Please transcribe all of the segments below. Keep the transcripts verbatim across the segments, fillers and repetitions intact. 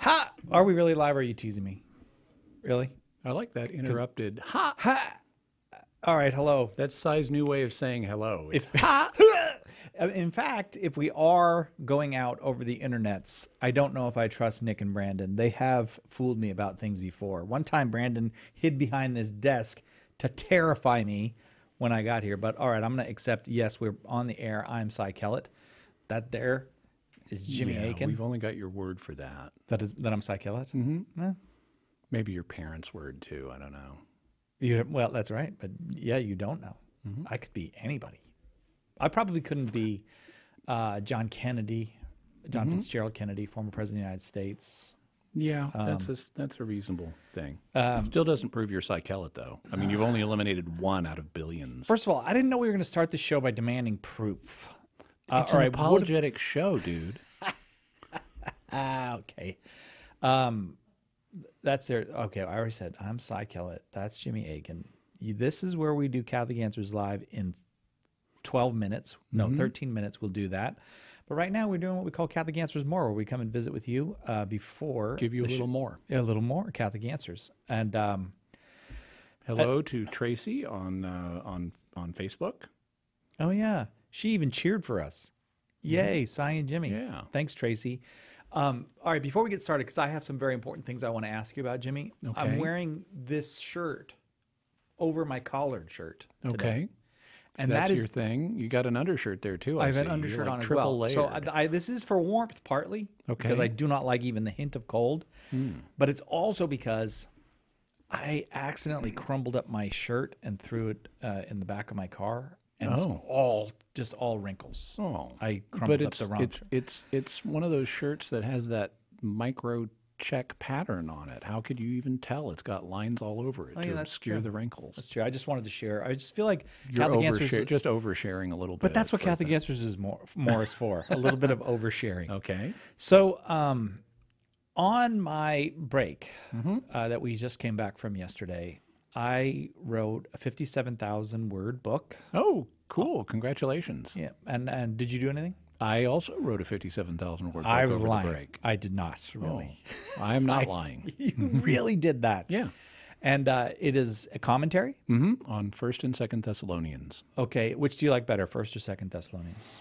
Ha! Are we really live or are you teasing me? Really? I like that interrupted ha. Ha! All right, hello. That's Sai's new way of saying hello. It's If, ha. in fact, if we are going out over the internets, I don't know if I trust Nick and Brandon. They have fooled me about things before. One time, Brandon hid behind this desk to terrify me when I got here. But all right, I'm going to accept, yes, we're on the air. I'm Sai Kellett. That there is Jimmy Yeah, Aiken. We've only got your word for that. That is that I'm Sai Kellett? Mm-hmm. Eh, Maybe your parents' word too. I don't know. you, well, that's right. But yeah, you don't know. Mm-hmm. I could be anybody. I probably couldn't be uh, John Kennedy, John Mm-hmm. Fitzgerald Kennedy, former president of the United States. Yeah, that's a, that's a reasonable thing. Um, Still doesn't prove you're Sai Kellett, though. I mean, you've only eliminated one out of billions. First of all, I didn't know we were going to start the show by demanding proof. Uh, it's all an right, what- apologetic show, dude. Ah, okay. Um, that's there. Okay, I already said I'm Sai Kellett. That's Jimmy Aiken. You, this is where we do Catholic Answers live in twelve minutes. No, Mm-hmm. thirteen minutes. We'll do that. But right now we're doing what we call Catholic Answers More, where we come and visit with you uh, before Give you a the little sh- more. a little more Catholic Answers. And um, Hello to Tracy on uh, on on Facebook. oh yeah, she even cheered for us. Yay, Sai and Jimmy. Yeah. Thanks, Tracy. Um, all right, before we get started, because I have some very important things I want to ask you about, Jimmy. I'm Okay. wearing this shirt over my collared shirt today. Okay. And That's that is your thing. You got an undershirt there too. I I have an see. You're undershirt like on as triple well. So layered. I, I, this is for warmth partly, because Okay. I do not like even the hint of cold. Hmm. But it's also because I accidentally crumbled up my shirt and threw it uh, in the back of my car, and it's Oh. all just all wrinkles. Oh, I crumbled but up it's the wrong it's, shirt. it's it's one of those shirts that has that micro check pattern on it. How could you even tell? It's got lines all over it Oh, to yeah, that's obscure true. the wrinkles. That's true. I just wanted to share. I just feel like You're Catholic Answers, overshare, just oversharing a little bit. but that's what for Catholic the- Answers is more more is for. A little bit of oversharing. Okay. So, um, on my break Mm-hmm. uh, that we just came back from yesterday, I wrote a fifty-seven thousand word book. Oh, cool! Congratulations. Yeah, and and did you do anything? I also wrote a fifty-seven thousand word book I was over lying. the break. I did not really. Oh, I am not lying. You really did that. Yeah. And uh, it is a commentary. Mm-hmm. On First and Second Thessalonians. Okay, which do you like better, First or Second Thessalonians?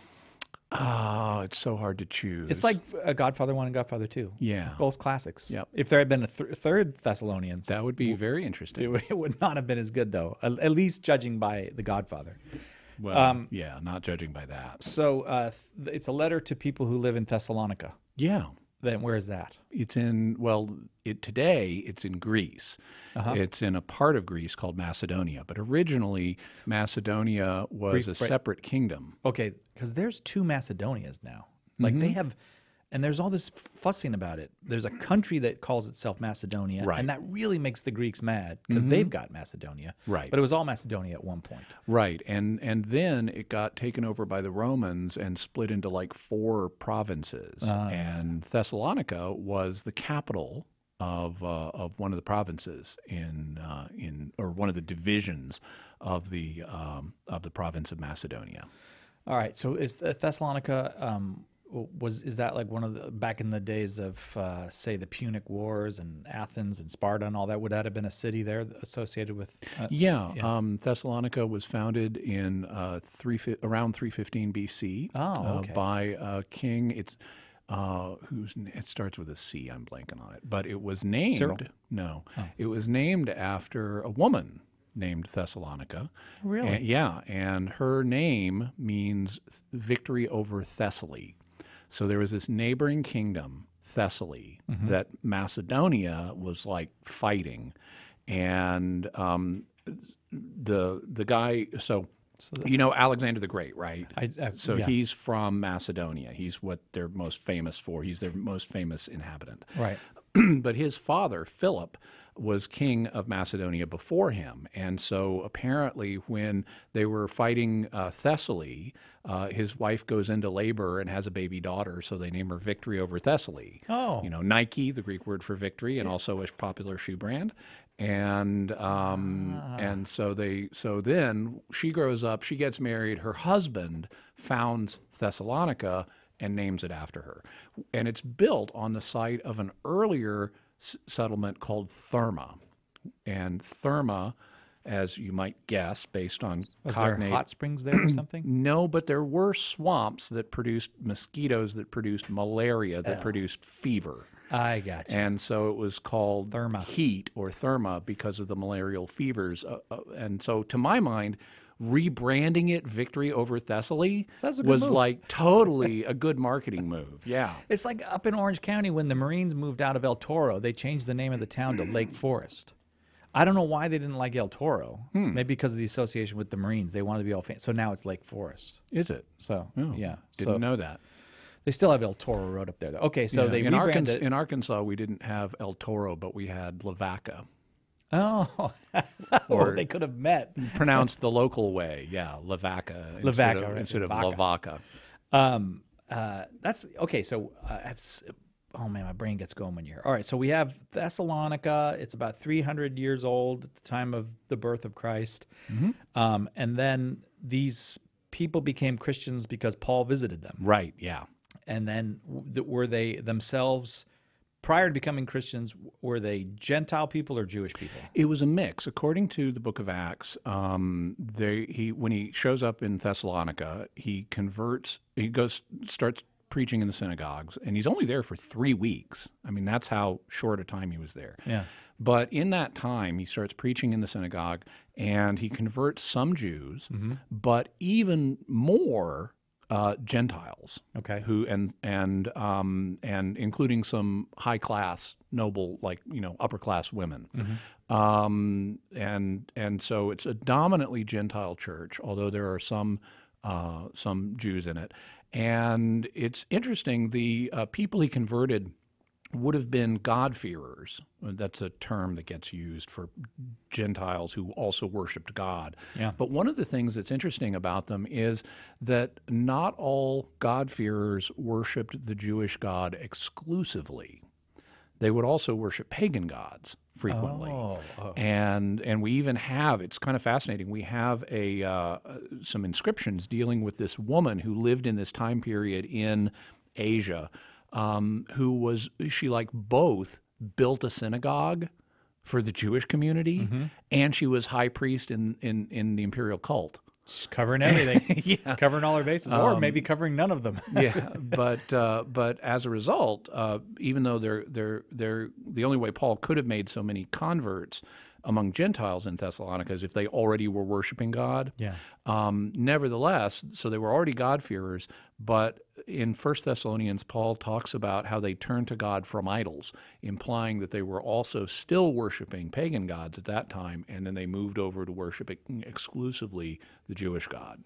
Ah, it's so hard to choose. It's like a Godfather One and Godfather Two. yeah, Both classics. Yep. If there had been a th- third Thessalonians, that would be very interesting. it, would, it would not have been as good, though. At, at least judging by The Godfather. Well, Um, yeah, not judging by that. So uh, th- it's a letter to people who live in Thessalonica. Yeah, Then where is that? it's in well, it today it's in Greece. Uh-huh. It's in a part of Greece called Macedonia, but originally Macedonia was Greece, a right. separate kingdom. Okay, because there's two Macedonias now. Like they have, and there's all this fussing about it. There's a country that calls itself Macedonia, Right. and that really makes the Greeks mad because they've got Macedonia. Right. But it was all Macedonia at one point. Right, and and then it got taken over by the Romans and split into like four provinces. Ah. And Thessalonica was the capital of uh, of one of the provinces in uh, in or one of the divisions of the um, of the province of Macedonia. All right, so is the Thessalonica um, was is that like one of the back in the days of uh, say the Punic Wars and Athens and Sparta and all that? Would that have been a city there associated with? Uh, Yeah, Yeah. Um, Thessalonica was founded in uh, three fi- around three fifteen B C. Oh, uh, okay. by a king. It's uh, who's it starts with a C. I'm blanking on it, but it was named. Cyril? No, Oh. it was named after a woman named Thessalonica. Really? And- yeah, and her name means victory over Thessaly. So there was this neighboring kingdom, Thessaly, Mm-hmm. that Macedonia was like fighting, and um, the the guy. So So the- you know Alexander the Great, right? I, I, So yeah, he's from Macedonia. He's what they're most famous for. He's their most famous inhabitant. right. But his father, Philip, was king of Macedonia before him. And so apparently, when they were fighting uh, Thessaly, uh, his wife goes into labor and has a baby daughter. So they name her Victory over Thessaly. Oh. You know, Nike, the Greek word for victory, and also a popular shoe brand. And um, Ah. and so they so then she grows up, she gets married. Her husband founds Thessalonica and names it after her. And it's built on the site of an earlier s- settlement called Therma. And Therma, as you might guess, based on Was there cognate, hot springs there or something? no, but there were swamps that produced mosquitoes, that produced malaria, that produced fever. I got you. And so it was called Therma. heat or therma because of the malarial fevers. Uh, uh, and so, to my mind, rebranding it Victory over Thessaly That's a good was move. like totally a good marketing move. Yeah. It's like up in Orange County when the Marines moved out of El Toro, they changed the name of the town to Lake Forest. I don't know why they didn't like El Toro. Hmm. Maybe because of the association with the Marines. They wanted to be all fancy. So now it's Lake Forest. Is it? So, Oh, yeah. Didn't So know that. they still have El Toro Road up there, though. Okay, so Yeah, they in, rebranded Arkansas, it. in Arkansas, we didn't have El Toro, but we had Lavaca. Oh, Or- they could have met. Pronounced the local way. Yeah, Lavaca. Instead Lavaca, of, right, instead of Lavaca. Lavaca. Um, uh, that's okay. So, uh, I have, s- oh man, my brain gets going when you're here. All right, so we have Thessalonica. It's about three hundred years old at the time of the birth of Christ, um, and then these people became Christians because Paul visited them. Right, yeah. And then w- were they themselves, prior to becoming Christians, were they Gentile people or Jewish people? It was a mix. According to the Book of Acts, um, they he when he shows up in Thessalonica, he converts. He goes starts preaching in the synagogues, and he's only there for three weeks. I mean, that's how short a time he was there. Yeah. But in that time, he starts preaching in the synagogue, and he converts some Jews, but even more uh, Gentiles. Okay. Who and and um, and including some high class, noble, like you know, upper class women. Um, and and so it's a dominantly Gentile church, although there are some uh, some Jews in it. And it's interesting. The uh, people he converted would have been God-fearers. That's a term that gets used for Gentiles who also worshiped God. Yeah. But one of the things that's interesting about them is that not all God-fearers worshiped the Jewish God exclusively. They would also worship pagan gods frequently. Oh, oh. And and we even have, it's kind of fascinating, we have a uh, some inscriptions dealing with this woman who lived in this time period in Asia, um, who was, she like both built a synagogue for the Jewish community, and she was high priest in, in, in the imperial cult. Just covering everything. Yeah. Covering all our bases, or maybe covering none of them. Yeah, but uh, but as a result, uh, even though they're they're they're the only way Paul could have made so many converts among Gentiles in Thessalonica is if they already were worshiping God. Yeah. Um, nevertheless, so they were already God-fearers, but in First Thessalonians, Paul talks about how they turned to God from idols, implying that they were also still worshiping pagan gods at that time, and then they moved over to worshiping exclusively the Jewish God.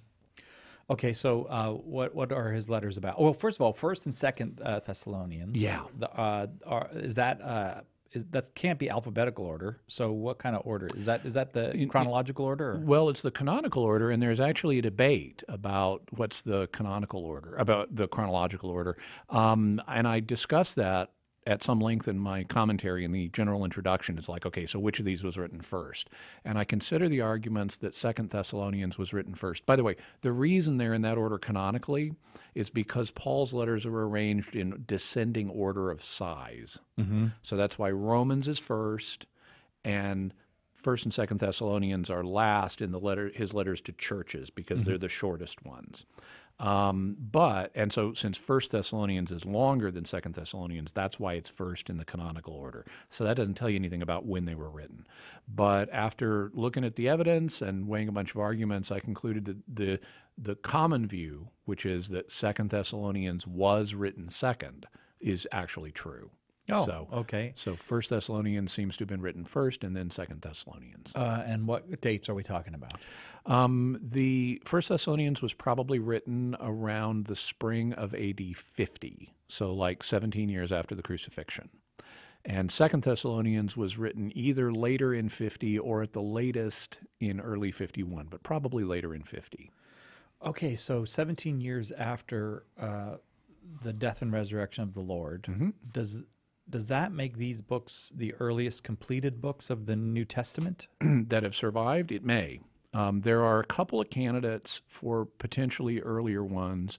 Okay, so uh, what what are his letters about? Well, first of all, First and Second uh, Thessalonians. Yeah. The, uh, are, is that uh, is that can't be alphabetical order? So what kind of order is that? Is that the chronological order? Or? Well, it's the canonical order, and there's actually a debate about what's the canonical order, about the chronological order. Um, and I discussed that at some length in my commentary in the general introduction. It's like, okay, so which of these was written first? And I consider the arguments that Second Thessalonians was written first. By the way, the reason they're in that order canonically is because Paul's letters are arranged in descending order of size. So that's why Romans is first, and First and Second Thessalonians are last in the letter, his letters to churches, because they're the shortest ones. Um, but and so since First Thessalonians is longer than Second Thessalonians, that's why it's first in the canonical order. So that doesn't tell you anything about when they were written. But after looking at the evidence and weighing a bunch of arguments, I concluded that the the common view, which is that Second Thessalonians was written second, is actually true. Oh, so, okay. So First Thessalonians seems to have been written first, and then Second Thessalonians. Uh, and what dates are we talking about? Um, the First Thessalonians was probably written around the spring of A D fifty, so like seventeen years after the crucifixion. And Second Thessalonians was written either later in fifty or at the latest in early fifty-one, but probably later in fifty. Okay, so seventeen years after uh, the death and resurrection of the Lord, does does that make these books the earliest completed books of the New Testament? That have survived? It may. Um, there are a couple of candidates for potentially earlier ones.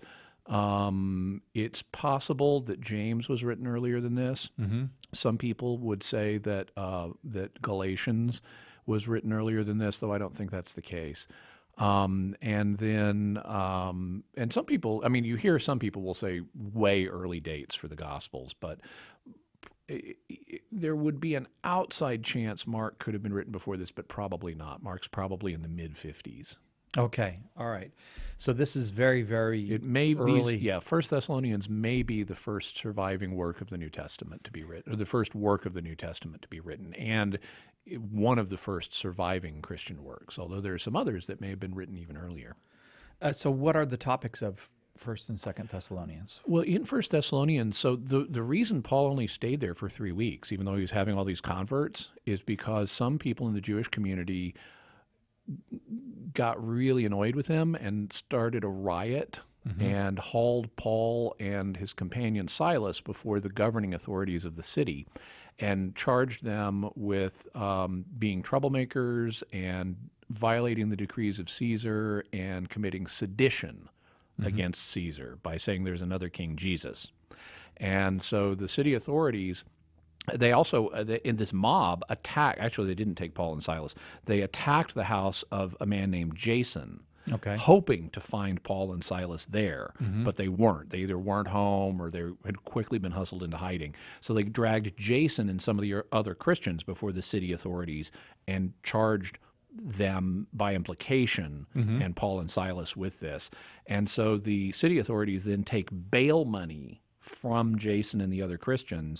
Um, it's possible that James was written earlier than this. Mm-hmm. Some people would say that uh, that Galatians was written earlier than this, though I don't think that's the case. Um, and then, um, and some people, I mean, you hear some people will say way early dates for the Gospels, but it, it, there would be an outside chance Mark could have been written before this, but probably not. Mark's probably in the mid fifties. Okay, all right. So this is very, very It may early. These, yeah, First Thessalonians may be the first surviving work of the New Testament to be written, or the first work of the New Testament to be written, and one of the first surviving Christian works, although there are some others that may have been written even earlier. Uh, so what are the topics of First and Second Thessalonians? Well, in First Thessalonians, so the, the reason Paul only stayed there for three weeks, even though he was having all these converts, is because some people in the Jewish community got really annoyed with him and started a riot mm-hmm. and hauled Paul and his companion Silas before the governing authorities of the city and charged them with um, being troublemakers and violating the decrees of Caesar and committing sedition mm-hmm. against Caesar by saying there's another king, Jesus. And so the city authorities, they also, uh, they, in this mob, attacked, actually they didn't take Paul and Silas, they attacked the house of a man named Jason, okay. hoping to find Paul and Silas there, mm-hmm. but they weren't. They either weren't home or they had quickly been hustled into hiding. So they dragged Jason and some of the other Christians before the city authorities and charged them by implication mm-hmm. and Paul and Silas with this. And so the city authorities then take bail money from Jason and the other Christians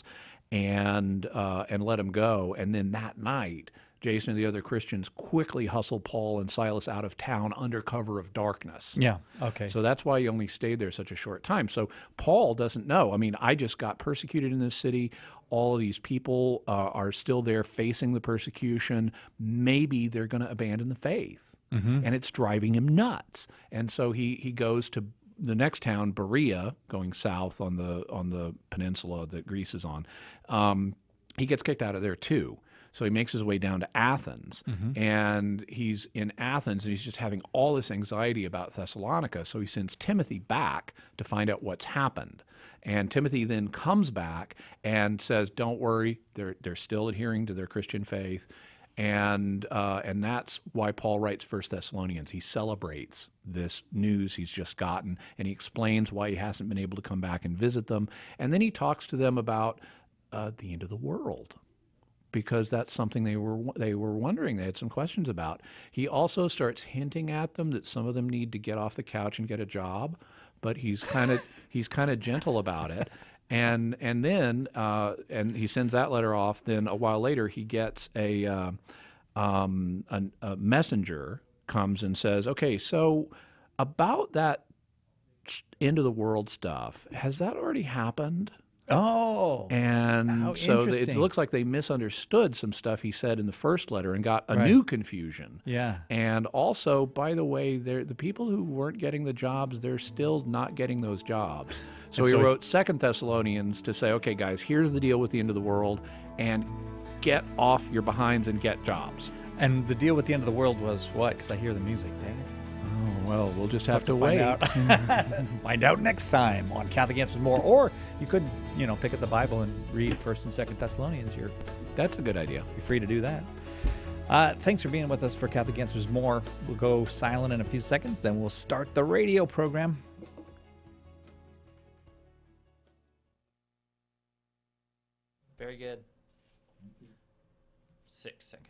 and uh, and let him go. And then that night, Jason and the other Christians quickly hustle Paul and Silas out of town under cover of darkness. Yeah, okay. So that's why he only stayed there such a short time. So Paul doesn't know. I mean, I just got persecuted in this city. All of these people uh, are still there facing the persecution. Maybe they're going to abandon the faith. Mm-hmm. And it's driving him nuts. And so he he goes to the next town, Berea, going south on the on the peninsula that Greece is on. Um, he gets kicked out of there too. So he makes his way down to Athens, mm-hmm. and he's in Athens, and he's just having all this anxiety about Thessalonica. So he sends Timothy back to find out what's happened. And Timothy then comes back and says, "Don't worry, they're they're still adhering to their Christian faith." And uh, and that's why Paul writes First Thessalonians. He celebrates this news he's just gotten, and he explains why he hasn't been able to come back and visit them. And then he talks to them about uh, the end of the world, because that's something they were they were wondering. They had some questions about. He also starts hinting at them that some of them need to get off the couch and get a job, but he's kind of he's kind of gentle about it. And and then uh, and he sends that letter off. Then a while later, he gets a, uh, um, a a messenger comes and says, "Okay, so about that end of the world stuff, has that already happened?" Oh, and how so they, it interesting. looks like they misunderstood some stuff he said in the first letter and got a Right. new confusion. Yeah. And also, by the way, they're, the people who weren't getting the jobs, they're still not getting those jobs. So And he so he- wrote Second Thessalonians to say, okay, guys, here's the deal with the end of the world, and get off your behinds and get jobs. And the deal with the end of the world was what? Because I hear the music. Dang it. Oh, well, we'll just have, to, find wait. out. Find out next time on Catholic Answers More. Or you could, you know, pick up the Bible and read First and Second Thessalonians. You're, That's a good idea. you're free to do that. Uh, thanks for being with us for Catholic Answers More. We'll go silent in a few seconds, then we'll start the radio program. Very good. Six seconds.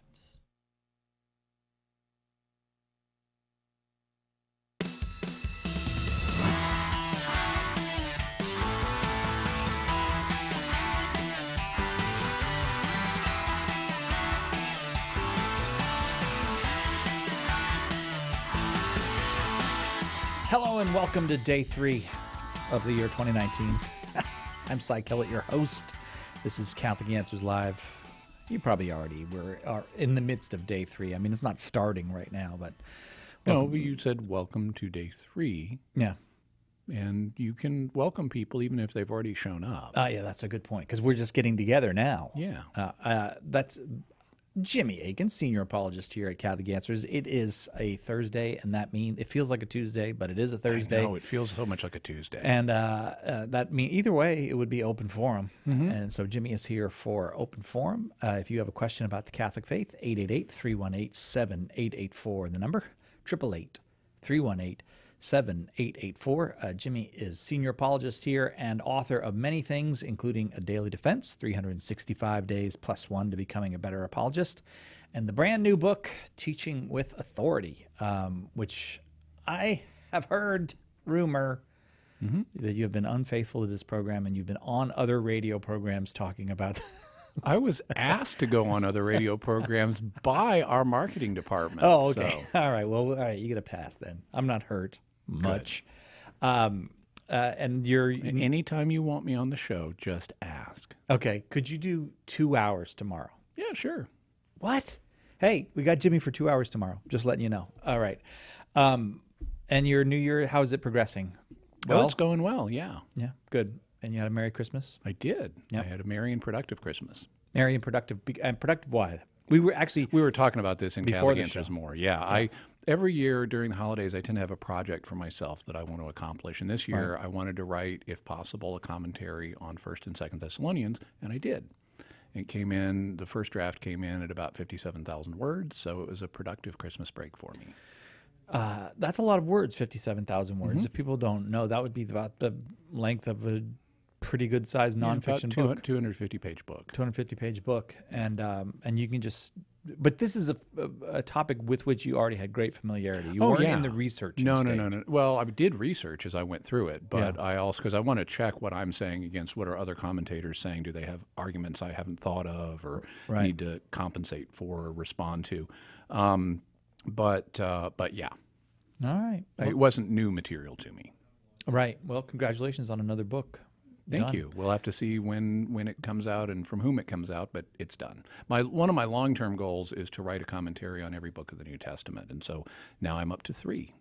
Hello and welcome to day three of the year twenty nineteen. I'm Cy Kellett, your host. This is Catholic Answers Live. You probably already were are in the midst of day three. I mean, it's not starting right now, but No, but you said welcome to day three, yeah. and you can welcome people even if they've already shown up. Uh, yeah, that's a good point because we're just getting together now. Yeah. Uh, uh, that's Jimmy Akin, senior apologist here at Catholic Answers. It is a Thursday, and that means it feels like a Tuesday, but it is a Thursday. No, it feels so much like a Tuesday. And uh, uh, that mean either way, it would be open forum. Mm-hmm. And so Jimmy is here for open forum. Uh, if you have a question about the Catholic faith, eight eight eight, three one eight, seven eight eight four. The number, eight eight eight, three one eight, seven eight eight four. Uh, Jimmy is senior apologist here and author of many things, including A Daily Defense, three hundred sixty-five Days Plus One to Becoming a Better Apologist, and the brand new book, Teaching with Authority, um, which I have heard rumor mm-hmm. that you have been unfaithful to this program and you've been on other radio programs talking about. I was asked to go on other radio programs by our marketing department. Oh, okay. So. All right. Well, all right. You get a pass then. I'm not hurt much. Um, uh, and you're anytime you want me on the show, just ask. Okay. Could you do two hours tomorrow? Yeah, sure. What? Hey, we got Jimmy for two hours tomorrow. Just letting you know. All right. Um, and your New Year, how is it progressing? Well, well, it's going well. Yeah. Yeah. Good. And you had a Merry Christmas? I did. Yep. I had a merry and productive Christmas. Merry and productive. And productive why? We were actually... We were talking about this in before Catholic Answers More. Yeah, yeah. I every year during the holidays, I tend to have a project for myself that I want to accomplish. And this year, right. I wanted to write, if possible, a commentary on First and Second Thessalonians, and I did. It came in, the first draft came in at about fifty-seven thousand words, so it was a productive Christmas break for me. Uh, that's a lot of words, fifty-seven thousand words. Mm-hmm. If people don't know, that would be about the length of a pretty good sized nonfiction yeah, book. two hundred fifty page book. two hundred fifty page book. And um, and you can just, but this is a, a, a topic with which you already had great familiarity. You oh, weren't yeah. in the research No, stage. no, no, no. Well, I did research as I went through it, but yeah. I also, because I want to check what I'm saying against what are other commentators saying. Do they have arguments I haven't thought of or right. need to compensate for or respond to? Um, but, uh, but yeah. All right. Well, it wasn't new material to me. Right. Well, congratulations on another book. Thank done. you. We'll have to see when when it comes out and from whom it comes out, but it's done. My one of my long-term goals is to write a commentary on every book of the New Testament, and so now I'm up to three.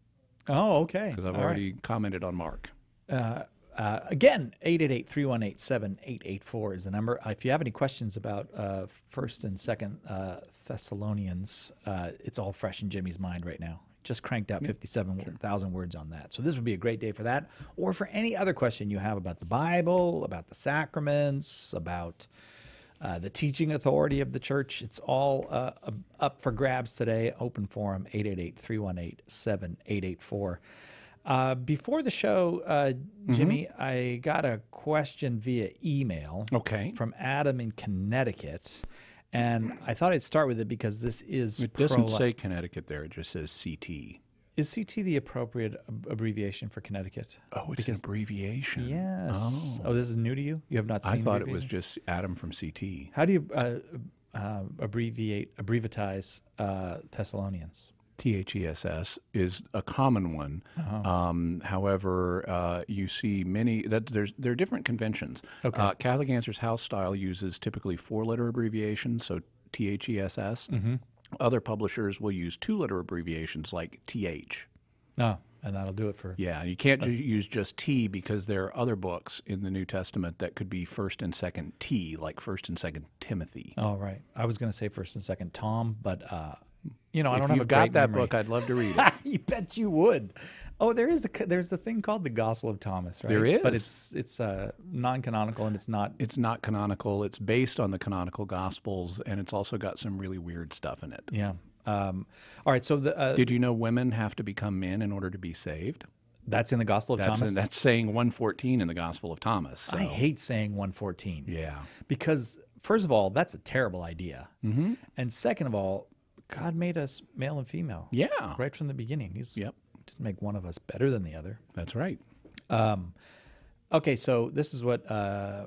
Oh, okay. Because I've All already right. commented on Mark. Uh, uh, again, eight eight eight, three one eight, seven eight eight four is the number. Uh, if you have any questions about uh, First and Second uh, Thessalonians, uh, it's all fresh in Jimmy's mind right now. Just cranked out fifty-seven thousand sure. words on that. So this would be a great day for that, or for any other question you have about the Bible, about the sacraments, about uh, the teaching authority of the church. It's all uh, up for grabs today. Open forum, eight eight eight, three one eight, seven eight eight four. Uh, before the show, uh, Jimmy, mm-hmm. I got a question via email okay. from Adam in Connecticut. And I thought I'd start with it because this is It doesn't pro- say Connecticut there. It just says C T. Is C T the appropriate ab- abbreviation for Connecticut? Oh, it's because, an abbreviation. Yes. Oh. oh, this is new to you? You have not seen I thought it was just Adam from C T. How do you uh, uh, abbreviate, abbreviatize uh, Thessalonians? T H E S S is a common one. Uh-huh. Um, however, uh, you see many that there's there are different conventions. Okay. Uh, Catholic Answers House Style uses typically four-letter abbreviations, so T H E S S. Mm-hmm. Other publishers will use two-letter abbreviations like T H. Oh, and that'll do it for. Yeah, you can't ju- use just T because there are other books in the New Testament that could be First and Second T, like First and Second Timothy. Oh, right. I was going to say First and Second Tom, but. Uh, You know, I if don't have you've a got great that memory. book, I'd love to read it. You bet you would. Oh, there is a there's the thing called the Gospel of Thomas, right? There is, but it's it's uh, non-canonical and it's not. It's not canonical. It's based on the canonical Gospels, and it's also got some really weird stuff in it. Yeah. Um, all right. So the uh, did you know women have to become men in order to be saved? That's in the Gospel of that's Thomas. In, that's saying one fourteen in the Gospel of Thomas. So. I hate saying one fourteen. Yeah. Because first of all, that's a terrible idea, mm-hmm. and second of all, God made us male and female. Yeah. Right from the beginning. He's yep. didn't make one of us better than the other. That's right. Um, okay, so this is what uh,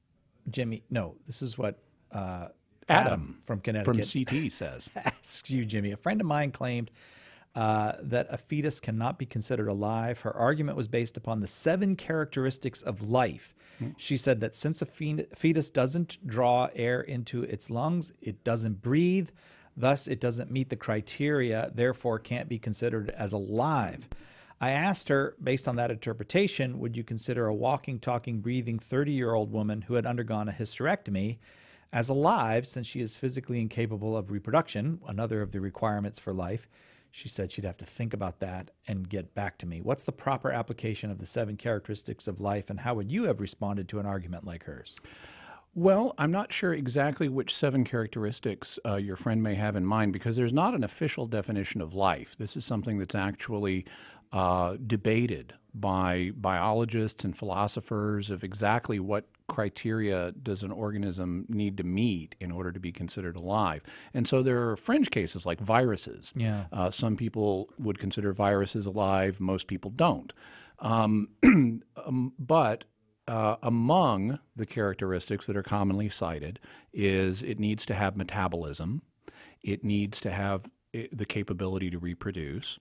Jimmy. No, this is what uh, Adam, Adam from Connecticut from C T says. Asks you, Jimmy. A friend of mine claimed uh, that a fetus cannot be considered alive. Her argument was based upon the seven characteristics of life. Hmm. She said that since a fetus doesn't draw air into its lungs, it doesn't breathe. Thus, it doesn't meet the criteria, therefore can't be considered as alive. I asked her, based on that interpretation, would you consider a walking, talking, breathing thirty-year-old woman who had undergone a hysterectomy as alive since she is physically incapable of reproduction, another of the requirements for life. She said she'd have to think about that and get back to me. What's the proper application of the seven characteristics of life, and how would you have responded to an argument like hers? Well, I'm not sure exactly which seven characteristics uh, your friend may have in mind, because there's not an official definition of life. This is something that's actually uh, debated by biologists and philosophers of exactly what criteria does an organism need to meet in order to be considered alive. And so there are fringe cases like viruses. Yeah. Uh, some people would consider viruses alive, most people don't. Um, um, but Uh, among the characteristics that are commonly cited is it needs to have metabolism, it needs to have i- the capability to reproduce,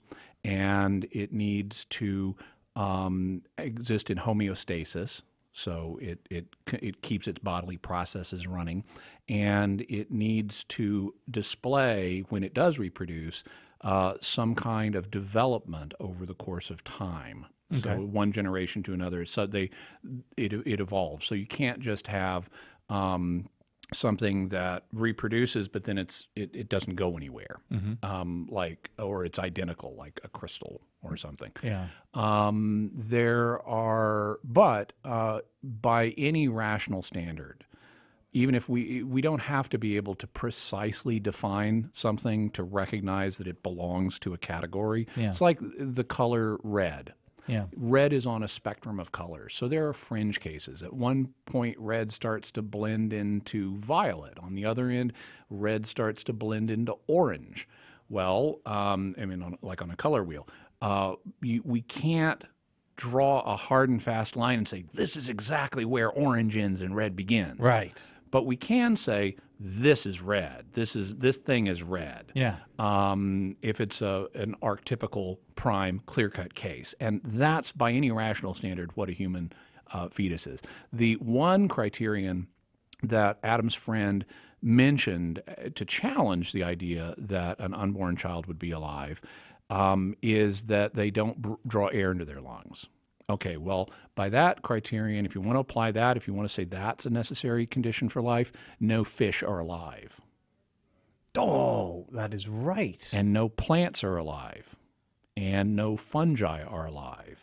and it needs to um, exist in homeostasis, so it, it, c- it keeps its bodily processes running, and it needs to display, when it does reproduce, uh, some kind of development over the course of time. So Okay. one generation to another, so they it it evolves. So you can't just have um, something that reproduces, but then it's it, it doesn't go anywhere, um, like or it's identical, like a crystal or something. Yeah. Um, there are, but uh, by any rational standard, even if we we don't have to be able to precisely define something to recognize that it belongs to a category. Yeah. It's like the color red. Yeah. Red is on a spectrum of colors, so there are fringe cases. At one point, red starts to blend into violet. On the other end, red starts to blend into orange. Well, um, I mean, on, like on a color wheel, uh, you, we can't draw a hard and fast line and say, this is exactly where orange ends and red begins. Right. But we can say, this is red. This is this thing is red. Yeah. Um, if it's a, an archetypical prime clear-cut case. And that's, by any rational standard, what a human uh, fetus is. The one criterion that Adam's friend mentioned uh, to challenge the idea that an unborn child would be alive um, is that they don't br- draw air into their lungs. Okay, well, by that criterion, if you want to apply that, if you want to say that's a necessary condition for life, no fish are alive. Oh, that is right. And no plants are alive. And no fungi are alive.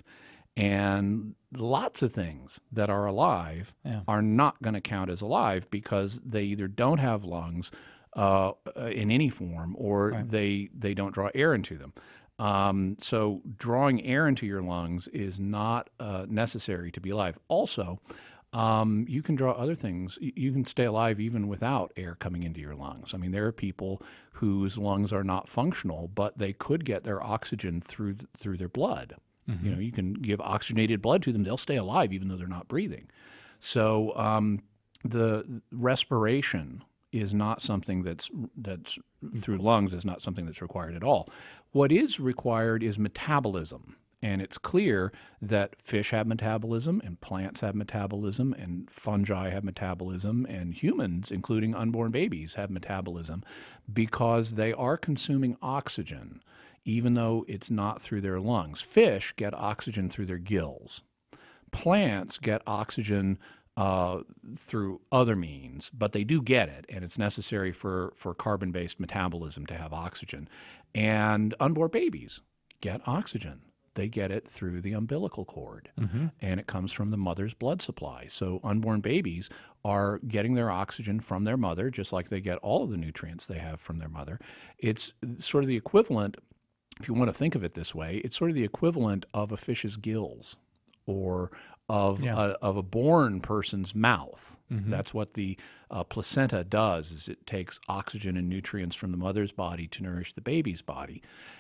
And lots of things that are alive Yeah. are not going to count as alive because they either don't have lungs uh, in any form or Right. they, they don't draw air into them. Um, so drawing air into your lungs is not uh, necessary to be alive. Also, um, you can draw other things. Y- You can stay alive even without air coming into your lungs. I mean, there are people whose lungs are not functional, but they could get their oxygen through th- through their blood. You know, you can give oxygenated blood to them; they'll stay alive even though they're not breathing. So um, the respiration is not something that's that's through lungs is not something that's required at all. What is required is metabolism. And it's clear that fish have metabolism and plants have metabolism and fungi have metabolism and humans, including unborn babies, have metabolism because they are consuming oxygen, even though it's not through their lungs. Fish get oxygen through their gills. Plants get oxygen uh, through other means, but they do get it, and it's necessary for, for carbon-based metabolism to have oxygen. And unborn babies get oxygen. They get it through the umbilical cord, and it comes from the mother's blood supply. So unborn babies are getting their oxygen from their mother, just like they get all of the nutrients they have from their mother. It's sort of the equivalent, if you want to think of it this way, it's sort of the equivalent of a fish's gills or of, Yeah. a, of a born person's mouth. That's what the uh, placenta does, is it takes oxygen and nutrients from the mother's body to nourish the baby's body.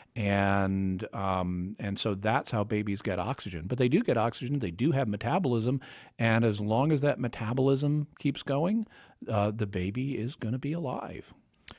And um, and so that's how babies get oxygen. But they do get oxygen. They do have metabolism. And as long as that metabolism keeps going, uh, the baby is going to be alive.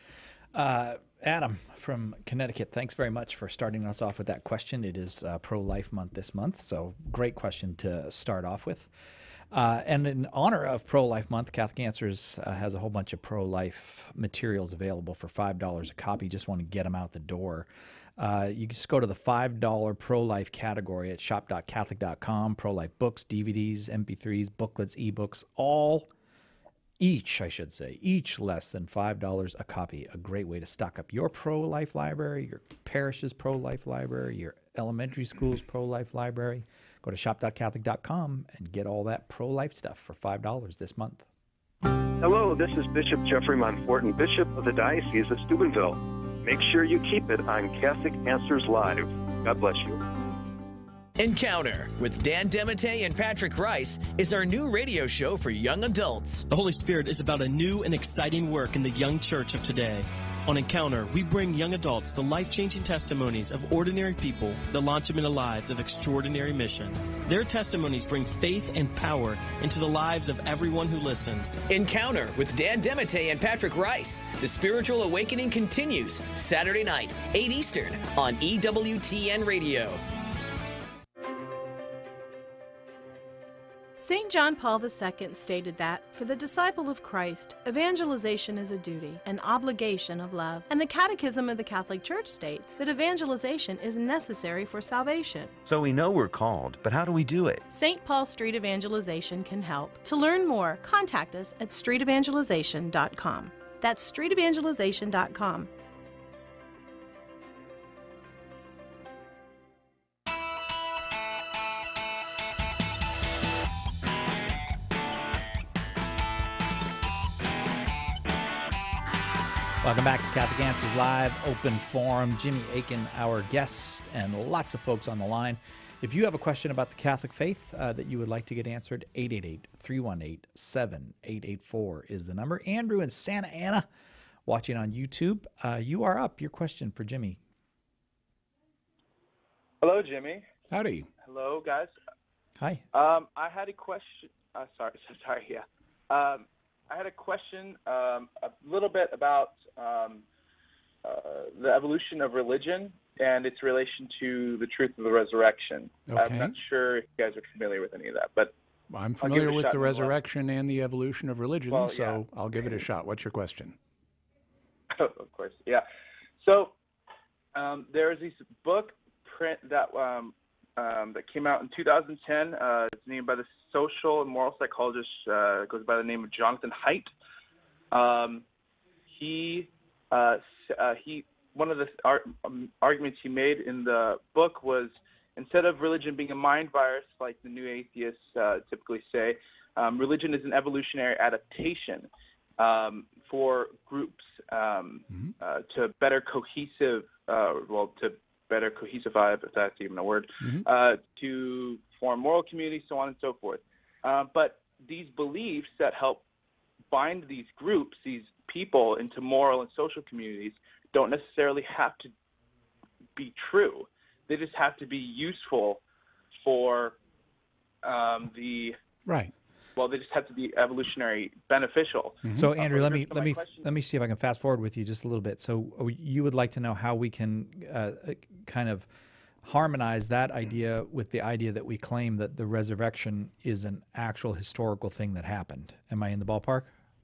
Uh, Adam from Connecticut, thanks very much for starting us off with that question. It is uh, Pro-Life Month this month, so great question to start off with. Uh, and in honor of Pro-Life Month, Catholic Answers uh, has a whole bunch of pro-life materials available for five dollars a copy. Just want to get them out the door. Uh, you can just go to the five dollar pro-life category at shop dot catholic dot com. Pro-life books, D V Ds, M P threes, booklets, ebooks, all each, I should say, each less than five dollars a copy. A great way to stock up your pro-life library, your parish's pro-life library, your elementary school's pro-life library. Go to shop dot catholic dot com and get all that pro-life stuff for five dollars this month. Hello, this is Bishop Jeffrey Monforton, Bishop of the Diocese of Steubenville. Make sure you keep it on Catholic Answers Live. God bless you. Encounter with Dan Demite and Patrick Rice is our new radio show for young adults. The Holy Spirit is about a new and exciting work in the young church of today. On Encounter, we bring young adults the life-changing testimonies of ordinary people that launch them into lives of extraordinary mission. Their testimonies bring faith and power into the lives of everyone who listens. Encounter with Dan Demite and Patrick Rice. The Spiritual Awakening continues Saturday night, eight Eastern on E W T N Radio. Saint John Paul the Second stated that, for the disciple of Christ, evangelization is a duty, an obligation of love. And the Catechism of the Catholic Church states that evangelization is necessary for salvation. So we know we're called, but how do we do it? Saint Paul Street Evangelization can help. To learn more, contact us at street evangelization dot com. That's street evangelization dot com. Welcome back to Catholic Answers Live, open forum. Jimmy Akin, our guest, and lots of folks on the line. If you have a question about the Catholic faith uh, that you would like to get answered, eight eight eight, three one eight, seven eight eight four is the number. Andrew in Santa Ana, watching on YouTube. Uh, you are up. Your question for Jimmy. Hello, Jimmy. Howdy. Hello, guys. Hi. Um, I had a question. Uh, sorry, sorry, yeah. Um, I had a question um, a little bit about um, uh, the evolution of religion and its relation to the truth of the resurrection. Okay. I'm not sure if you guys are familiar with any of that, but I'm familiar with the nonetheless. resurrection and the evolution of religion, Well, so yeah. I'll give it a shot. What's your question? Of course, yeah. So um, there is this book print that um, um, that came out in two thousand ten. Uh, it's named by the social and moral psychologist. Uh, it goes by the name of Jonathan Haidt. Um, he uh, uh, he one of the ar- um, arguments he made in the book was, instead of religion being a mind virus like the new atheists uh, typically say, um, religion is an evolutionary adaptation um, for groups um, mm-hmm. uh, to better cohesive, uh, well, to better cohesify, if that's even a word, mm-hmm. uh, to form moral communities, so on and so forth. Uh, but these beliefs that help bind these groups, these people, into moral and social communities don't necessarily have to be true. They just have to be useful for um, the right. Well, they just have to be evolutionary beneficial. Mm-hmm. So, Andrew, uh, let me so let me question... let me see if I can fast forward with you just a little bit. So, you would like to know how we can uh, kind of harmonize that idea with the idea that we claim that the resurrection is an actual historical thing that happened. Am I in the ballpark?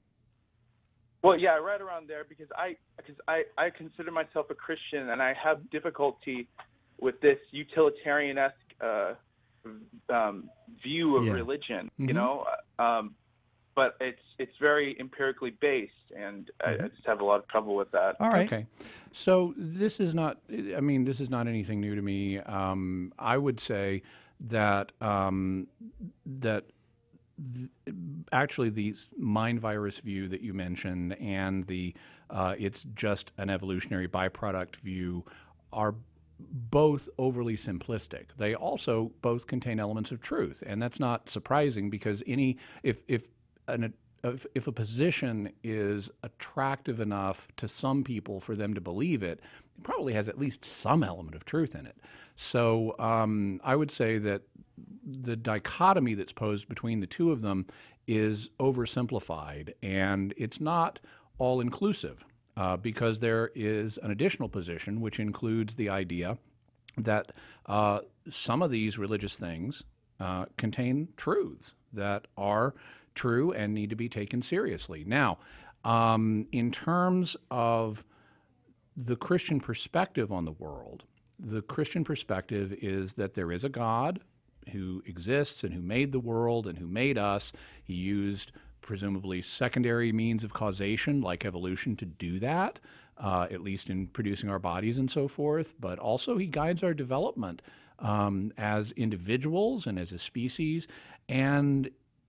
Well, yeah, right around there, because I because I, I consider myself a Christian, and I have difficulty with this utilitarian-esque uh, um, view of yeah. religion, mm-hmm. you know, um, but it's it's very empirically based, and mm-hmm. I, I just have a lot of trouble with that. All right. Okay. So this is not, I mean, this is not anything new to me. Um, I would say that um, that th- actually the mind virus view that you mentioned and the uh, it's just an evolutionary byproduct view are both overly simplistic. They also both contain elements of truth, and that's not surprising because any if if an if, if a position is attractive enough to some people for them to believe it, it probably has at least some element of truth in it. So um, I would say that the dichotomy that's posed between the two of them is oversimplified, and it's not all-inclusive. Uh, because there is an additional position which includes the idea that uh, some of these religious things uh, contain truths that are true and need to be taken seriously. Now, um, in terms of the Christian perspective on the world, the Christian perspective is that there is a God who exists and who made the world and who made us. He used presumably secondary means of causation like evolution to do that, uh, at least in producing our bodies and so forth, but also he guides our development um, as individuals and as a species, and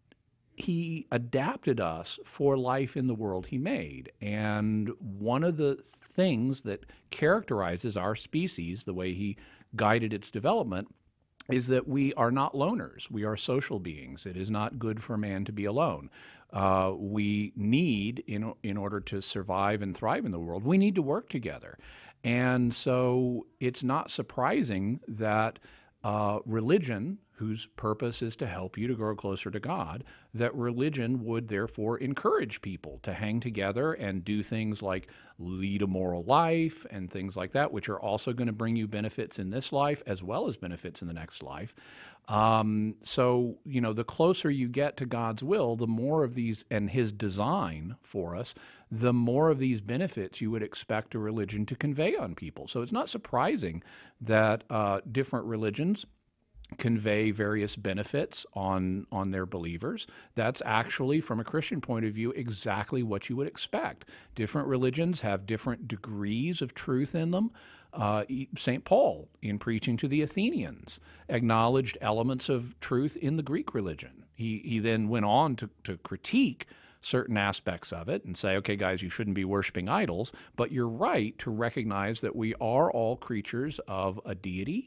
he adapted us for life in the world he made. And one of the things that characterizes our species, the way he guided its development, is that we are not loners. We are social beings. It is not good for man to be alone. Uh, we need, in, in order to survive and thrive in the world, we need to work together. And so it's not surprising that uh, religion, whose purpose is to help you to grow closer to God, that religion would therefore encourage people to hang together and do things like lead a moral life and things like that, which are also going to bring you benefits in this life as well as benefits in the next life. Um, so, you know, the closer you get to God's will, the more of these, and his design for us, the more of these benefits you would expect a religion to convey on people. So it's not surprising that uh, different religions convey various benefits on on their believers. That's actually, from a Christian point of view, exactly what you would expect. Different religions have different degrees of truth in them. Uh, Saint Paul, in preaching to the Athenians, acknowledged elements of truth in the Greek religion. He he then went on to, to critique certain aspects of it and say, okay, guys, you shouldn't be worshiping idols, but you're right to recognize that we are all creatures of a deity.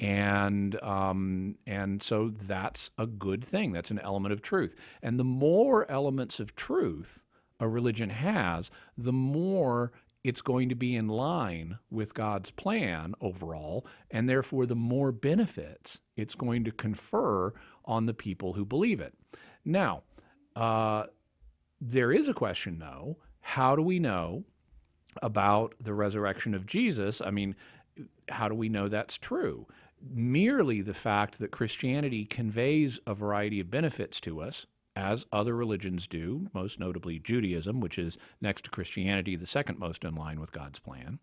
And um, and so that's a good thing. That's an element of truth. And the more elements of truth a religion has, the more it's going to be in line with God's plan overall, and therefore the more benefits it's going to confer on the people who believe it. Now, uh, there is a question, though. How do we know about the resurrection of Jesus? I mean, how do we know that's true? Merely the fact that Christianity conveys a variety of benefits to us, as other religions do, most notably Judaism, which is next to Christianity the second most in line with God's plan.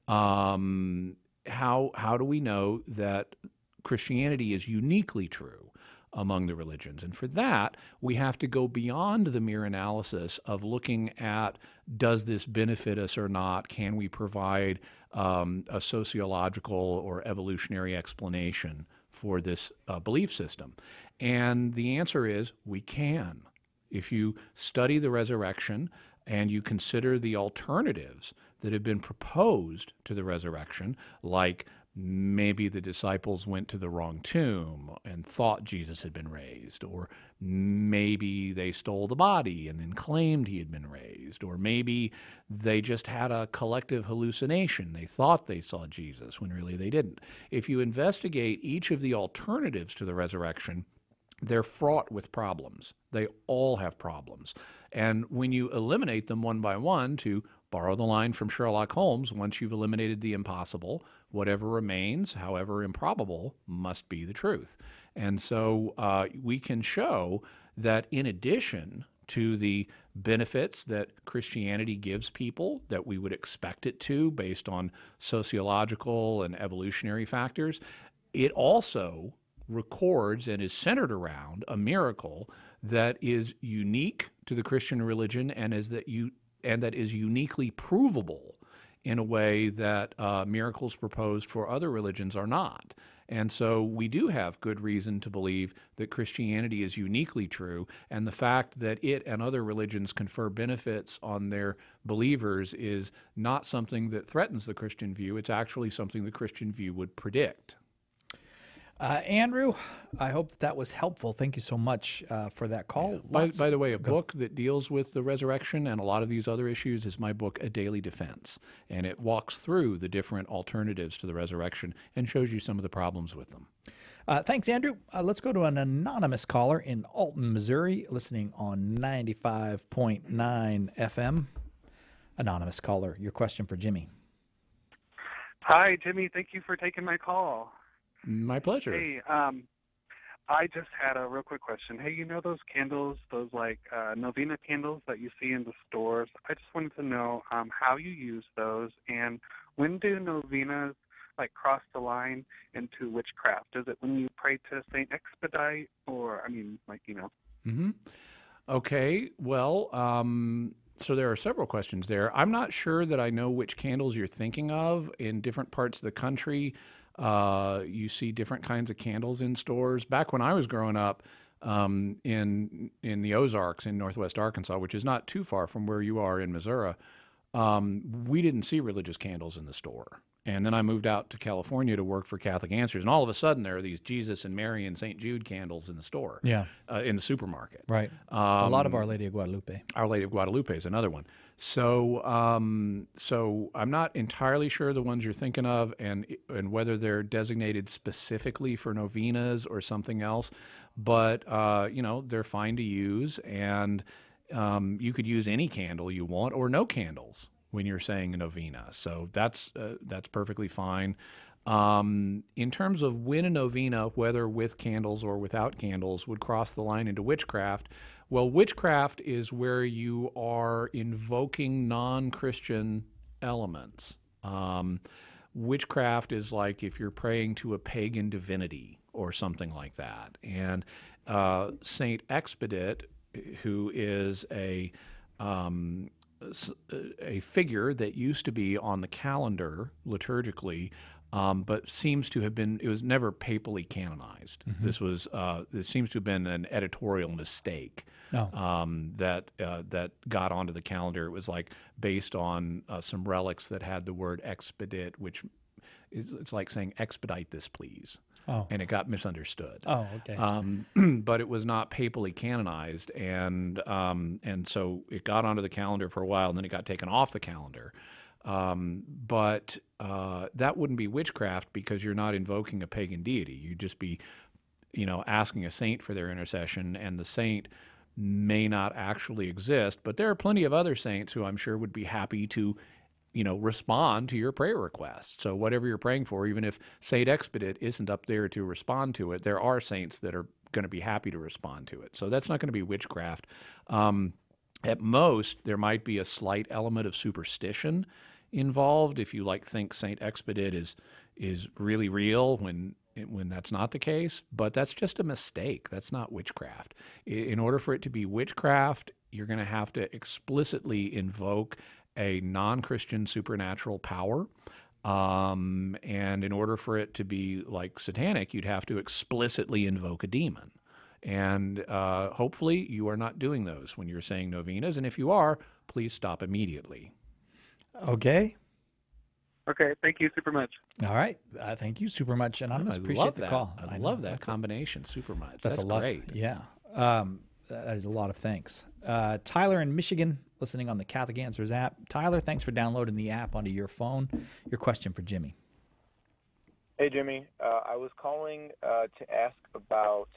Um, how how do we know that Christianity is uniquely true among the religions? And for that, we have to go beyond the mere analysis of looking at, does this benefit us or not? Can we provide um, a sociological or evolutionary explanation for this uh, belief system? And the answer is, we can. If you study the resurrection and you consider the alternatives that have been proposed to the resurrection, like maybe the disciples went to the wrong tomb and thought Jesus had been raised, or maybe they stole the body and then claimed he had been raised, or maybe they just had a collective hallucination. They thought they saw Jesus when really they didn't. If you investigate each of the alternatives to the resurrection, they're fraught with problems. They all have problems. And when you eliminate them one by one, to borrow the line from Sherlock Holmes, once you've eliminated the impossible, whatever remains, however improbable, must be the truth. And so uh, we can show that in addition to the benefits that Christianity gives people, that we would expect it to based on sociological and evolutionary factors, it also records and is centered around a miracle that is unique to the Christian religion and is that you and that is uniquely provable in a way that uh, miracles proposed for other religions are not. And so we do have good reason to believe that Christianity is uniquely true, and the fact that it and other religions confer benefits on their believers is not something that threatens the Christian view. It's actually something the Christian view would predict. Uh, Andrew, I hope that, that was helpful. Thank you so much uh, for that call. Yeah. By, by the way, a Go. book that deals with the resurrection and a lot of these other issues is my book, A Daily Defense. And it walks through the different alternatives to the resurrection and shows you some of the problems with them. Uh, thanks, Andrew. Uh, let's go to an anonymous caller in Alton, Missouri, listening on ninety-five point nine F M. Anonymous caller, your question for Jimmy. Hi, Jimmy. Thank you for taking my call. My pleasure. Hey, um, I just had a real quick question. Hey, you know those candles, those like uh, Novena candles that you see in the stores? I just wanted to know um, how you use those, and when do novenas like cross the line into witchcraft? Is it when you pray to Saint Expedite, or I mean, like you know? Mm-hmm. Okay, well, um, so there are several questions there. I'm not sure that I know which candles you're thinking of. In different parts of the country, uh, you see different kinds of candles in stores. Back when I was growing up um, in in the Ozarks in northwest Arkansas, which is not too far from where you are in Missouri, um, we didn't see religious candles in the store. And then I moved out to California to work for Catholic Answers, and all of a sudden there are these Jesus and Mary and Saint Jude candles in the store, Yeah. uh, in the supermarket. Right. Um, a lot of Our Lady of Guadalupe. Our Lady of Guadalupe is another one. So, um, so I'm not entirely sure the ones you're thinking of, and and whether they're designated specifically for novenas or something else. But uh, you know, they're fine to use, and um, you could use any candle you want or no candles when you're saying a novena. So that's uh, that's perfectly fine. Um, in terms of when a novena, whether with candles or without candles, would cross the line into witchcraft, well, witchcraft is where you are invoking non-Christian elements. Um, witchcraft is like if you're praying to a pagan divinity or something like that. And uh, Saint Expedit, who is a um, a figure that used to be on the calendar liturgically, um, but seems to have been, it was never papally canonized. Mm-hmm. This was, uh, this seems to have been an editorial mistake Oh. um, that uh, that got onto the calendar. It was like based on uh, some relics that had the word expedite, which is, it's like saying expedite this, please. Oh. And it got misunderstood. Oh, okay. Um, but it was not papally canonized, and um, and so it got onto the calendar for a while, and then it got taken off the calendar. Um, but uh, that wouldn't be witchcraft because you're not invoking a pagan deity. You'd just be, you know, asking a saint for their intercession, and the saint may not actually exist. But there are plenty of other saints who I'm sure would be happy to, you know, respond to your prayer request. So whatever you're praying for, even if Saint Expedit isn't up there to respond to it, there are saints that are going to be happy to respond to it. So that's not going to be witchcraft. Um, at most, there might be a slight element of superstition involved if you like think Saint Expedit is is really real when when that's not the case. But that's just a mistake. That's not witchcraft. In order for it to be witchcraft, you're going to have to explicitly invoke a non-Christian supernatural power. Um, and in order for it to be like satanic, you'd have to explicitly invoke a demon. And uh, hopefully you are not doing those when you're saying novenas. And if you are, please stop immediately. Okay. Okay, thank you super much. All right. Uh, thank you super much. And I just appreciate love the that. call. I, know, love that that's combination super much. A, that's, that's a lot. great. Yeah. Um, that is a lot of thanks. Uh, Tyler in Michigan, listening on the Catholic Answers app. Tyler, thanks for downloading the app onto your phone. Your question for Jimmy. Hey, Jimmy. Uh, I was calling uh, to ask about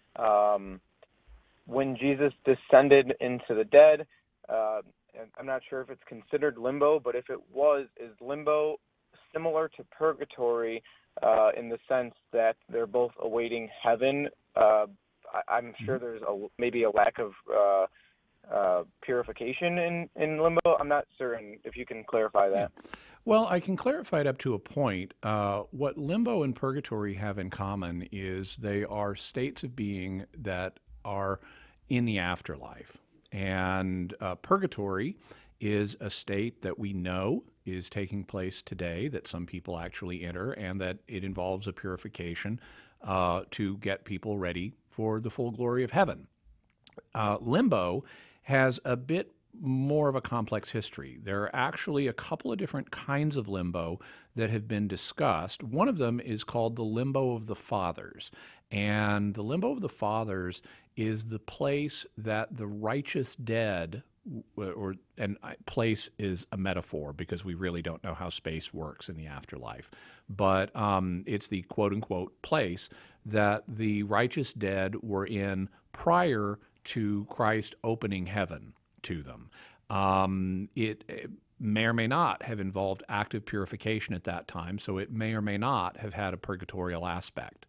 um, when Jesus descended into the dead. Uh, and I'm not sure if it's considered limbo, but if it was, is limbo similar to purgatory uh, in the sense that they're both awaiting heaven? Uh, I, I'm sure there's a, maybe a lack of uh, uh, purification in, in limbo. I'm not certain if you can clarify that. Yeah. Well, I can clarify it up to a point. Uh, what limbo and purgatory have in common is they are states of being that are in the afterlife. And uh, purgatory is a state that we know is taking place today, that some people actually enter, and that it involves a purification uh, to get people ready for the full glory of heaven. Uh, limbo has a bit more of a complex history. There are actually a couple of different kinds of limbo that have been discussed. One of them is called the limbo of the fathers. And the limbo of the fathers is the place that the righteous dead, or and place is a metaphor because we really don't know how space works in the afterlife, but um, it's the quote-unquote place that the righteous dead were in prior to Christ opening heaven to them. Um, it, it may or may not have involved active purification at that time, so it may or may not have had a purgatorial aspect.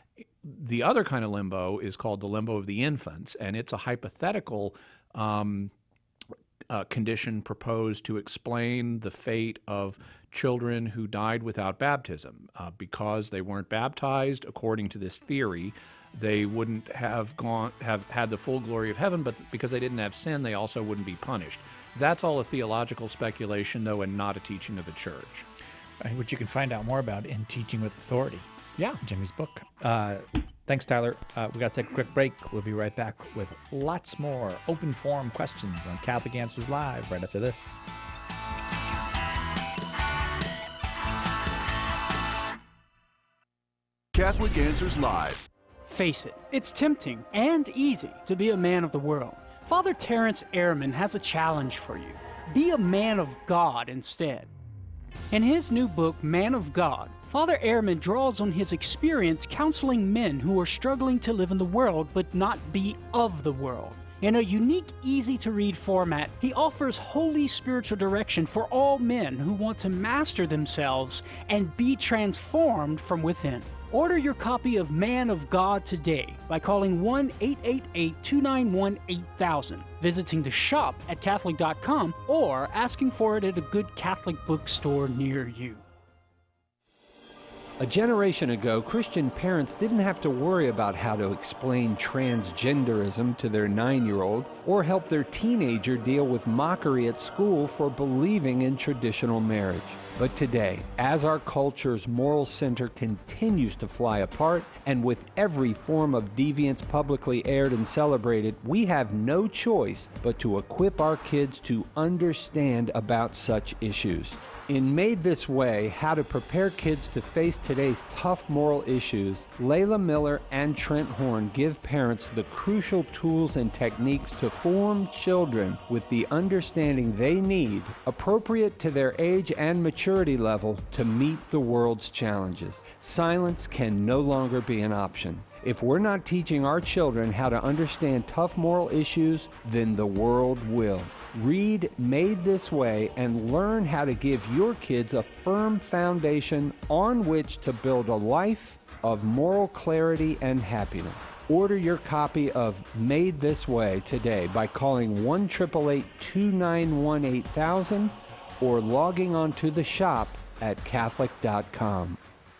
The other kind of limbo is called the limbo of the infants, and it's a hypothetical um, uh, condition proposed to explain the fate of children who died without baptism. Uh, because they weren't baptized, according to this theory, they wouldn't have gone have had the full glory of heaven, but because they didn't have sin, they also wouldn't be punished. That's all a theological speculation, though, and not a teaching of the church. Which you can find out more about in Teaching with Authority. Yeah. Jimmy's book. Uh, thanks, Tyler. Uh, we got to take a quick break. We'll be right back with lots more open forum questions on Catholic Answers Live right after this. Catholic Answers Live. Face it, it's tempting and easy to be a man of the world. Father Terence Ehrman has a challenge for you. Be a man of God instead. In his new book, Man of God, Father Ehrman draws on his experience counseling men who are struggling to live in the world but not be of the world. In a unique, easy-to-read format, he offers holy spiritual direction for all men who want to master themselves and be transformed from within. Order your copy of Man of God today by calling one eight eight eight, two nine one, eight thousand, visiting the shop at Catholic dot com, or asking for it at a good Catholic bookstore near you. A generation ago, Christian parents didn't have to worry about how to explain transgenderism to their nine-year-old or help their teenager deal with mockery at school for believing in traditional marriage. But today, as our culture's moral center continues to fly apart, and with every form of deviance publicly aired and celebrated, we have no choice but to equip our kids to understand about such issues. In Made This Way, How to Prepare Kids to Face Today's Tough Moral Issues, Layla Miller and Trent Horn give parents the crucial tools and techniques to form children with the understanding they need, appropriate to their age and maturity level, to meet the world's challenges. Silence can no longer be an option. If we're not teaching our children how to understand tough moral issues, then the world will. Read Made This Way and learn how to give your kids a firm foundation on which to build a life of moral clarity and happiness. Order your copy of Made This Way today by calling one eight eight eight, two nine one, eight thousand or logging on to the shop at Catholic dot com.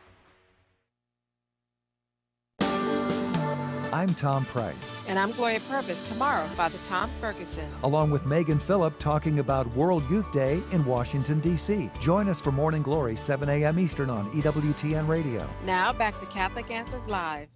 I'm Tom Price. And I'm Gloria Purvis. Tomorrow, Father Tom Ferguson. Along with Megan Phillip, talking about World Youth Day in Washington, D C Join us for Morning Glory, seven a.m. Eastern on E W T N Radio. Now, back to Catholic Answers Live.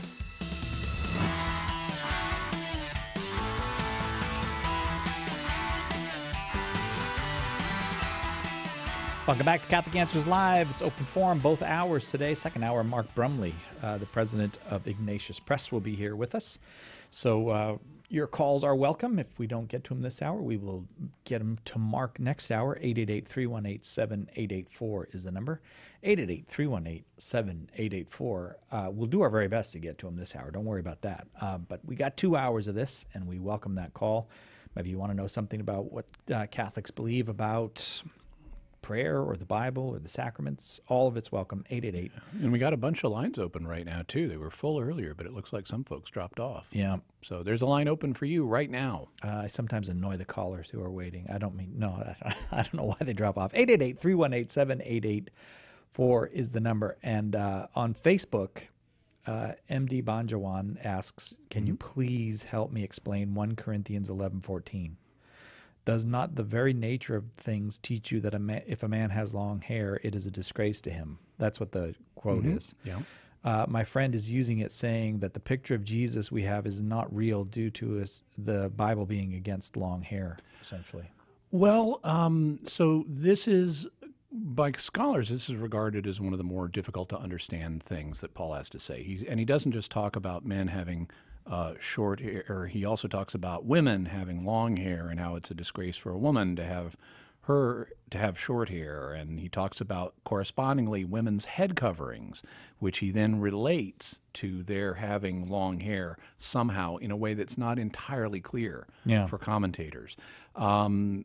Welcome back to Catholic Answers Live. It's open forum both hours today. Second hour, Mark Brumley, uh, the president of Ignatius Press, will be here with us. So uh, your calls are welcome. If we don't get to him this hour, we will get him to Mark next hour. eight eight eight, three one eight, seven eight eight four is the number. eight eight eight, three one eight, seven eight eight four. Uh, we'll do our very best to get to him this hour. Don't worry about that. Uh, but we got two hours of this, and we welcome that call. Maybe you want to know something about what uh, Catholics believe about prayer or the Bible or the sacraments. All of it's welcome. eight eight eight. And we got a bunch of lines open right now, too. They were full earlier, but it looks like some folks dropped off. Yeah. So there's a line open for you right now. Uh, I sometimes annoy the callers who are waiting. I don't mean, no, I don't know why they drop off. eight eight eight, three one eight, seven eight eight four is the number. And uh, on Facebook, uh, M D Banjawan asks, can mm-hmm. you please help me explain First Corinthians eleven fourteen? Does not the very nature of things teach you that a man, if a man has long hair, it is a disgrace to him? That's what the quote mm-hmm. is. Yeah. Uh, my friend is using it, saying that the picture of Jesus we have is not real due to his, the Bible being against long hair, essentially. Well, um, so this is, by scholars, this is regarded as one of the more difficult to understand things that Paul has to say. He's, and he doesn't just talk about men having Uh, short hair. He also talks about women having long hair and how it's a disgrace for a woman to have her to have short hair. And he talks about correspondingly women's head coverings, which he then relates to their having long hair somehow in a way that's not entirely clear yeah. for commentators. Um,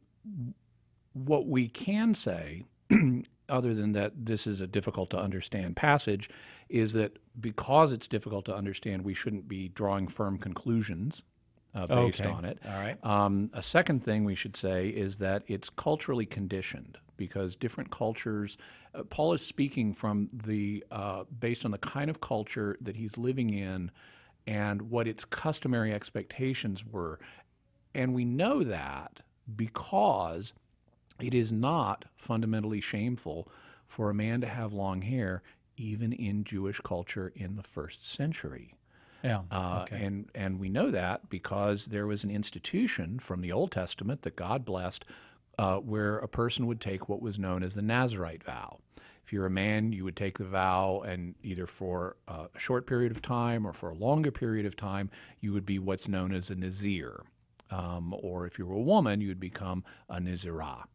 what we can say, other than that this is a difficult to understand passage, is that because it's difficult to understand, we shouldn't be drawing firm conclusions uh, based okay. on it. All right. Um, a second thing we should say is that it's culturally conditioned, because different cultures, uh, Paul is speaking from the, uh, based on the kind of culture that he's living in and what its customary expectations were. And we know that because it is not fundamentally shameful for a man to have long hair, even in Jewish culture in the first century. Yeah. Uh, Okay. and, and we know that because there was an institution from the Old Testament that God blessed uh, where a person would take what was known as the Nazirite vow. If you're a man, you would take the vow, and either for a short period of time or for a longer period of time, you would be what's known as a Nazir. Um, or if you were a woman, you would become a Nazirah.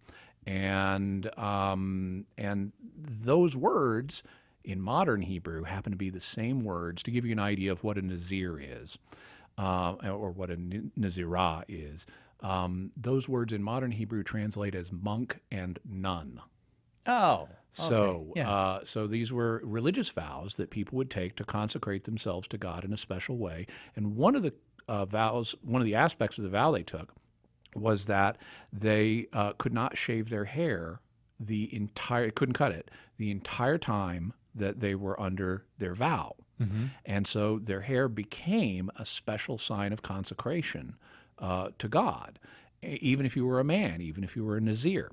And, um, and those words in modern Hebrew happen to be the same words, to give you an idea of what a Nazir is, uh, or what a Nazirah is. Um, those words in modern Hebrew translate as monk and nun. Oh, So, okay. Yeah. uh, so these were religious vows that people would take to consecrate themselves to God in a special way. And one of the uh, vows, one of the aspects of the vow they took was that they uh, could not shave their hair the entire, couldn't cut it, the entire time that they were under their vow. Mm-hmm. And so their hair became a special sign of consecration uh, to God, e- even if you were a man, even if you were a Nazir.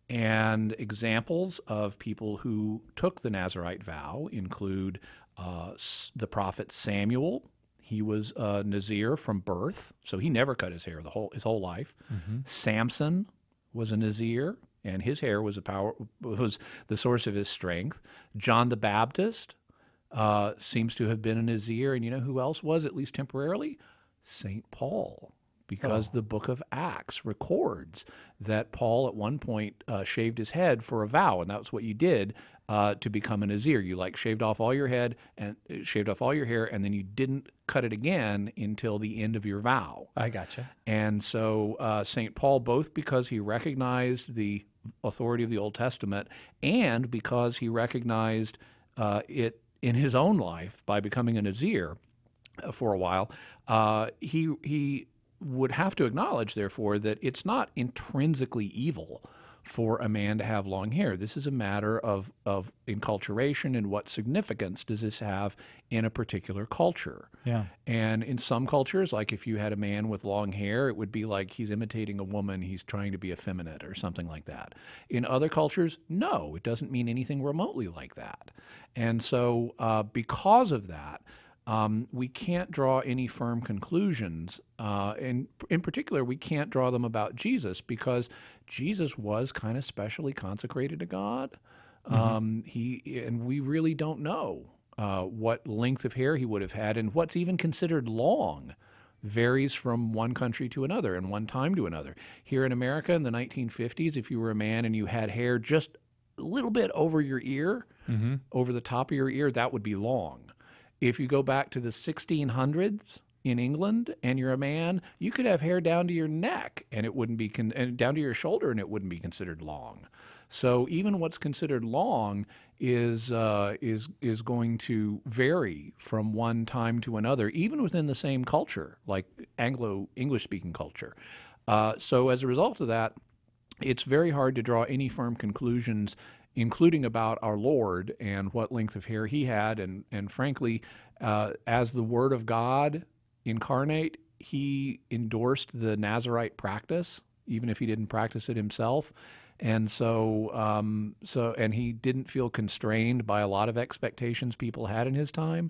And examples of people who took the Nazirite vow include uh, s- the prophet Samuel. He was a Nazir from birth, so he never cut his hair the whole his whole life. Mhm. Samson was a Nazir, and his hair was a power was the source of his strength. John the Baptist uh, seems to have been a Nazir, and you know who else was, at least temporarily? Saint Paul. Because Oh. the book of Acts records that Paul at one point uh, shaved his head for a vow, and that's what you did uh, to become a Nazir. You like shaved off all your head and uh, shaved off all your hair, and then you didn't cut it again until the end of your vow. I gotcha. And so uh, Saint Paul, both because he recognized the authority of the Old Testament and because he recognized uh, it in his own life by becoming a Nazir uh, for a while, uh, he he. would have to acknowledge, therefore, that it's not intrinsically evil for a man to have long hair. This is a matter of, of enculturation and what significance does this have in a particular culture. Yeah. And in some cultures, like if you had a man with long hair, it would be like he's imitating a woman, he's trying to be effeminate or something like that. In other cultures, no, it doesn't mean anything remotely like that. And so uh, because of that, Um, we can't draw any firm conclusions, uh, and in particular, we can't draw them about Jesus because Jesus was kind of specially consecrated to God. Mm-hmm. Um, he and we really don't know uh, what length of hair he would have had, and what's even considered long varies from one country to another and one time to another. Here in America in the nineteen fifties, if you were a man and you had hair just a little bit over your ear, Mm-hmm. over the top of your ear, that would be long. If you go back to the sixteen hundreds in England and you're a man, you could have hair down to your neck and it wouldn't be con- and down to your shoulder and it wouldn't be considered long. So even what's considered long is uh, is is going to vary from one time to another, even within the same culture, like Anglo English speaking culture. Uh, so as a result of that, it's very hard to draw any firm conclusions, including about our Lord and what length of hair he had. And, and frankly, uh, as the Word of God incarnate, he endorsed the Nazirite practice, even if he didn't practice it himself. And so, um, so, and he didn't feel constrained by a lot of expectations people had in his time.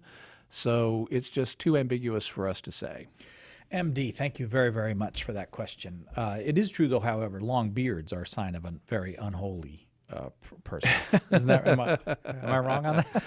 So it's just too ambiguous for us to say. M D, thank you very, very much for that question. Uh, it is true, though, however, long beards are a sign of a very unholy Uh, p- person. Isn't that, am I, am I wrong on that?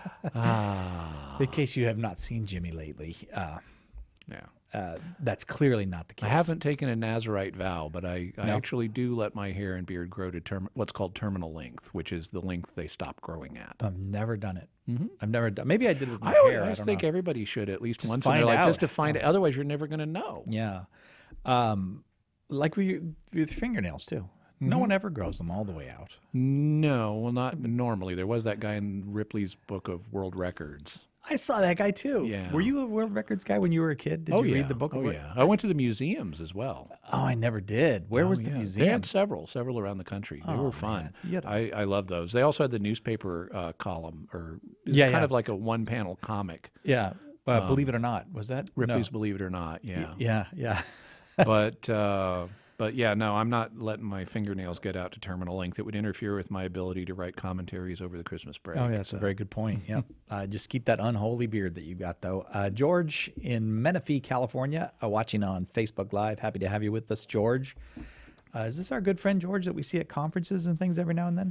Ah. In case you have not seen Jimmy lately, uh, yeah, uh, that's clearly not the case. I haven't taken a Nazirite vow, but I, I No? actually do let my hair and beard grow to term, what's called terminal length, which is the length they stop growing at. I've never done it. Mhm. I've never done. Maybe I did with my I always, hair. I I always don't think know. everybody should at least Just once in find their life, out. just to find Oh. it. Otherwise, you're never going to know. Yeah, um, like with, your, with fingernails too. No Mhm. one ever grows them all the way out. No, well, not normally. There was that guy in Ripley's book of world records. I saw that guy too. Yeah. Were you a world records guy when you were a kid? Did oh, you yeah. read the book? Oh, of Wor- yeah. I went to the museums as well. Oh, I never did. Where Oh, was the yeah. museum? They had several, several around the country. They Oh, were fun. man. You gotta- I, I love those. They also had the newspaper uh, column, or it's Yeah, kind yeah. of like a one-panel comic. Yeah. Uh, Um, Believe It or Not, was that? Ripley's No. Believe It or Not, yeah. Y- yeah, yeah. but uh, but yeah, no, I'm not letting my fingernails get out to terminal length. It would interfere with my ability to write commentaries over the Christmas break. Oh, yeah, that's so. a very good point. Yeah. uh, just keep that unholy beard that you got, though. Uh, George in Menifee, California, uh, watching on Facebook Live. Happy to have you with us, George. Uh, is this our good friend George that we see at conferences and things every now and then?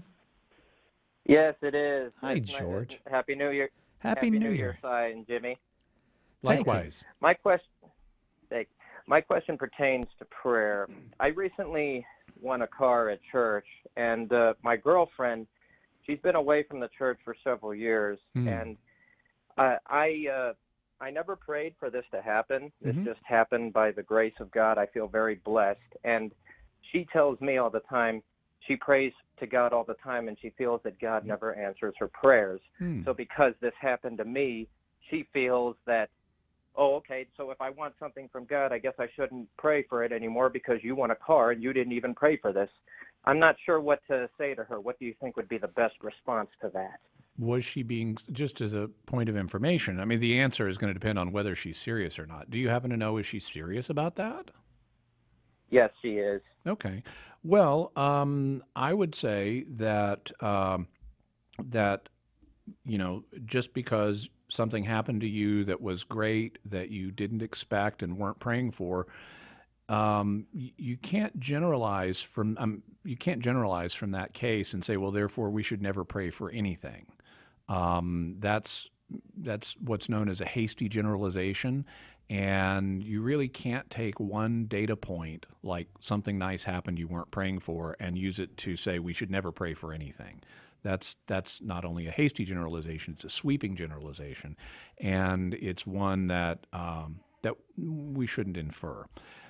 Yes, it is. Hi, It's my- George. Happy New Year. Happy New Year. Si and Jimmy. Likewise. My question, thank- my question pertains to prayer. I recently won a car at church, and uh, my girlfriend, she's been away from the church for several years, Hmm. and uh, I uh, I never prayed for this to happen. This Mhm. just happened by the grace of God. I feel very blessed, and she tells me all the time. She prays to God all the time, and she feels that God never answers her prayers. Hmm. So because this happened to me, she feels that, oh, okay, so if I want something from God, I guess I shouldn't pray for it anymore because you want a car and you didn't even pray for this. I'm not sure what to say to her. What do you think would be the best response to that? Was she being, just as a point of information, I mean, the answer is going to depend on whether she's serious or not. Do you happen to know, is she serious about that? Yes, she is. Okay. Well, um, I would say that um, that you know, just because something happened to you that was great that you didn't expect and weren't praying for, um, you, you can't generalize from um, you can't generalize from that case and say, well, therefore we should never pray for anything. Um, that's that's what's known as a hasty generalization. And you really can't take one data point, like something nice happened you weren't praying for, and use it to say we should never pray for anything. That's that's not only a hasty generalization; it's a sweeping generalization, and it's one that um, that we shouldn't infer.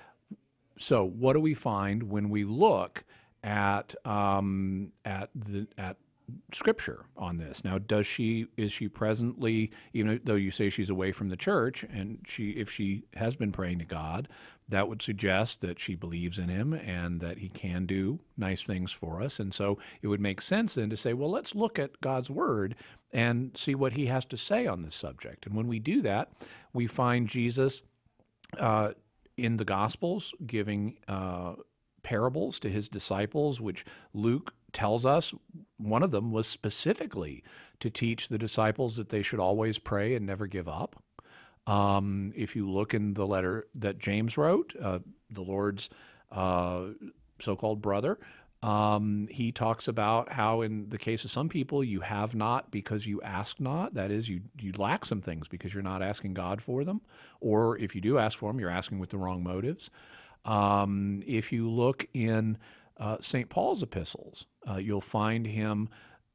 So, what do we find when we look at um, at the at Scripture on this? Now, does she is she presently, even though you say she's away from the church, and she if she has been praying to God, that would suggest that she believes in Him and that He can do nice things for us. And so it would make sense then to say, well, let's look at God's Word and see what He has to say on this subject. And when we do that, we find Jesus uh, in the Gospels giving uh, parables to His disciples, which Luke tells us one of them was specifically to teach the disciples that they should always pray and never give up. Um, if you look in the letter that James wrote, uh, the Lord's uh, so-called brother, um, he talks about how in the case of some people, you have not because you ask not. That is, you, you lack some things because you're not asking God for them. Or if you do ask for them, you're asking with the wrong motives. Um, if you look in uh, Saint Paul's epistles, uh, you'll find him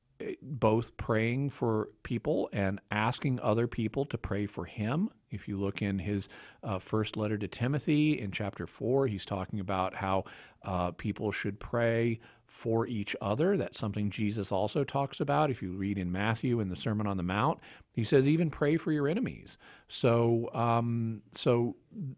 both praying for people and asking other people to pray for him. If you look in his uh, first letter to Timothy in chapter four, he's talking about how uh, people should pray for each other. That's something Jesus also talks about. If you read in Matthew in the Sermon on the Mount, he says even pray for your enemies. So, um, so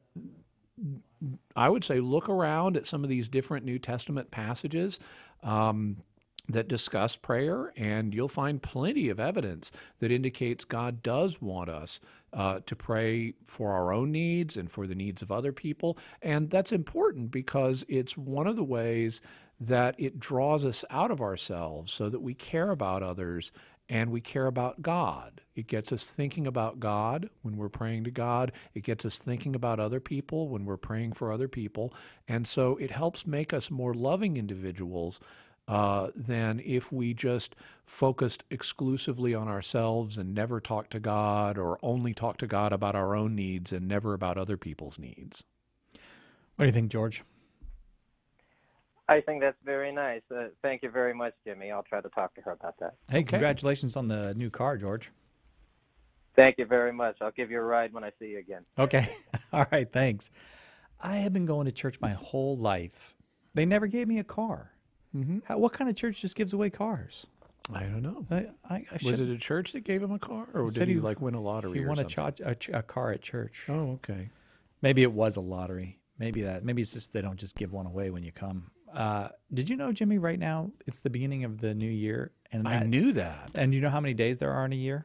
I would say look around at some of these different New Testament passages um, that discuss prayer, and you'll find plenty of evidence that indicates God does want us uh, to pray for our own needs and for the needs of other people. And that's important because it's one of the ways that it draws us out of ourselves so that we care about others and we care about God. It gets us thinking about God when we're praying to God. It gets us thinking about other people when we're praying for other people. And so it helps make us more loving individuals uh, than if we just focused exclusively on ourselves and never talked to God, or only talk to God about our own needs and never about other people's needs. What do you think, George? I think that's very nice. Uh, thank you very much, Jimmy. I'll try to talk to her about that. Hey, okay. Congratulations on the new car, George. Thank you very much. I'll give you a ride when I see you again. Okay. All right, thanks. I have been going to church my whole life. They never gave me a car. Mm-hmm. How, what kind of church just gives away cars? I don't know. I, I, I Was it a church that gave him a car, or Said did he, he- like win a lottery He or won a, something? cha- a, ch- a car at church. Oh, okay. Maybe it was a lottery. Maybe that. Maybe it's just they don't just give one away when you come. Uh, did you know, Jimmy? Right now, it's the beginning of the new year, and I that- knew that. And you know how many days there are in a year?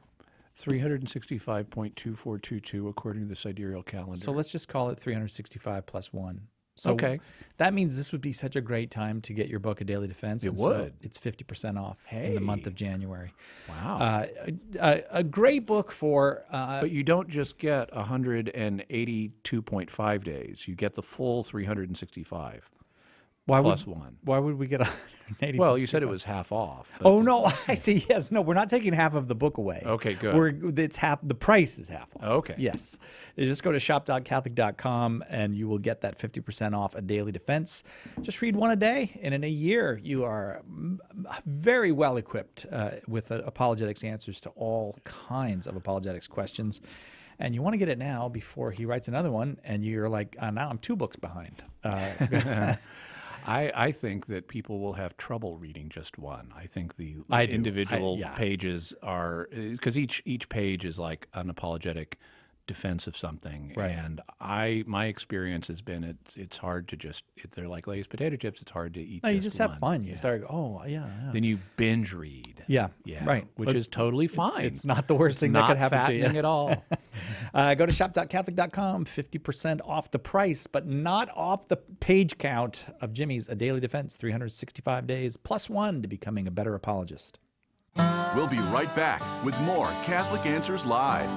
three hundred sixty-five point two four two two according to the sidereal calendar. So let's just call it three hundred sixty-five plus one. So okay. That means this would be such a great time to get your book, A Daily Defense. It and would. So it's fifty percent off hey. in the month of January. Wow. Uh, a, a great book for... Uh, but you don't just get one hundred eighty-two point five days. You get the full three hundred sixty-five why plus would, one. Why would we get one hundred eighty? Well, you said it was half off. Oh, no. I see. Yes. No, we're not taking half of the book away. Okay, good. We're, it's half, the price is half off. Okay. Yes. You just go to shop dot catholic dot com and you will get that fifty percent off A Daily Defense. Just read one a day, and in a year, you are very well equipped uh, with uh, apologetics answers to all kinds of apologetics questions. And you want to get it now before he writes another one, and you're like, oh, now I'm two books behind. Uh, I, I think that people will have trouble reading just one. I think the I do. individual I, yeah. pages are, because each each page is like an apologetic defense of something. Right. And I my experience has been it's it's hard to just it, they're like Lay's potato chips. It's hard to eat. No, just you just one. have fun. You yeah. start, oh yeah, yeah. Then you binge read. Yeah, yeah, right. Which But is totally fine. It's not the worst it's thing that not could happen to you fattening at all. uh, go to shop dot catholic dot com, fifty percent off the price, but not off the page count of Jimmy's A Daily Defense, three hundred sixty-five days, plus one to becoming a better apologist. We'll be right back with more Catholic Answers Live.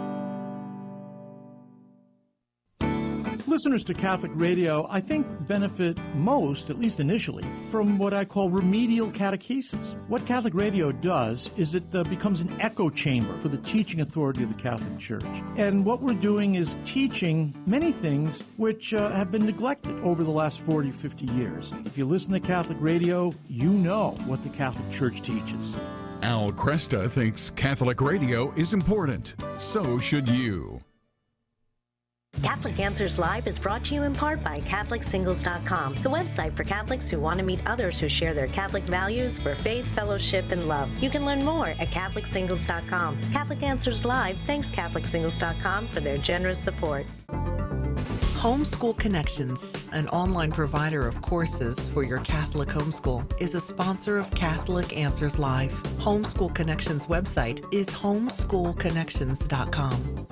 Listeners to Catholic Radio, I think, benefit most, at least initially, from what I call remedial catechesis. What Catholic Radio does is it uh, becomes an echo chamber for the teaching authority of the Catholic Church. And what we're doing is teaching many things which uh, have been neglected over the last forty, fifty years. If you listen to Catholic Radio, you know what the Catholic Church teaches. Al Cresta thinks Catholic Radio is important. So should you. Catholic Answers Live is brought to you in part by Catholic Singles dot com, the website for Catholics who want to meet others who share their Catholic values for faith, fellowship, and love. You can learn more at Catholic Singles dot com. Catholic Answers Live thanks Catholic Singles dot com for their generous support. Homeschool Connections, an online provider of courses for your Catholic homeschool, is a sponsor of Catholic Answers Live. Homeschool Connections website is homeschool connections dot com.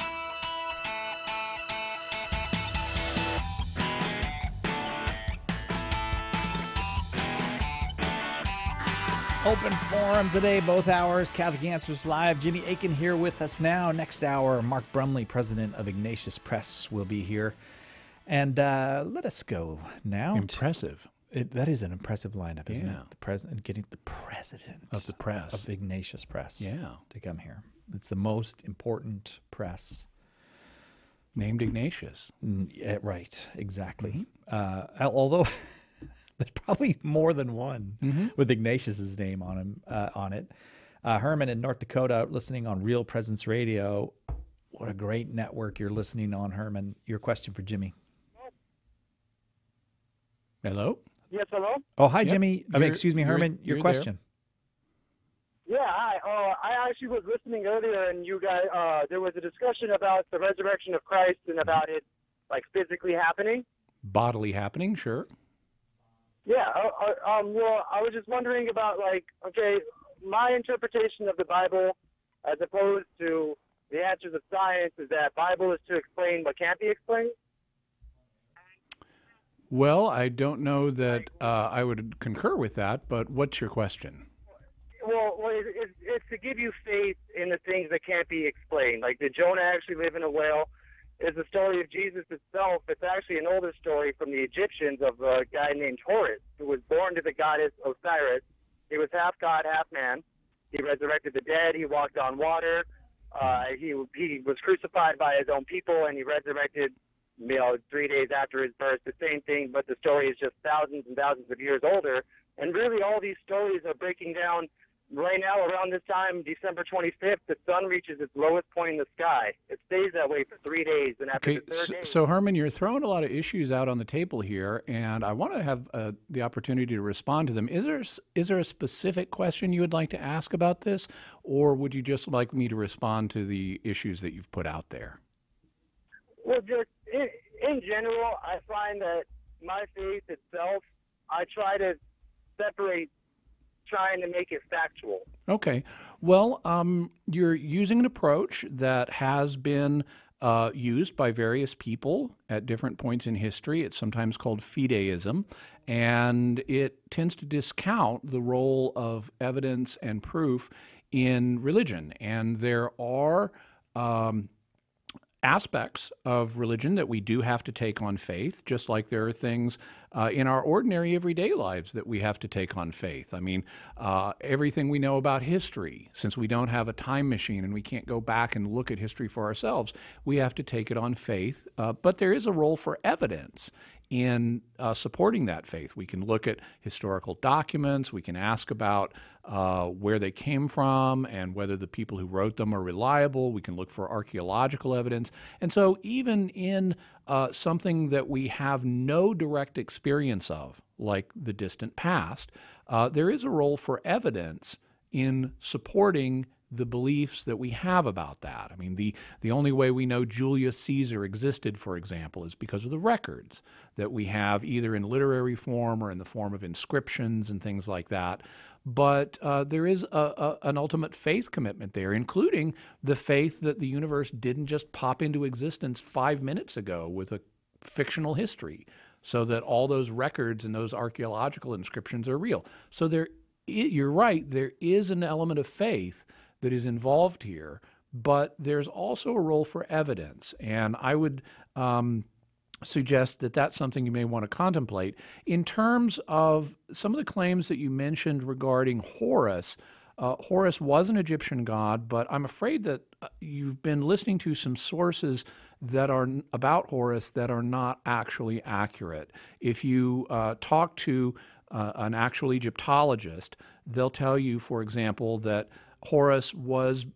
Open forum today, both hours. Catholic Answers Live. Jimmy Akin here with us now. Next hour, Mark Brumley, president of Ignatius Press, will be here. And uh, let us go now. Impressive. To, it, that is an impressive lineup, isn't yeah. it? The president getting the president of the press of Ignatius Press. Yeah. To come here. It's the most important press. Named Ignatius. Yeah, right. Exactly. Mm-hmm. Uh, although. There's probably more than one mm-hmm. with Ignatius's name on him uh, on it. Uh, Herman in North Dakota, listening on Real Presence Radio. What a great network you're listening on, Herman. Your question for Jimmy. Hello. Yes, hello. Oh, hi, yep. Jimmy. I mean, excuse me, Herman. Your question. There. Yeah, hi. Uh, I actually was listening earlier, and you guys, uh, there was a discussion about the resurrection of Christ and about it, like physically happening. Bodily happening, sure. Yeah, uh, um, well, I was just wondering about, like, okay, my interpretation of the Bible as opposed to the answers of science is that Bible is to explain what can't be explained. Well, I don't know that uh, I would concur with that, but what's your question? Well, well it, it, it's to give you faith in the things that can't be explained. Like, did Jonah actually live in a whale? Is the story of Jesus itself. It's actually an older story from the Egyptians of a guy named Horus, who was born to the goddess Osiris. He was half god, half man. He resurrected the dead. He walked on water. Uh, he he was crucified by his own people, and he resurrected, you know, three days after his birth. The same thing, but the story is just thousands and thousands of years older. And really, all these stories are breaking down. Right now, around this time, December twenty-fifth, the sun reaches its lowest point in the sky. It stays that way for three days, and after okay, the third so, day... So, Herman, you're throwing a lot of issues out on the table here, and I want to have uh, the opportunity to respond to them. Is there is there a specific question you would like to ask about this, or would you just like me to respond to the issues that you've put out there? Well, just in, in general, I find that my faith itself, I try to separate trying to make it factual. Okay. Well, um, you're using an approach that has been uh, used by various people at different points in history. It's sometimes called fideism, and it tends to discount the role of evidence and proof in religion. And there are um, aspects of religion that we do have to take on faith, just like there are things uh, in our ordinary everyday lives that we have to take on faith. I mean, uh, everything we know about history, since we don't have a time machine and we can't go back and look at history for ourselves, we have to take it on faith. Uh, but there is a role for evidence in uh, supporting that faith. We can look at historical documents, we can ask about uh, where they came from and whether the people who wrote them are reliable, we can look for archaeological evidence. And so even in uh, something that we have no direct experience of, like the distant past, uh, there is a role for evidence in supporting the beliefs that we have about that. I mean, the, the only way we know Julius Caesar existed, for example, is because of the records that we have either in literary form or in the form of inscriptions and things like that. But uh, there is a, a, an ultimate faith commitment there, including the faith that the universe didn't just pop into existence five minutes ago with a fictional history, so that all those records and those archaeological inscriptions are real. So there, you're right, there is an element of faith that is involved here, but there's also a role for evidence. And I would um, suggest that that's something you may want to contemplate. In terms of some of the claims that you mentioned regarding Horus, uh, Horus was an Egyptian god, but I'm afraid that you've been listening to some sources that are about Horus that are not actually accurate. If you uh, talk to uh, an actual Egyptologist, they'll tell you, for example, that Horus was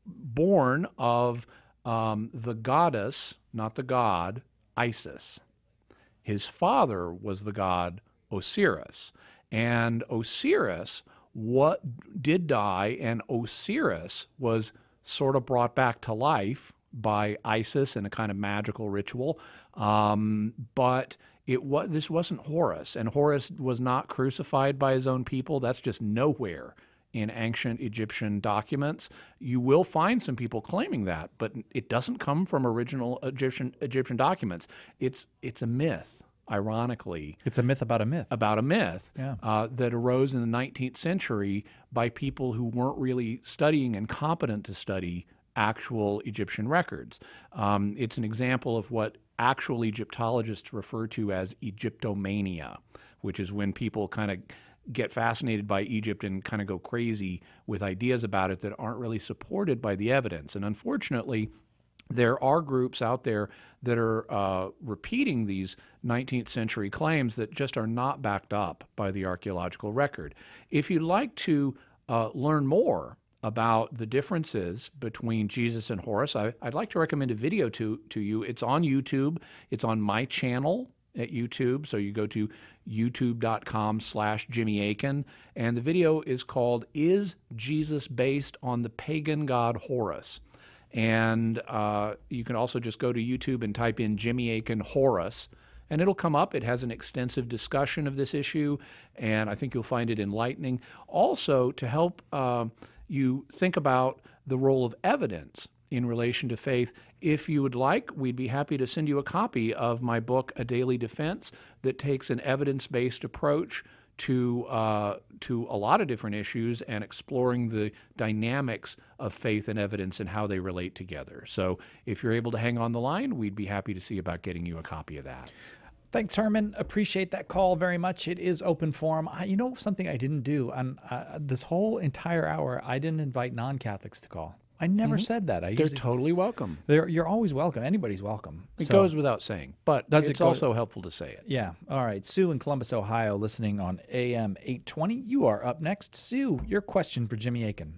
born of um, the goddess, not the god, Isis. His father was the god Osiris. And Osiris what did die, and Osiris was sort of brought back to life by Isis in a kind of magical ritual. Um, but it was, this wasn't Horus, and Horus was not crucified by his own people. That's just nowhere in ancient Egyptian documents. You will find some people claiming that, but it doesn't come from original Egyptian Egyptian documents. It's it's a myth, ironically. It's a myth about a myth. About a myth yeah. uh, that arose in the nineteenth century by people who weren't really studying and competent to study actual Egyptian records. Um, it's an example of what actual Egyptologists refer to as Egyptomania, which is when people kind of get fascinated by Egypt and kind of go crazy with ideas about it that aren't really supported by the evidence. And unfortunately, there are groups out there that are uh, repeating these nineteenth century claims that just are not backed up by the archaeological record. If you'd like to uh, learn more about the differences between Jesus and Horus, I, I'd like to recommend a video to, to you. It's on YouTube. It's on my channel at YouTube. So you go to youtube.com slash Jimmy Akin. And the video is called, Is Jesus Based on the Pagan God Horus? And uh, you can also just go to YouTube and type in Jimmy Akin Horus, and it'll come up. It has an extensive discussion of this issue, and I think you'll find it enlightening. Also, to help uh, you think about the role of evidence in relation to faith, if you would like, we'd be happy to send you a copy of my book, A Daily Defense, that takes an evidence-based approach to uh, to a lot of different issues and exploring the dynamics of faith and evidence and how they relate together. So if you're able to hang on the line, we'd be happy to see about getting you a copy of that. Thanks, Herman. Appreciate that call very much. It is open forum. I, you know something I didn't do on uh, this whole entire hour? I didn't invite non-Catholics to call. I never Mm-hmm. said that. I They're usually, totally welcome. They're, you're always welcome. Anybody's welcome. It So- goes without saying, but Does it it's go- also helpful to say it. Yeah. All right. Sue in Columbus, Ohio, listening on A M eight twenty. You are up next. Sue, your question for Jimmy Akin.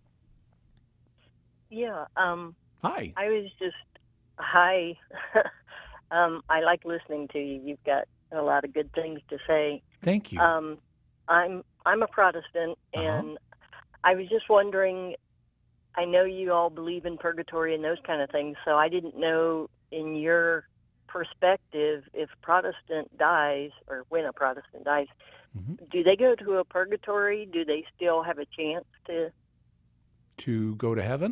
Yeah. Um, Hi. I was just, hi. um, I like listening to you. You've got a lot of good things to say. Thank you. Um, I'm I'm a Protestant, Uh-huh. and I was just wondering, I know you all believe in purgatory and those kind of things, so I didn't know in your perspective if Protestant dies, or when a Protestant dies, Mm-hmm. do they go to a purgatory? Do they still have a chance to, To go to heaven?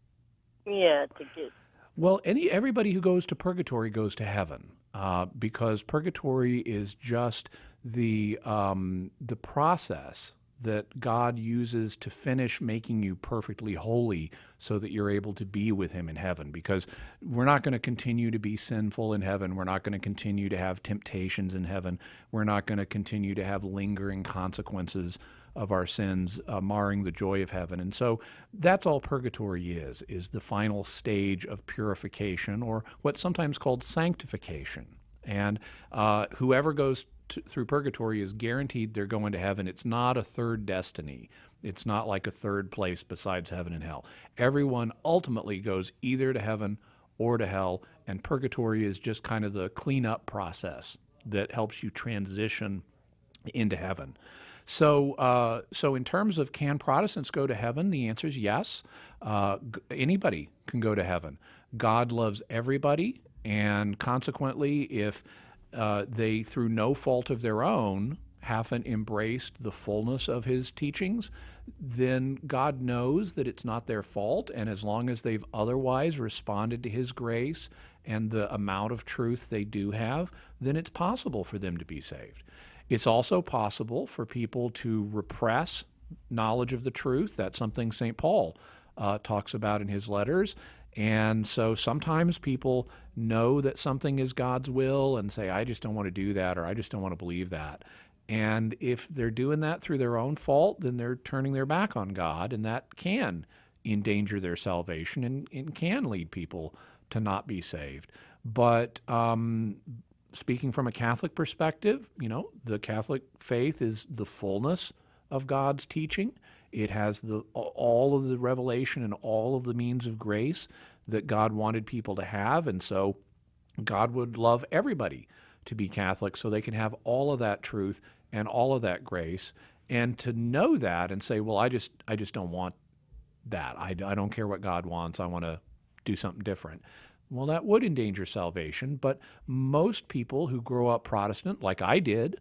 yeah, to get? Well, any everybody who goes to purgatory goes to heaven, uh, because purgatory is just the um, the process that God uses to finish making you perfectly holy so that you're able to be with him in heaven. Because we're not going to continue to be sinful in heaven. We're not going to continue to have temptations in heaven. We're not going to continue to have lingering consequences of our sins uh, marring the joy of heaven. And so that's all purgatory is, is the final stage of purification, or what's sometimes called sanctification. And uh, whoever goes to, through purgatory is guaranteed they're going to heaven. It's not a third destiny. It's not like a third place besides heaven and hell. Everyone ultimately goes either to heaven or to hell, and purgatory is just kind of the cleanup process that helps you transition into heaven. So, uh, so in terms of can Protestants go to heaven, the answer is yes. Uh, g- anybody can go to heaven. God loves everybody, and consequently, if uh, they, through no fault of their own, haven't embraced the fullness of his teachings, then God knows that it's not their fault, and as long as they've otherwise responded to his grace and the amount of truth they do have, then it's possible for them to be saved. It's also possible for people to repress knowledge of the truth. That's something Saint Paul uh, talks about in his letters. And so sometimes people know that something is God's will and say, I just don't want to do that, or I just don't want to believe that. And if they're doing that through their own fault, then they're turning their back on God, and that can endanger their salvation and, and can lead people to not be saved. But um, speaking from a Catholic perspective, you know, the Catholic faith is the fullness of God's teaching. It has the all of the revelation and all of the means of grace that God wanted people to have. And so God would love everybody to be Catholic so they can have all of that truth and all of that grace. And to know that and say, well, I just I just don't want that. I, I don't care what God wants. I want to do something different. Well, that would endanger salvation. But most people who grow up Protestant, like I did,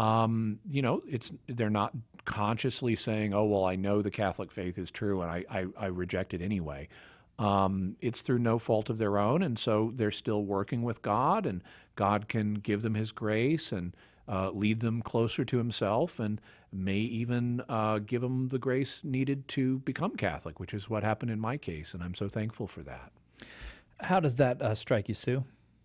um, you know, it's they're not consciously saying, oh, well, I know the Catholic faith is true and I, I, I reject it anyway. Um, it's through no fault of their own, and so they're still working with God, and God can give them his grace and uh, lead them closer to himself, and may even uh, give them the grace needed to become Catholic, which is what happened in my case, and I'm so thankful for that. How does that uh, strike you, Sue?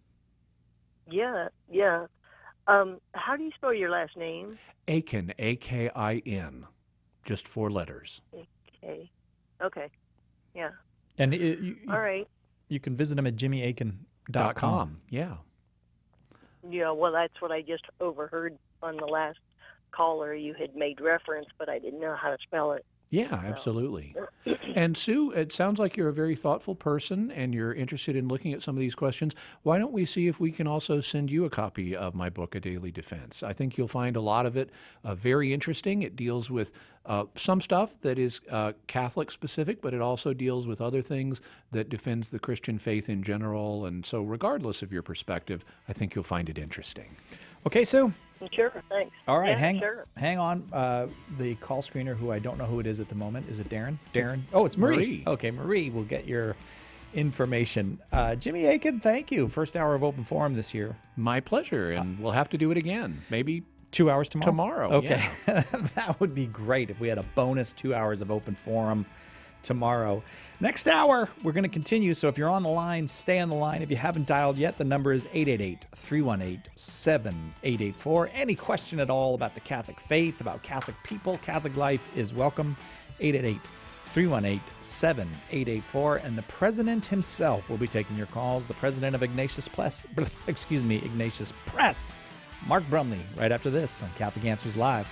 Yeah, yeah. Um, how do you spell your last name? Akin, A K I N, just four letters. Okay. Okay. Yeah. And it, you, All right. you can visit him at jimmy akin dot com. Yeah. Yeah, well, that's what I just overheard on the last caller. You had made reference, but I didn't know how to spell it. Yeah, absolutely. And Sue, it sounds like you're a very thoughtful person and you're interested in looking at some of these questions. Why don't we see if we can also send you a copy of my book, A Daily Defense? I think you'll find a lot of it uh, very interesting. It deals with uh, some stuff that is uh, Catholic specific, but it also deals with other things that defends the Christian faith in general. And so regardless of your perspective, I think you'll find it interesting. Okay, Sue. Sure, thanks. All right, Yeah, hang sure. hang on. Uh, the call screener, who I don't know who it is at the moment, is it Darren? Darren? Oh, it's Marie. Marie. Okay, Marie will get your information. Uh, Jimmy Akin, thank you. First hour of Open Forum this year. My pleasure, and we'll have to do it again. Maybe two hours tomorrow. Tomorrow. Okay, yeah. that would be great if we had a bonus two hours of Open Forum tomorrow. Next hour, we're going to continue. So if you're on the line, stay on the line. If you haven't dialed yet, the number is eight eight eight, three one eight, seven eight eight four. Any question at all about the Catholic faith, about Catholic people, Catholic life is welcome. eight eight eight, three one eight, seven eight eight four. And the president himself will be taking your calls. The president of Ignatius Press, excuse me, Ignatius Press, Mark Brumley, right after this on Catholic Answers Live.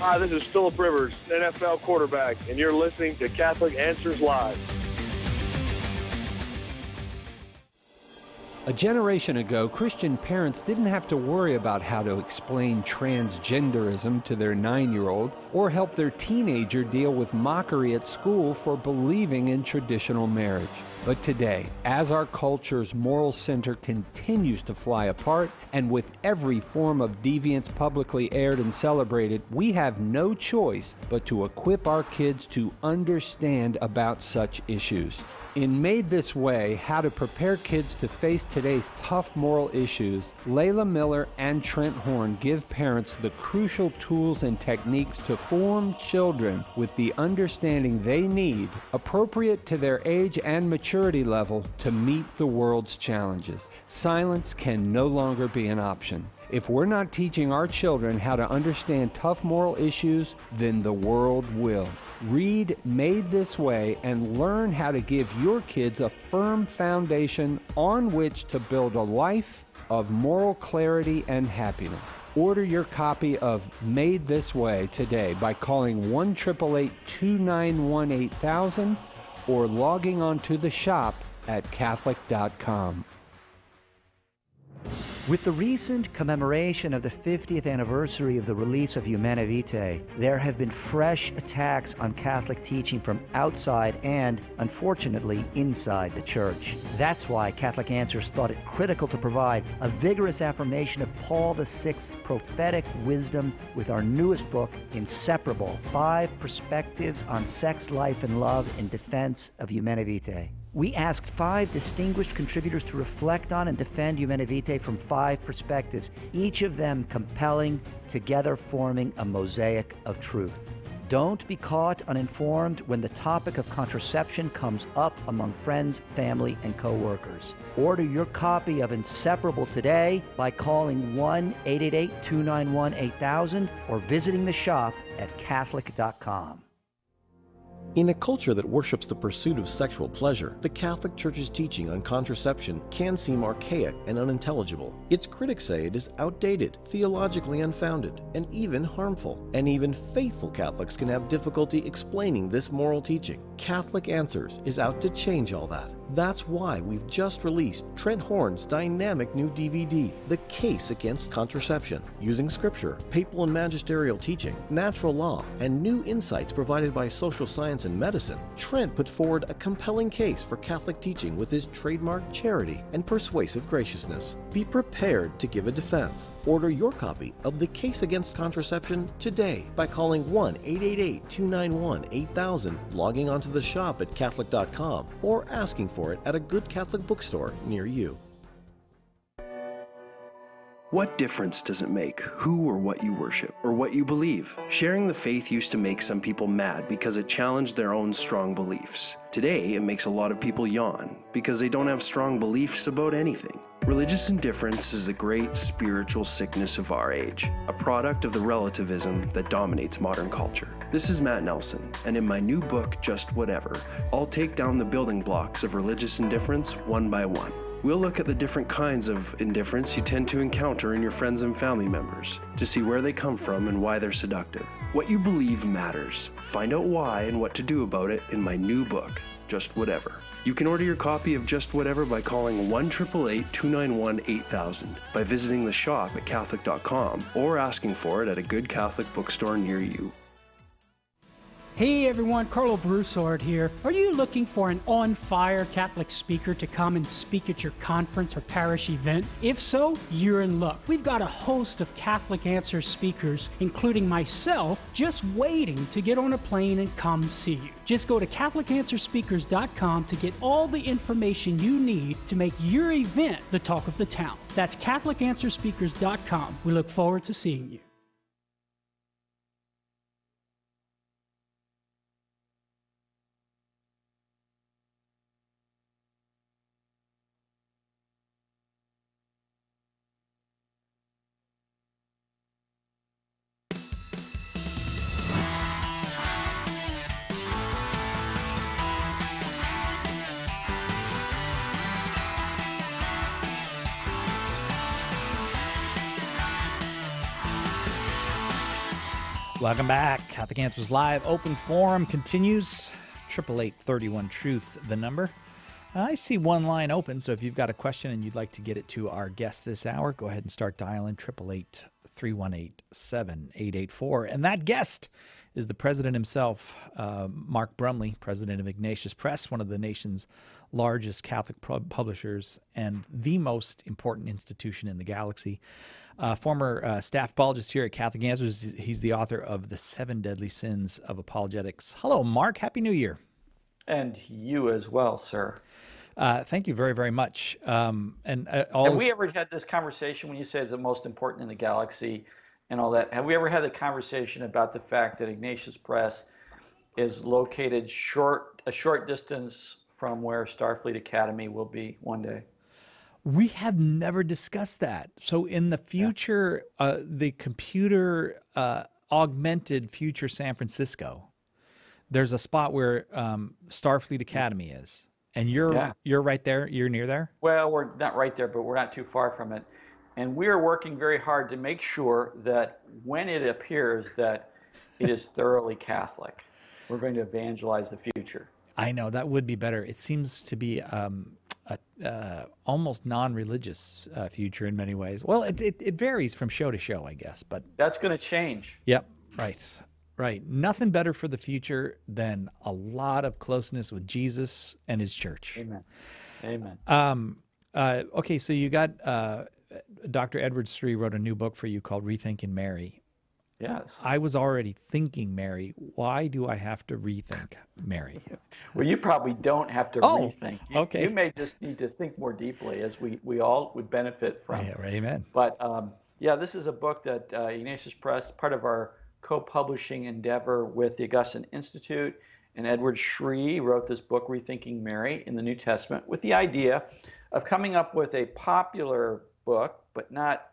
Hi, this is Philip Rivers, N F L quarterback, and you're listening to Catholic Answers Live. A generation ago, Christian parents didn't have to worry about how to explain transgenderism to their nine-year-old or help their teenager deal with mockery at school for believing in traditional marriage. But today, as our culture's moral center continues to fly apart, and with every form of deviance publicly aired and celebrated, we have no choice but to equip our kids to understand about such issues. In Made This Way, How to Prepare Kids to Face Today's Tough Moral Issues, Layla Miller and Trent Horn give parents the crucial tools and techniques to form children with the understanding they need, appropriate to their age and maturity level, to meet the world's challenges. Silence can no longer be an option. If we're not teaching our children how to understand tough moral issues, then the world will. Read Made This Way and learn how to give your kids a firm foundation on which to build a life of moral clarity and happiness. Order your copy of Made This Way today by calling one eight eight eight, two nine one, eight thousand or logging on to the shop at Catholic dot com. With the recent commemoration of the fiftieth anniversary of the release of Humanae Vitae, there have been fresh attacks on Catholic teaching from outside and, unfortunately, inside the Church. That's why Catholic Answers thought it critical to provide a vigorous affirmation of Paul the Sixth's prophetic wisdom with our newest book, Inseparable: Five Perspectives on Sex, Life, and Love in Defense of Humanae Vitae. We asked five distinguished contributors to reflect on and defend Humanae Vitae from five perspectives, each of them compelling, together forming a mosaic of truth. Don't be caught uninformed when the topic of contraception comes up among friends, family, and co-workers. Order your copy of Inseparable today by calling one eight eight eight, two nine one, eight thousand or visiting the shop at Catholic dot com. In a culture that worships the pursuit of sexual pleasure, the Catholic Church's teaching on contraception can seem archaic and unintelligible. Its critics say it is outdated, theologically unfounded, and even harmful. And even faithful Catholics can have difficulty explaining this moral teaching. Catholic Answers is out to change all that. That's why we've just released Trent Horn's dynamic new D V D, The Case Against Contraception, using scripture, papal and magisterial teaching, natural law, and new insights provided by social science and medicine. Trent put forward a compelling case for Catholic teaching with his trademark charity and persuasive graciousness. Be prepared to give a defense. Order your copy of The Case Against Contraception today by calling one eight eight eight, two nine one, eight thousand, logging onto the shop at Catholic dot com, or asking for it at a good Catholic bookstore near you. What difference does it make who or what you worship or what you believe? Sharing the faith used to make some people mad because it challenged their own strong beliefs. Today, it makes a lot of people yawn because they don't have strong beliefs about anything. Religious indifference is the great spiritual sickness of our age, a product of the relativism that dominates modern culture. This is Matt Nelson, and in my new book, Just Whatever, I'll take down the building blocks of religious indifference one by one. We'll look at the different kinds of indifference you tend to encounter in your friends and family members to see where they come from and why they're seductive. What you believe matters. Find out why and what to do about it in my new book, Just Whatever. You can order your copy of Just Whatever by calling one eight eight eight, two nine one, eight thousand, by visiting the shop at Catholic dot com, or asking for it at a good Catholic bookstore near you. Hey everyone, Carlo Broussard here. Are you looking for an on-fire Catholic speaker to come and speak at your conference or parish event? If so, you're in luck. We've got a host of Catholic Answers speakers, including myself, just waiting to get on a plane and come see you. Just go to Catholic Answer Speakers dot com to get all the information you need to make your event the talk of the town. That's Catholic Answer Speakers dot com. We look forward to seeing you. Welcome back. Catholic Answers Live open forum continues. Triple eight thirty one truth, the number. I see one line open, so if you've got a question and you'd like to get it to our guest this hour, go ahead and start dialing triple eight three one eight seven eight eight four. And that guest is the president himself, uh, Mark Brumley, president of Ignatius Press, one of the nation's largest Catholic publishers and the most important institution in the galaxy. Uh, former uh, staff apologist here at Catholic Answers. He's the author of The Seven Deadly Sins of Apologetics. Hello, Mark. Happy New Year. And you as well, sir. Uh, thank you very, very much. Um, and uh, all Have we ever had this conversation when you say the most important in the galaxy and all that? Have we ever had a conversation about the fact that Ignatius Press is located short a short distance from where Starfleet Academy will be one day? We have never discussed that. So in the future, yeah. uh, the computer uh, augmented future San Francisco, there's a spot where um, Starfleet Academy is. And you're yeah. you're right there? You're near there? Well, we're not right there, but we're not too far from it. And we're working very hard to make sure that when it appears that it is thoroughly Catholic, we're going to evangelize the future. I know, that would be better. It seems to be um, a uh, almost non-religious uh, future in many ways. Well, it, it, it varies from show to show, I guess. But that's going to change. Yep, right. Right. Nothing better for the future than a lot of closeness with Jesus and his church. Amen. Amen. Um, uh, okay, so you got uh, Doctor Edward Sri wrote a new book for you called Rethinking Mary. Yes. I was already thinking Mary. Why do I have to rethink Mary? Well, you probably don't have to oh, rethink. You, okay. You may just need to think more deeply, as we, we all would benefit from. Yeah, amen. But um, yeah, this is a book that uh, Ignatius Press, part of our co-publishing endeavor with the Augustine Institute, and Edward Sri wrote this book, Rethinking Mary in the New Testament, with the idea of coming up with a popular book, but not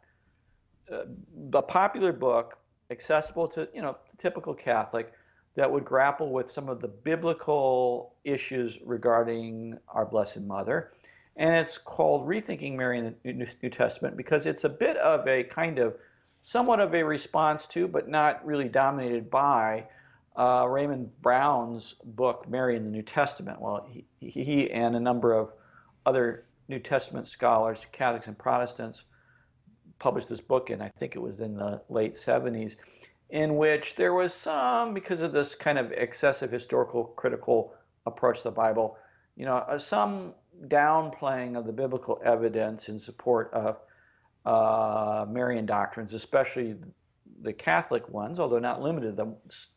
uh, a popular book accessible to, you know, the typical Catholic, that would grapple with some of the biblical issues regarding our Blessed Mother. And it's called Rethinking Mary in the New Testament because it's a bit of a kind of somewhat of a response to, but not really dominated by, uh, Raymond Brown's book, Mary in the New Testament. Well, he, he and a number of other New Testament scholars, Catholics and Protestants, published this book, and I think it was in the late seventies, in which there was some, because of this kind of excessive historical critical approach to the Bible, you know, uh, some downplaying of the biblical evidence in support of uh, Marian doctrines, especially the Catholic ones, although not limited to them,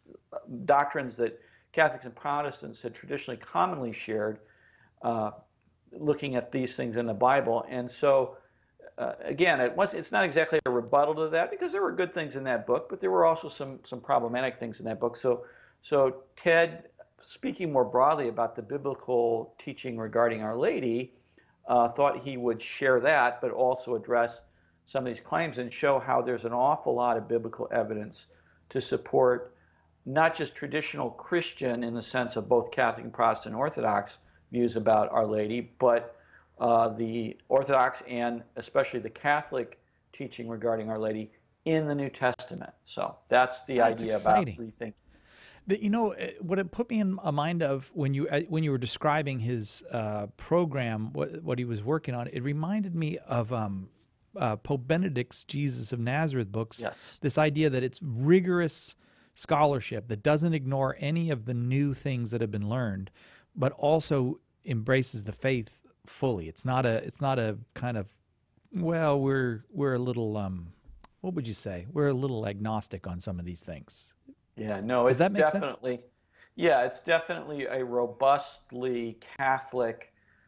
doctrines that Catholics and Protestants had traditionally commonly shared, uh, looking at these things in the Bible. And so, uh, again, it was, it's not exactly a rebuttal to that, because there were good things in that book, but there were also some, some problematic things in that book. So, so Ted, speaking more broadly about the biblical teaching regarding Our Lady, uh, thought he would share that, but also address some of these claims and show how there's an awful lot of biblical evidence to support not just traditional Christian, in the sense of both Catholic and Protestant Orthodox views about Our Lady, but uh, the Orthodox and especially the Catholic teaching regarding Our Lady in the New Testament. So that's the That's idea exciting. about rethinking. The, you know, what it put me in a mind of when you uh, when you were describing his uh, program, what what he was working on, it reminded me of um, uh, Pope Benedict's Jesus of Nazareth books. Yes. This idea that it's rigorous scholarship that doesn't ignore any of the new things that have been learned, but also embraces the faith fully. It's not a it's not a kind of, well, we're we're a little um, what would you say? We're a little agnostic on some of these things. Yeah, no, Does it's that make sense? definitely, yeah, it's definitely a robustly Catholic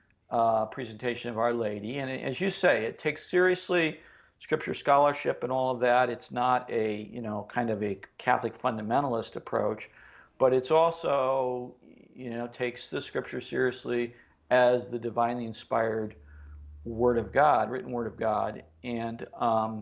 uh, presentation of Our Lady. And as you say, it takes seriously scripture scholarship and all of that. It's not a, you know, kind of a Catholic fundamentalist approach, but it's also, you know, takes the scripture seriously as the divinely inspired Word of God, written Word of God, and, um,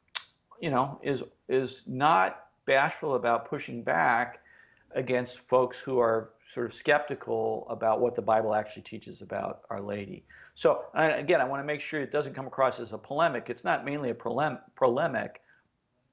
you know, is is not bashful about pushing back against folks who are sort of skeptical about what the Bible actually teaches about Our Lady. So, and again, I want to make sure it doesn't come across as a polemic. It's not mainly a polem polemic,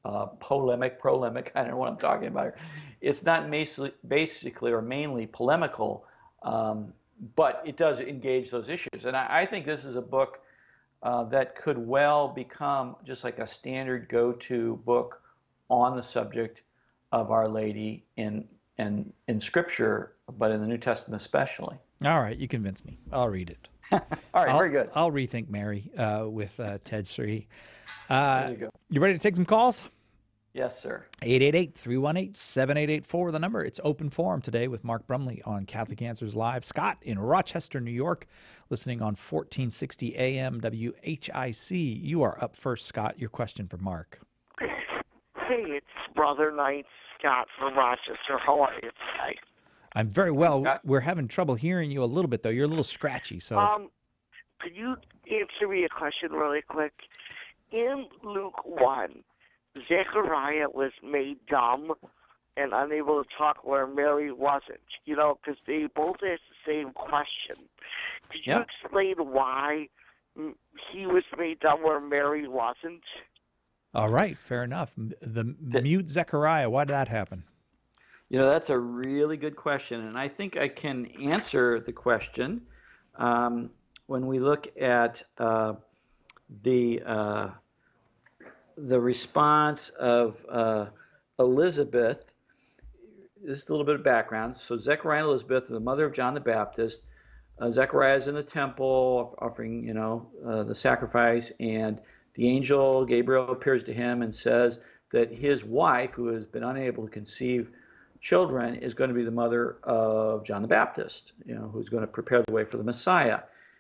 uh, polemic, prolemic, I don't know what I'm talking about here. It's not basically, basically or mainly polemical, um, but it does engage those issues. And I, I think this is a book uh, that could well become just like a standard go-to book on the subject of Our Lady in, in, in Scripture, but in the New Testament especially. All right, you convinced me. I'll read it. All right, I'll, very good. I'll rethink Mary uh, with uh, Ted Sri. Uh, there you go. You ready to take some calls? Yes, sir. eight eight eight, three one eight, seven eight eight four, the number. It's open forum today with Mark Brumley on Catholic Answers Live. Scott in Rochester, New York, listening on fourteen sixty A M W H I C. You are up first, Scott. Your question for Mark. Hey, it's Brother Knight Scott from Rochester. How are you today? I'm very well. We're having trouble hearing you a little bit, though. You're a little scratchy. So, Um, could you answer me a question really quick? In Luke one, Zechariah was made dumb and unable to talk where Mary wasn't, you know, because they both asked the same question. Could you Yeah. explain why mm, he was made dumb where Mary wasn't? all right, fair enough. The, the mute Zechariah, why did that happen? You know, that's a really good question, and I think I can answer the question um, when we look at uh, the uh, the response of uh, Elizabeth. Just a little bit of background. So Zechariah and Elizabeth, the mother of John the Baptist. Uh, Zechariah is in the temple offering, you know, uh, the sacrifice, and the angel Gabriel appears to him and says that his wife, who has been unable to conceive children, is going to be the mother of John the Baptist, you know, who's going to prepare the way for the Messiah.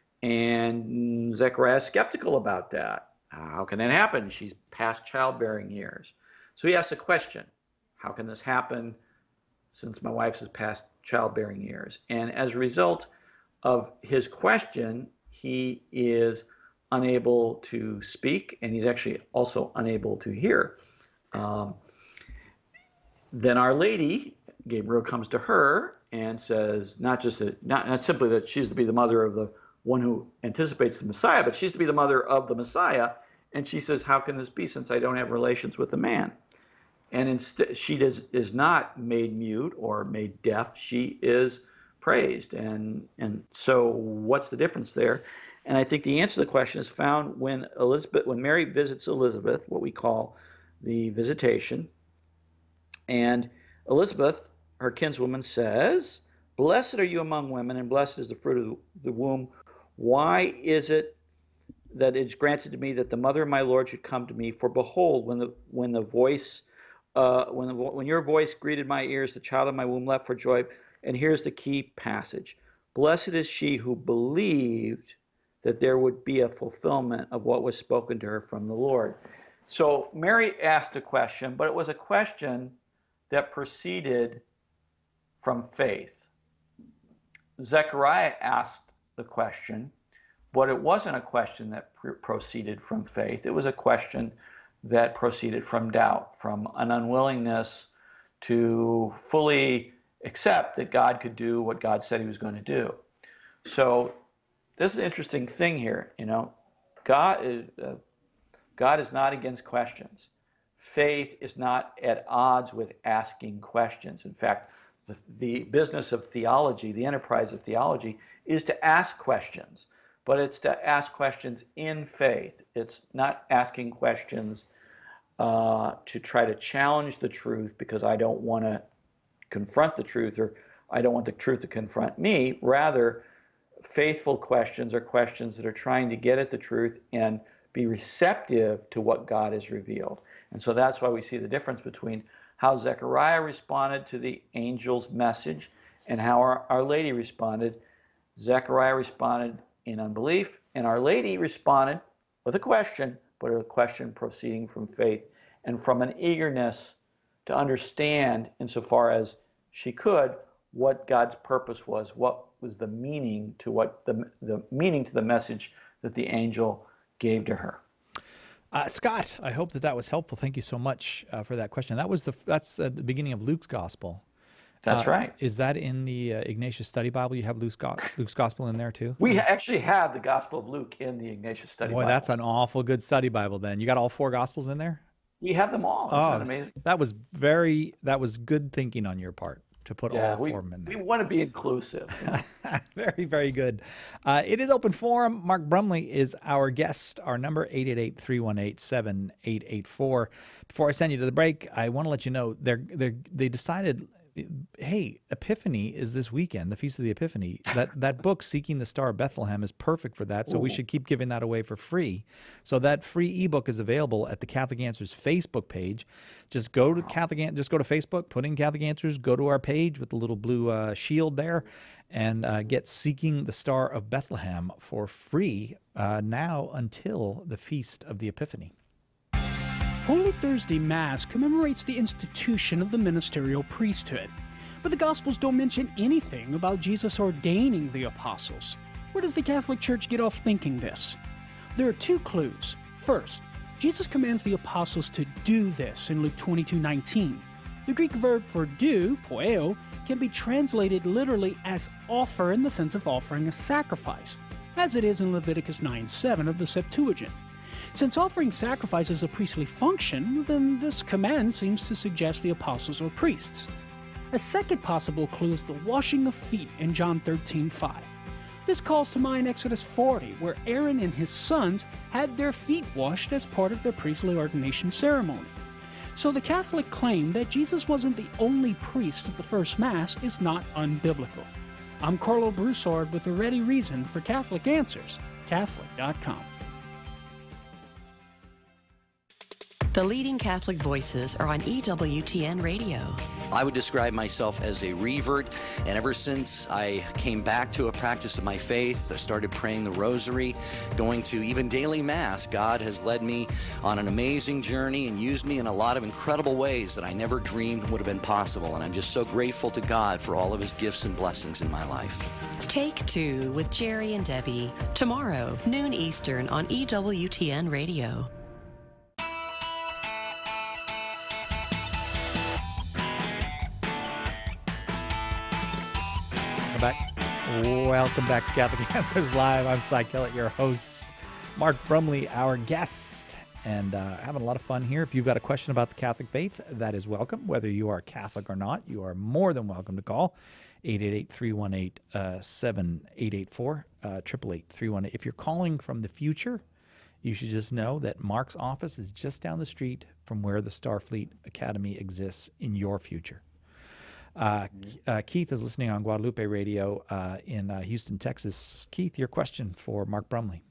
And Zechariah is skeptical about that. How can that happen? She's past childbearing years. So he asks a question: how can this happen since my wife's is past childbearing years? And as a result of his question, he is unable to speak, and he's actually also unable to hear. Um, then Our Lady, Gabriel, comes to her and says, not just that, not, not simply that she's to be the mother of the one who anticipates the Messiah, but she's to be the mother of the Messiah. And she says, how can this be since I don't have relations with the man? And instead, she does, is not made mute or made deaf. She is praised. And, and so what's the difference there? And I think the answer to the question is found when Elizabeth, when Mary visits Elizabeth, what we call the visitation. And Elizabeth, her kinswoman, says, "Blessed are you among women, and blessed is the fruit of the womb. Why is it that it's granted to me that the mother of my Lord should come to me? For behold, when the when the voice, uh, when the, when your voice greeted my ears, the child of my womb leapt for joy." And here's the key passage: "Blessed is she who believed that there would be a fulfillment of what was spoken to her from the Lord." So Mary asked a question, but it was a question that proceeded from faith. Zechariah asked the question, but it wasn't a question that pr- proceeded from faith. It was a question that proceeded from doubt, from an unwillingness to fully accept that God could do what God said he was going to do. So this is an interesting thing here. You know, God is, uh, God is not against questions. Faith is not at odds with asking questions. In fact, the, the business of theology, the enterprise of theology, is to ask questions, but it's to ask questions in faith. It's not asking questions uh, to try to challenge the truth because I don't want to confront the truth, or I don't want the truth to confront me. Rather, faithful questions are questions that are trying to get at the truth and be receptive to what God has revealed. And so that's why we see the difference between how Zechariah responded to the angel's message and how our, Our Lady responded. Zechariah responded in unbelief, and Our Lady responded with a question, but a question proceeding from faith and from an eagerness to understand, insofar as she could, what God's purpose was, what was the meaning to what the the meaning to the message that the angel gave to her. Uh, Scott, I hope that that was helpful. Thank you so much uh, for that question. That was the that's uh, the beginning of Luke's gospel. That's uh, right. Is that in the uh, Ignatius Study Bible? You have Luke's, go- Luke's gospel in there too? We actually have the Gospel of Luke in the Ignatius Study Boy, Bible. that's an awful good study Bible then. You got all four gospels in there? We have them all. Isn't Oh, that amazing? that was very, that was good thinking on your part to put Yeah, all we, four of them in there. we want to be inclusive. Very, very good. Uh, it is open forum. Mark Brumley is our guest. Our number, eight eight eight, three one eight, seven eight eight four. Before I send you to the break, I want to let you know they're, they're, they decided, hey, Epiphany is this weekend, the Feast of the Epiphany. That that book, Seeking the Star of Bethlehem, is perfect for that, so we Ooh. should keep giving that away for free. So that free ebook is available at the Catholic Answers Facebook page. Just go to Catholic An- just go to Facebook, put in Catholic Answers, go to our page with the little blue uh, shield there, and uh, get Seeking the Star of Bethlehem for free uh, now until the Feast of the Epiphany. Holy Thursday Mass commemorates the institution of the ministerial priesthood, but the Gospels don't mention anything about Jesus ordaining the apostles. Where does the Catholic Church get off thinking this? There are two clues. First, Jesus commands the apostles to do this in Luke twenty-two nineteen. The Greek verb for do, poeo, can be translated literally as offer in the sense of offering a sacrifice, as it is in Leviticus nine seven of the Septuagint. Since offering sacrifice is a priestly function, then this command seems to suggest the apostles were priests. A second possible clue is the washing of feet in John thirteen five. This calls to mind Exodus forty, where Aaron and his sons had their feet washed as part of their priestly ordination ceremony. So the Catholic claim that Jesus wasn't the only priest of the first Mass is not unbiblical. I'm Carlo Broussard with a ready reason for Catholic Answers, Catholic dot com. The leading Catholic voices are on E W T N Radio. I would describe myself as a revert, and ever since I came back to a practice of my faith, I started praying the rosary, going to even daily Mass, God has led me on an amazing journey and used me in a lot of incredible ways that I never dreamed would have been possible, and I'm just so grateful to God for all of His gifts and blessings in my life. Take Two with Jerry and Debbie, tomorrow, noon Eastern on E W T N Radio. Back. Welcome back to Catholic Answers Live. I'm Cy Kellett, your host. Mark Brumley, our guest, and uh, having a lot of fun here. If you've got a question about the Catholic faith, that is welcome. Whether you are Catholic or not, you are more than welcome to call eight eight eight, three one eight, seven eight eight four, eight eight eight, three one eight. If you're calling from the future, you should just know that Mark's office is just down the street from where the Starfleet Academy exists in your future. Uh, uh, Keith is listening on Guadalupe Radio uh, in uh, Houston, Texas. Keith, your question for Mark Brumley.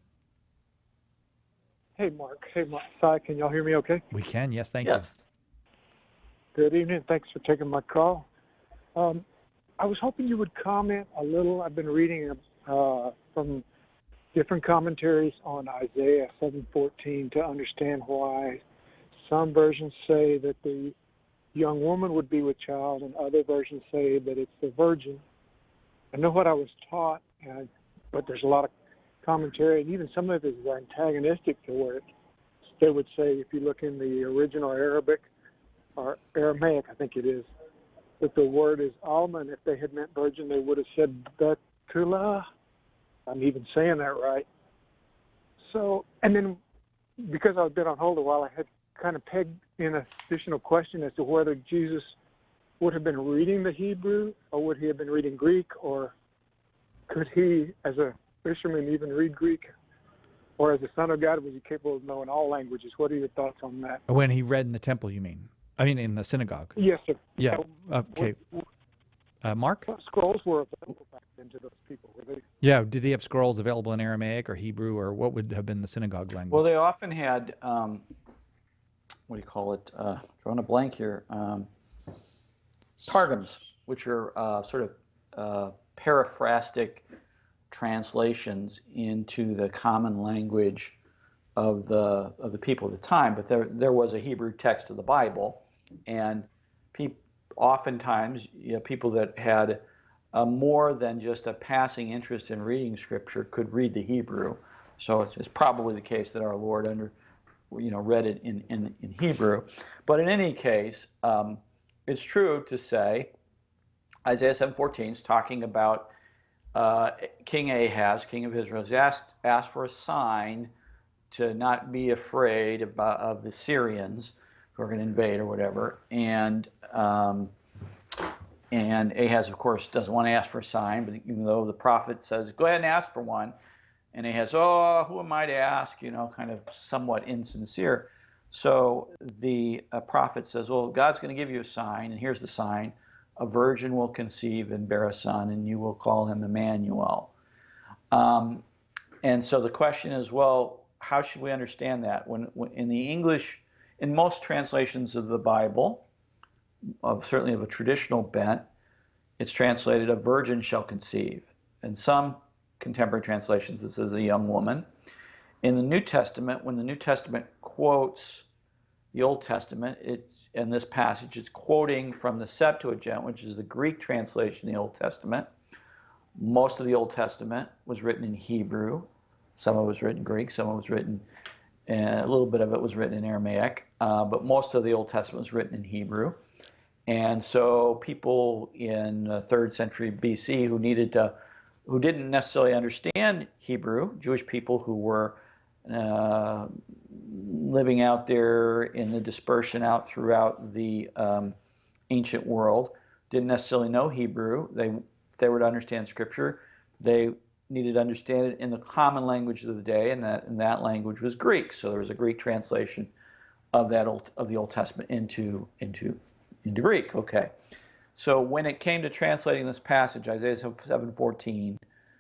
Hey, Mark. Hey, Mark. Cy, can y'all hear me okay? We can, yes, thank yes. you. Good evening. Thanks for taking my call. Um, I was hoping you would comment a little. I've been reading uh, from different commentaries on Isaiah seven fourteen to understand why some versions say that the young woman would be with child, and other versions say that it's the virgin. I know what I was taught, and, but there's a lot of commentary, and even some of it is antagonistic to where it, they would say, if you look in the original Arabic, or Aramaic, I think it is, that the word is Alma, and if they had meant virgin, they would have said Betula. I'm even saying that right. So, and then because I've been on hold a while, I had kind of pegged in an additional question as to whether Jesus would have been reading the Hebrew, or would he have been reading Greek, or could he, as a fisherman, even read Greek? Or as a son of God, was he capable of knowing all languages? What are your thoughts on that? When he read in the temple, you mean? I mean, in the synagogue? Yes, sir. Yeah, So, okay. Uh, Mark? what scrolls were available back then to those people? Were they? Yeah, did he have scrolls available in Aramaic or Hebrew, or what would have been the synagogue language? Well, they often had, um, what do you call it? Uh, drawing a blank here. Um, targums, which are uh, sort of uh, paraphrastic translations into the common language of the of the people of the time. But there there was a Hebrew text of the Bible, and pe- oftentimes you know, people that had uh, more than just a passing interest in reading Scripture could read the Hebrew. So it's, it's probably the case that our Lord under you know read it in in, in Hebrew. But in any case, um, it's true to say Isaiah seven fourteen is talking about uh, King Ahaz, king of Israel, has asked asked for a sign to not be afraid about, of the Syrians. who are going to invade or whatever. And um, and Ahaz, of course, doesn't want to ask for a sign, but even though the prophet says, go ahead and ask for one. And Ahaz, oh, who am I to ask? You know, kind of somewhat insincere. So the uh, prophet says, well, God's going to give you a sign, and here's the sign. A virgin will conceive and bear a son, and you will call him Emmanuel. Um, and so the question is, well, how should we understand that? When, when in the English, in most translations of the Bible, of, certainly of a traditional bent, it's translated, a virgin shall conceive. In some contemporary translations, this is a young woman. In the New Testament, when the New Testament quotes the Old Testament, it, in this passage, it's quoting from the Septuagint, which is the Greek translation of the Old Testament. Most of the Old Testament was written in Hebrew. Some of it was written in Greek. Some of it was written, uh, a little bit of it was written in Aramaic. Uh, but most of the Old Testament was written in Hebrew. And so people in the third century B C who needed to, who didn't necessarily understand Hebrew, Jewish people who were uh, living out there in the dispersion out throughout the um, ancient world, didn't necessarily know Hebrew. They, if they were to understand Scripture, they needed to understand it in the common language of the day, and that and that language was Greek. So there was a Greek translation of that old, of the Old Testament into into into Greek. Okay. So when it came to translating this passage, Isaiah seven fourteen,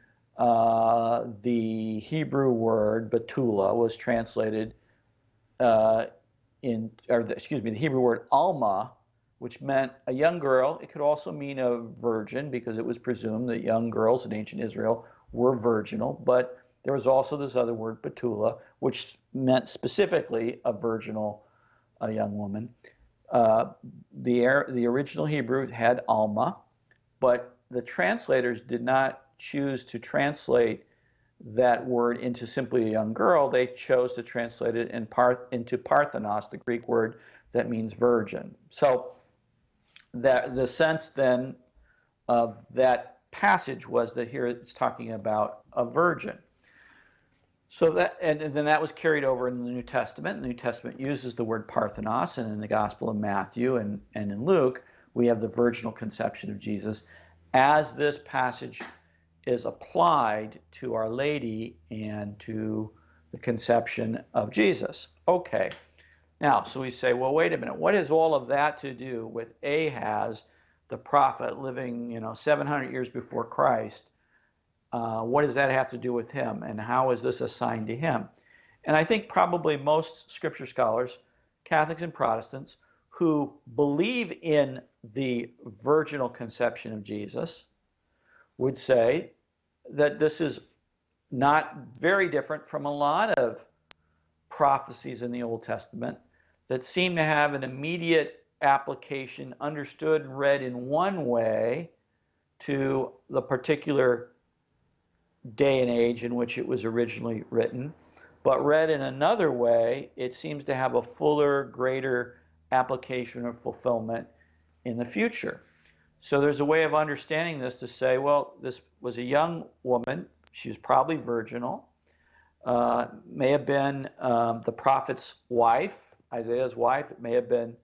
uh, the Hebrew word betula was translated uh, in, or the, excuse me, the Hebrew word alma, which meant a young girl. It could also mean a virgin, because it was presumed that young girls in ancient Israel were virginal. But there was also this other word betula, which meant specifically a virginal, a young woman. Uh, the, the original Hebrew had alma, but the translators did not choose to translate that word into simply a young girl. They chose to translate it in par, into parthenos, the Greek word that means virgin. So that, the sense then of that passage was that here it's talking about a virgin. So that, and, and then that was carried over in the New Testament. The New Testament uses the word parthenos, and in the Gospel of Matthew and, and in Luke, we have the virginal conception of Jesus as this passage is applied to Our Lady and to the conception of Jesus. Okay, now, so we say, well, wait a minute, what has all of that to do with Ahaz, the prophet living, you know, seven hundred years before Christ? Uh, what does that have to do with him, and how is this assigned to him? And I think probably most scripture scholars, Catholics and Protestants, who believe in the virginal conception of Jesus would say that this is not very different from a lot of prophecies in the Old Testament that seem to have an immediate application, understood and read in one way to the particular day and age in which it was originally written, but read in another way, it seems to have a fuller, greater application or fulfillment in the future. So there's a way of understanding this to say, well, this was a young woman. She was probably virginal. Uh, may have been um, the prophet's wife, Isaiah's wife. It may have been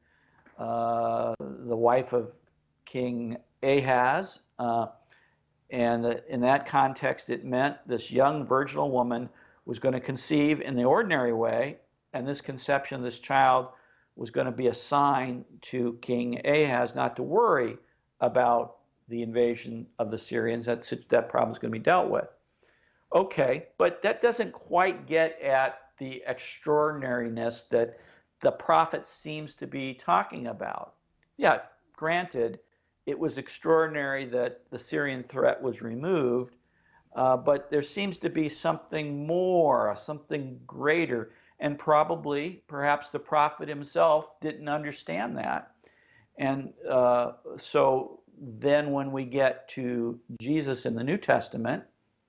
uh, the wife of King Ahaz. Uh, And in that context, it meant this young virginal woman was going to conceive in the ordinary way, and this conception of this child was going to be a sign to King Ahaz not to worry about the invasion of the Syrians. That, that problem is going to be dealt with. Okay, but that doesn't quite get at the extraordinariness that the prophet seems to be talking about. Yeah, granted, it was extraordinary that the Syrian threat was removed, uh, but there seems to be something more, something greater, and probably, perhaps the prophet himself didn't understand that. And uh, so then when we get to Jesus in the New Testament,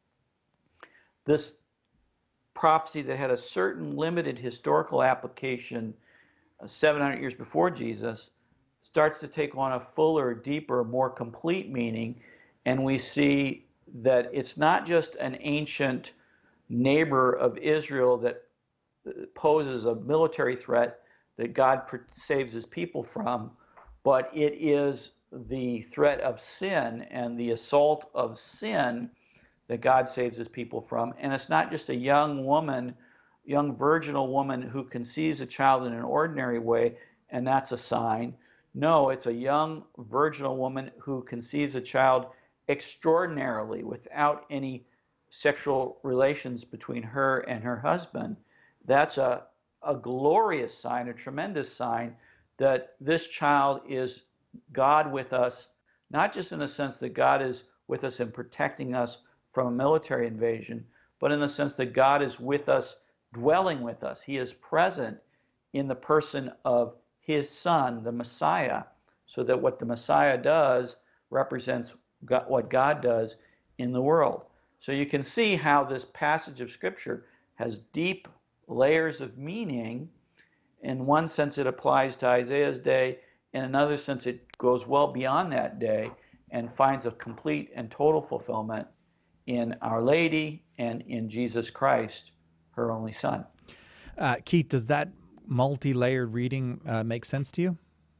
this prophecy that had a certain limited historical application uh, seven hundred years before Jesus starts to take on a fuller, deeper, more complete meaning, and we see that it's not just an ancient neighbor of Israel that poses a military threat, that God saves his people from, but it is the threat of sin and the assault of sin that God saves his people from. And it's not just a young woman, young virginal woman who conceives a child in an ordinary way, and that's a sign. No, it's a young virginal woman who conceives a child extraordinarily without any sexual relations between her and her husband. That's a, a glorious sign, a tremendous sign that this child is God with us, not just in the sense that God is with us and protecting us from a military invasion, but in the sense that God is with us, dwelling with us. He is present in the person of his son, the Messiah, so that what the Messiah does represents God, what God does in the world. So you can see how this passage of Scripture has deep layers of meaning. In one sense, it applies to Isaiah's day. In another sense, it goes well beyond that day and finds a complete and total fulfillment in Our Lady and in Jesus Christ, her only Son. Uh, Keith, does that multi-layered reading uh, make sense to you?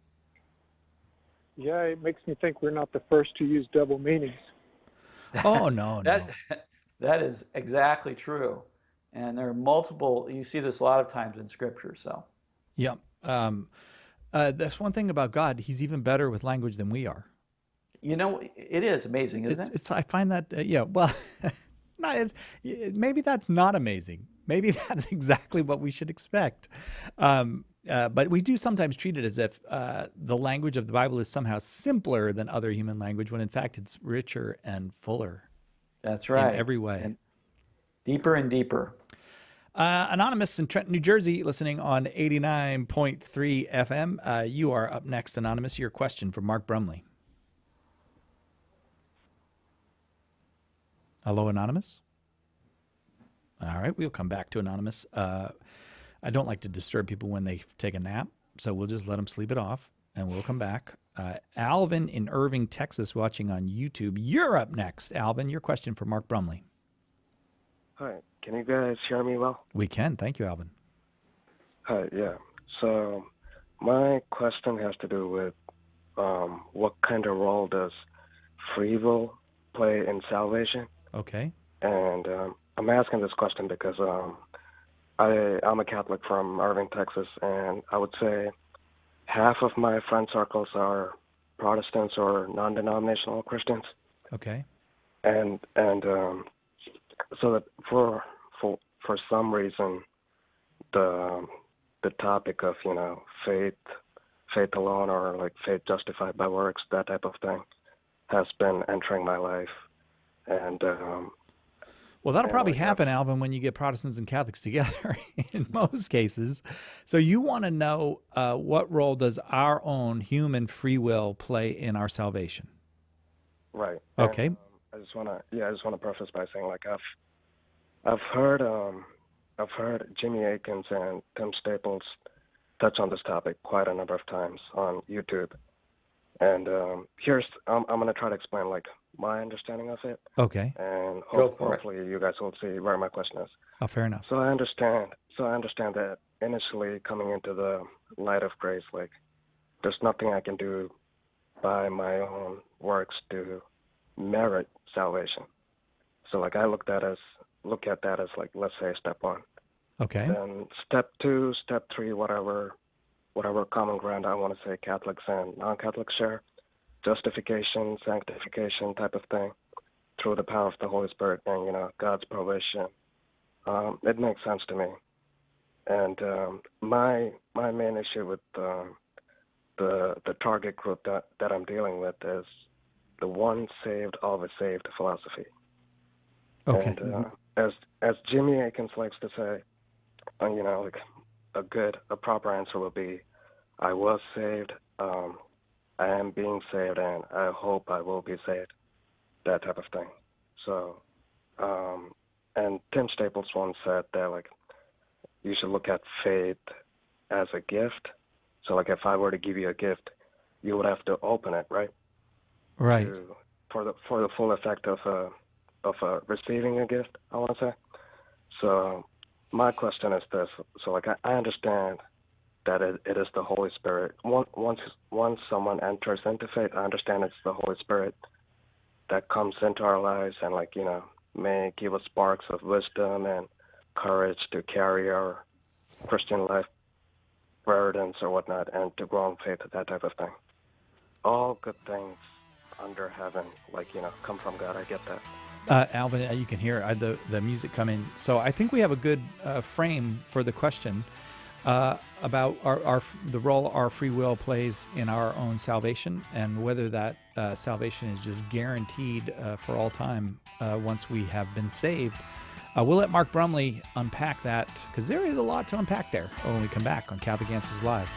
Yeah, it makes me think we're not the first to use double meanings. Oh, no, that, no. That is exactly true. And there are multiple, you see this a lot of times in Scripture, so. Yeah. Um, uh, that's one thing about God. He's even better with language than we are. You know, it is amazing, isn't it's, it? It's, I find that, uh, yeah, well, not, it's, maybe that's not amazing. Maybe that's exactly what we should expect. Um, uh, but we do sometimes treat it as if uh, the language of the Bible is somehow simpler than other human language, when in fact it's richer and fuller. That's right. In every way. And deeper and deeper. Uh, Anonymous in Trenton, New Jersey, listening on eighty-nine point three F M. Uh, you are up next, Anonymous. Your question for Mark Brumley. Hello, Anonymous. All right, we'll come back to Anonymous. Uh, I don't like to disturb people when they take a nap, so we'll just let them sleep it off, and we'll come back. Uh, Alvin in Irving, Texas, watching on YouTube. You're up next, Alvin. Your question for Mark Brumley. Hi, can you guys hear me well? We can. Thank you, Alvin. Hi, yeah. So my question has to do with um, what kind of role does free will play in salvation? Okay. And um, I'm asking this question because um, I, I'm a Catholic from Irving, Texas, and I would say half of my friend circles are Protestants or non-denominational Christians. Okay. And and um, so that for for for some reason, the the topic of you know faith, faith alone, or like faith justified by works, that type of thing, has been entering my life, and um, well, that'll probably happen, Alvin, when you get Protestants and Catholics together in most cases. So you want to know uh, what role does our own human free will play in our salvation? Right. Okay. And, um, I just want to yeah, I just want to preface by saying like I've I've heard um I've heard Jimmy Akins and Tim Staples touch on this topic quite a number of times on YouTube. And um, here's I'm I'm gonna try to explain like my understanding of it. Okay. And Go ho- for it. hopefully you guys will see where my question is. Oh, fair enough. So I understand. So I understand that initially coming into the light of grace, like there's nothing I can do by my own works to merit salvation. So like I looked at as look at that as like let's say step one. Okay. Then step two, step three, whatever whatever common ground I want to say Catholics and non-Catholics share, justification, sanctification type of thing, through the power of the Holy Spirit and, you know, God's provision. Um, it makes sense to me. And um, my my main issue with um, the the target group that, that I'm dealing with is the one saved, always saved philosophy. Okay. And uh, as as Jimmy Akins likes to say, uh, you know, like a good, a proper answer will be, I was saved, um, I am being saved, and I hope I will be saved. That type of thing. So, um, and Tim Staples once said that like you should look at faith as a gift. So like if I were to give you a gift, you would have to open it, right? Right. To, for the for the full effect of uh, of uh, receiving a gift, I want to say. So my question is this: so like I, I understand that it, it is the Holy Spirit. Once, once once someone enters into faith, I understand it's the Holy Spirit that comes into our lives and, like, you know, may give us sparks of wisdom and courage to carry our Christian life burdens or whatnot and to grow in faith, that type of thing. All good things under heaven, like, you know, come from God. I get that. Uh, Alvin, uh, you can hear uh, the, the music coming. So I think we have a good uh, frame for the question uh, about our, our the role our free will plays in our own salvation, and whether that uh, salvation is just guaranteed uh, for all time uh, once we have been saved. Uh, we'll let Mark Brumley unpack that, because there is a lot to unpack there when we come back on Catholic Answers Live.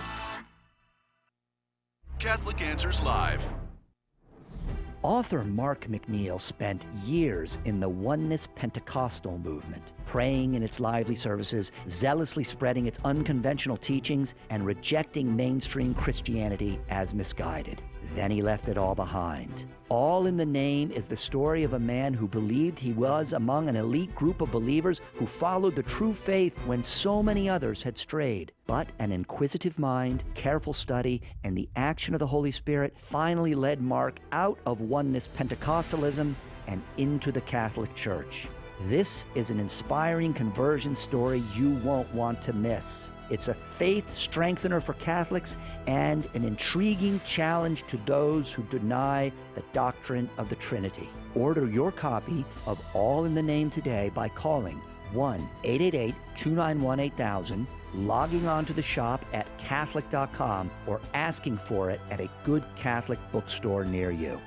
Catholic Answers Live. Author Mark McNeil spent years in the Oneness Pentecostal movement, praying in its lively services, zealously spreading its unconventional teachings, and rejecting mainstream Christianity as misguided. Then he left it all behind. All in the Name is the story of a man who believed he was among an elite group of believers who followed the true faith when so many others had strayed. But an inquisitive mind, careful study, and the action of the Holy Spirit finally led Mark out of Oneness Pentecostalism and into the Catholic Church. This is an inspiring conversion story you won't want to miss. It's a faith strengthener for Catholics and an intriguing challenge to those who deny the doctrine of the Trinity. Order your copy of All in the Name today by calling one eight eight eight, two nine one, eight thousand, logging on to the shop at Catholic dot com, or asking for it at a good Catholic bookstore near you.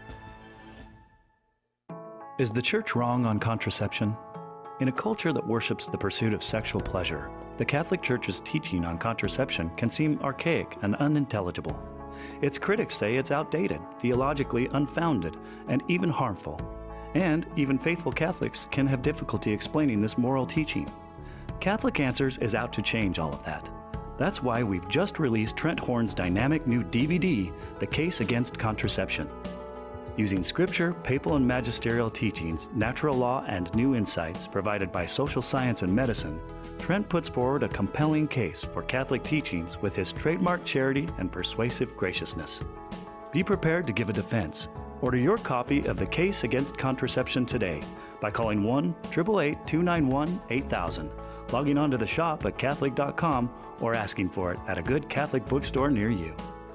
Is the Church wrong on contraception? In a culture that worships the pursuit of sexual pleasure, the Catholic Church's teaching on contraception can seem archaic and unintelligible. Its critics say it's outdated, theologically unfounded, and even harmful. And even faithful Catholics can have difficulty explaining this moral teaching. Catholic Answers is out to change all of that. That's why we've just released Trent Horn's dynamic new D V D, The Case Against Contraception. Using scripture, papal and magisterial teachings, natural law, and new insights provided by social science and medicine, Trent puts forward a compelling case for Catholic teachings with his trademark charity and persuasive graciousness. Be prepared to give a defense. Order your copy of The Case Against Contraception today by calling one eight eight eight, two nine one, eight thousand, logging on to the shop at Catholic dot com, or asking for it at a good Catholic bookstore near you.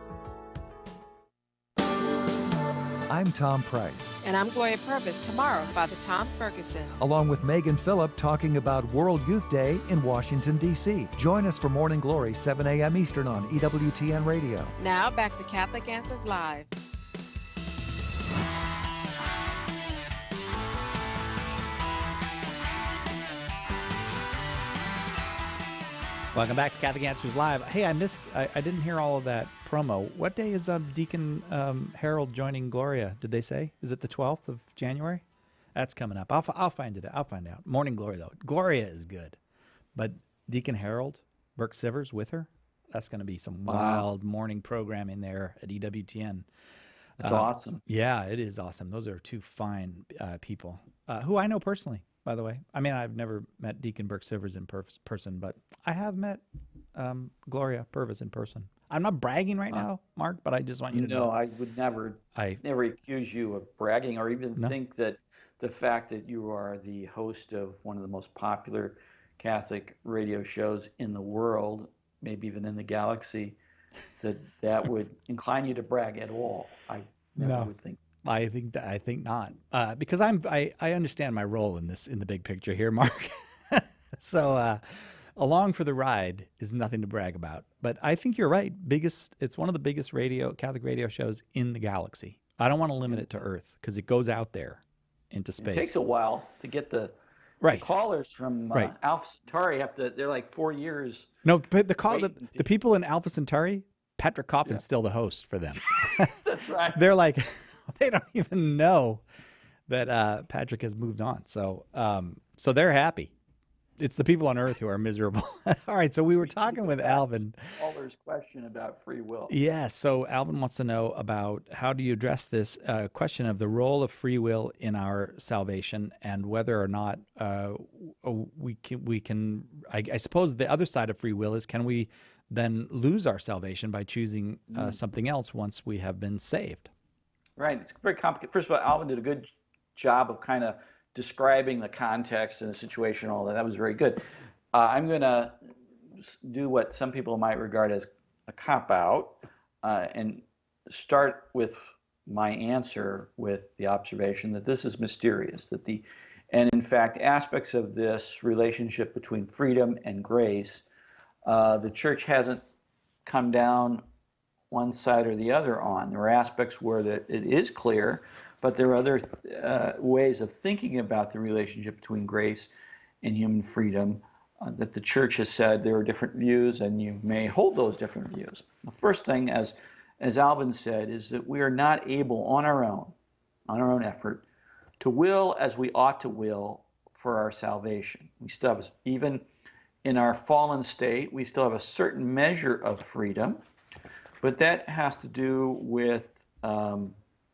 I'm Tom Price. And I'm Gloria Purvis. Tomorrow, Father Tom Ferguson. Along with Megan Phillip, talking about World Youth Day in Washington, D C Join us for Morning Glory, seven a m Eastern on E W T N Radio. Now, back to Catholic Answers Live. Welcome back to Catholic Answers Live. Hey, I missed, I, I didn't hear all of that promo. What day is um, Deacon um, Harold joining Gloria? Did they say? Is it the twelfth of January? That's coming up. I'll, I'll find it. I'll find out. Morning Glory, though. Gloria is good. But Deacon Harold, Burke Sivers with her, that's going to be some Wow. wild morning programming there at E W T N. That's Uh, awesome. Yeah, it is awesome. Those are two fine uh, people uh, who I know personally, by the way. I mean, I've never met Deacon Burke Sivers in per- person, but I have met um, Gloria Purvis in person. I'm not bragging right now, Mark, but I just want you to No, know. I would never, I never accuse you of bragging, or even No. think that the fact that you are the host of one of the most popular Catholic radio shows in the world, maybe even in the galaxy, that that would incline you to brag at all. I never No. would think. I think that I think not, uh, because I'm I, I understand my role in this in the big picture here, Mark. so uh, along for the ride is nothing to brag about. But I think you're right. Biggest, it's one of the biggest radio Catholic radio shows in the galaxy. I don't want to limit it to Earth because it goes out there into space. It takes a while to get the, Right. the callers from uh, Right. Alpha Centauri. Have to. They're like four years. No, but the call the, Wait. the people in Alpha Centauri, Patrick Coffin's still the host for them. That's right. They're like, they don't even know that uh, Patrick has moved on. So, um, so they're happy. It's the people on Earth who are miserable. All right. So we were talking with Alvin. Caller's question about free will. Yeah. So Alvin wants to know about how do you address this uh, question of the role of free will in our salvation, and whether or not uh, we can, we can I, I suppose the other side of free will is, can we then lose our salvation by choosing uh, Mm. something else once we have been saved. Right. It's very complicated. First of all, Alvin did a good job of kind of describing the context and the situation, all that. That was very good. Uh, I'm going to do what some people might regard as a cop-out uh, and start with my answer with the observation that this is mysterious, that the, and in fact, aspects of this relationship between freedom and grace, uh, the church hasn't come down one side or the other on. There are aspects where that it is clear, but there are other uh, ways of thinking about the relationship between grace and human freedom uh, that the church has said there are different views, and you may hold those different views. The first thing, as as Alvin said, is that we are not able on our own, on our own effort, to will as we ought to will for our salvation. We still have, even in our fallen state, we still have a certain measure of freedom, but that has to do with um,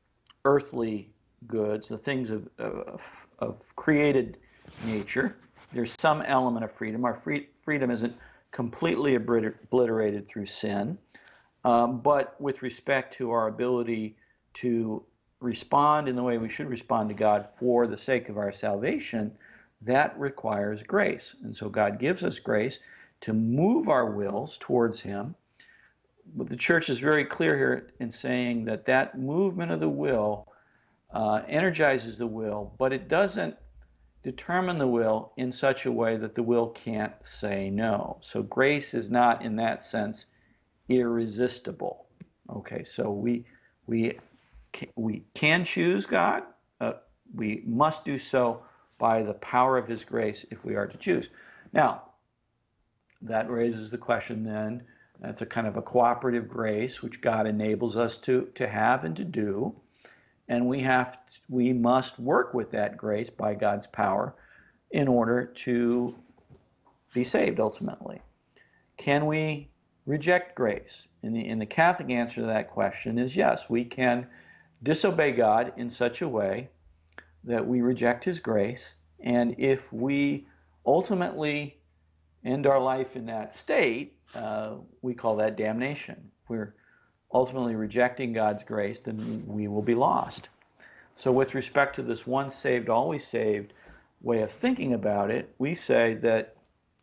earthly goods, the things of, of, of created nature. There's some element of freedom. Our free, freedom isn't completely obliterated through sin, um, but with respect to our ability to respond in the way we should respond to God for the sake of our salvation, that requires grace. And so God gives us grace to move our wills towards Him. But the church is very clear here in saying that that movement of the will uh, energizes the will, but it doesn't determine the will in such a way that the will can't say no. So grace is not, in that sense, irresistible. Okay, so we we we can choose God. Uh, we must do so by the power of His grace if we are to choose. Now, that raises the question then. That's a kind of a cooperative grace which God enables us to, to have and to do. And we have to, we must work with that grace by God's power in order to be saved ultimately. Can we reject grace? And the, and the Catholic answer to that question is yes. We can disobey God in such a way that we reject His grace. And if we ultimately end our life in that state, Uh, we call that damnation. If we're ultimately rejecting God's grace, then we will be lost. So with respect to this once saved, always saved way of thinking about it, we say that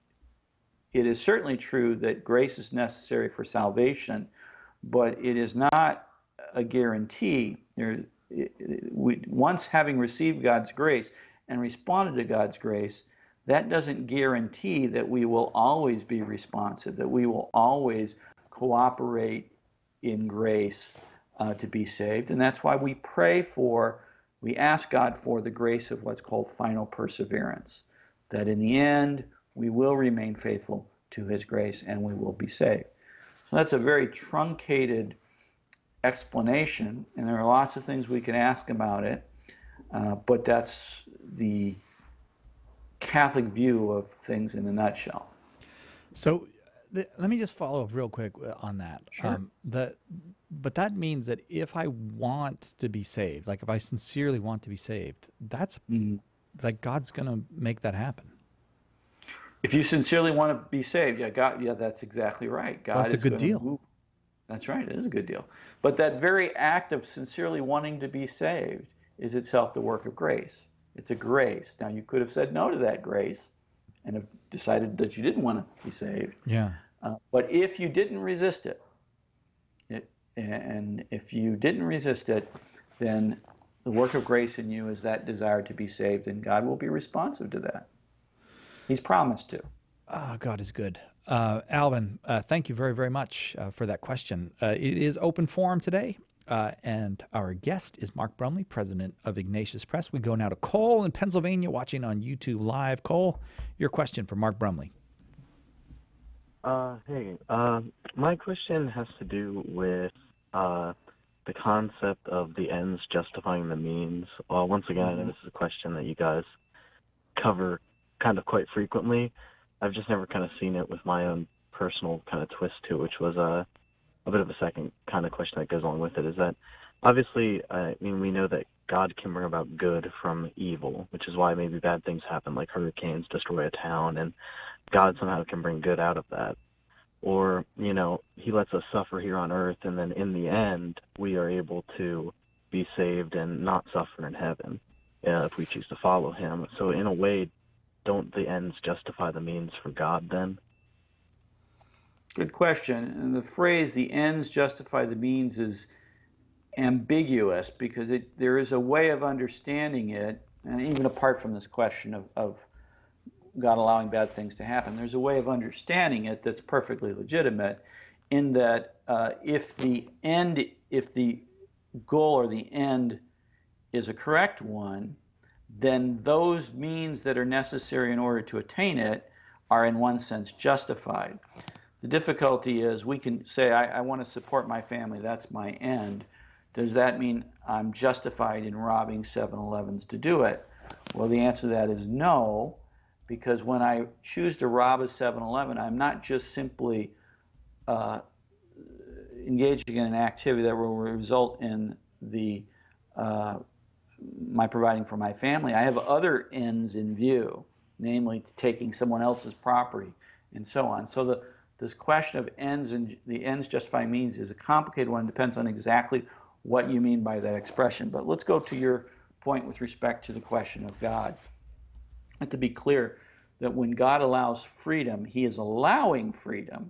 it is certainly true that grace is necessary for salvation, but it is not a guarantee. There, it, we, once having received God's grace and responded to God's grace, that doesn't guarantee that we will always be responsive, that we will always cooperate in grace uh, to be saved. And that's why we pray for, we ask God for the grace of what's called final perseverance, that in the end we will remain faithful to His grace and we will be saved. So that's a very truncated explanation, and there are lots of things we can ask about it, uh, but that's the Catholic view of things in a nutshell. So th- let me just follow up real quick on that. Sure. Um, the, but that means that if I want to be saved, like if I sincerely want to be saved, that's mm-hmm. like God's going to make that happen. If you sincerely want to be saved, yeah, God, yeah, that's exactly right. God well, that's is a good gonna deal. Move. That's right. It is a good deal. But that very act of sincerely wanting to be saved is itself the work of grace. It's a grace. Now, you could have said no to that grace and have decided that you didn't want to be saved. Yeah. Uh, but if you didn't resist it, it, and if you didn't resist it, then the work of grace in you is that desire to be saved, and God will be responsive to that. He's promised to. Oh, God is good. Uh, Alvin, uh, thank you very, very much uh, for that question. Uh, it is open forum today. Uh, and our guest is Mark Brumley, president of Ignatius Press. We go now to Cole in Pennsylvania, watching on YouTube Live. Cole, your question for Mark Brumley. Uh, hey, uh, my question has to do with uh, the concept of the ends justifying the means. Uh, once again, mm-hmm. I know this is a question that you guys cover kind of quite frequently. I've just never kind of seen it with my own personal kind of twist to it, which was a uh, a bit of a second kind of question that goes along with it, is that obviously, I mean, we know that God can bring about good from evil, which is why maybe bad things happen, like hurricanes destroy a town, and God somehow can bring good out of that. or, you know, he lets us suffer here on earth, and then in the end, we are able to be saved and not suffer in heaven uh, if we choose to follow him. So in a way, don't the ends justify the means for God then? Good question. And the phrase, the ends justify the means, is ambiguous because it, there is a way of understanding it, and even apart from this question of, of God allowing bad things to happen, there's a way of understanding it that's perfectly legitimate, in that uh, if the end, if the goal or the end is a correct one, then those means that are necessary in order to attain it are in one sense justified. The difficulty is we can say, I, I want to support my family, that's my end. Does that mean I'm justified in robbing seven elevens to do it? Well, the answer to that is no, because when I choose to rob a seven eleven, I'm not just simply uh, engaging in an activity that will result in the uh, my providing for my family. I have other ends in view, namely taking someone else's property and so on. So the this question of ends and the ends justifying means is a complicated one. It depends on exactly what you mean by that expression. But let's go to your point with respect to the question of God. I have to be clear that when God allows freedom, he is allowing freedom,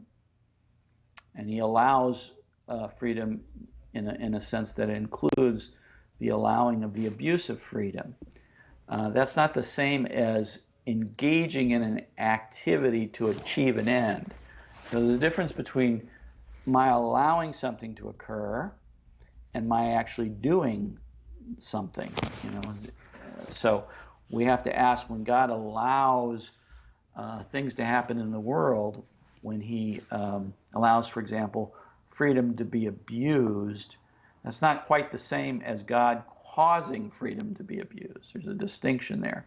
and he allows uh, freedom in a, in a sense that includes the allowing of the abuse of freedom. Uh, that's not the same as engaging in an activity to achieve an end. So there's a difference between my allowing something to occur and my actually doing something. You know, so we have to ask, when God allows uh, things to happen in the world, when he um, allows, for example, freedom to be abused, that's not quite the same as God causing freedom to be abused. There's a distinction there.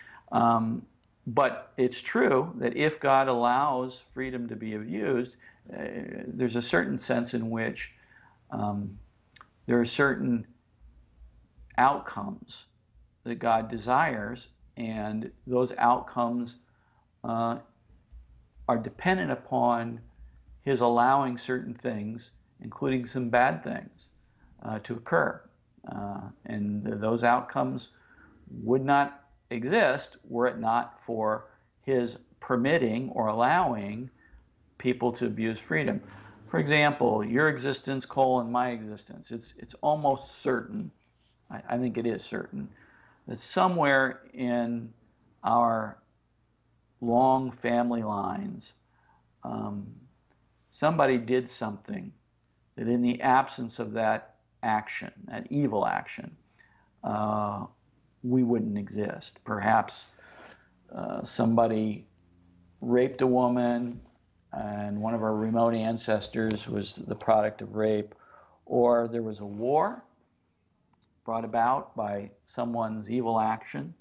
Um, but it's true that if God allows freedom to be abused, uh, there's a certain sense in which um, there are certain outcomes that God desires, and those outcomes uh, are dependent upon his allowing certain things, including some bad things, uh, to occur. Uh, and th those outcomes would not exist were it not for his permitting or allowing people to abuse freedom. For example, your existence, Cole, and my existence, it's, it's almost certain, I, I think it is certain, that somewhere in our long family lines, um, somebody did something that in the absence of that action, that evil action, uh, we wouldn't exist. Perhaps uh, somebody raped a woman and one of our remote ancestors was the product of rape, or there was a war brought about by someone's evil action,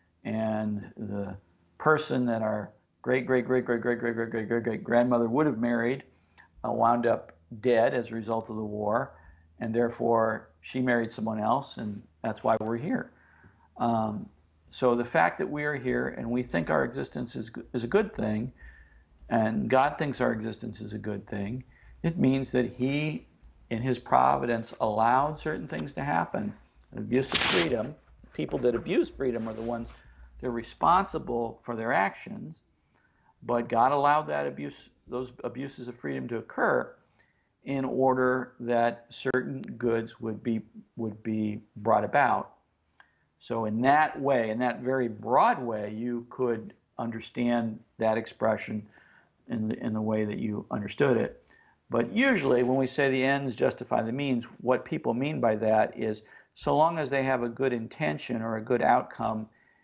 and the person that our great, great, great, great, great, great, great, great, great, great grandmother would have married uh, wound up dead as a result of the war, and therefore she married someone else, and that's why we're here. Um, so the fact that we are here and we think our existence is, is a good thing, and God thinks our existence is a good thing, it means that he, in his providence, allowed certain things to happen. Abuse of freedom, people that abuse freedom are the ones that are responsible for their actions, but God allowed that abuse, those abuses of freedom to occur in order that certain goods would be, would be brought about. So in that way, in that very broad way, you could understand that expression in the, in the way that you understood it. But usually when we say the ends justify the means, what people mean by that is so long as they have a good intention or a good outcome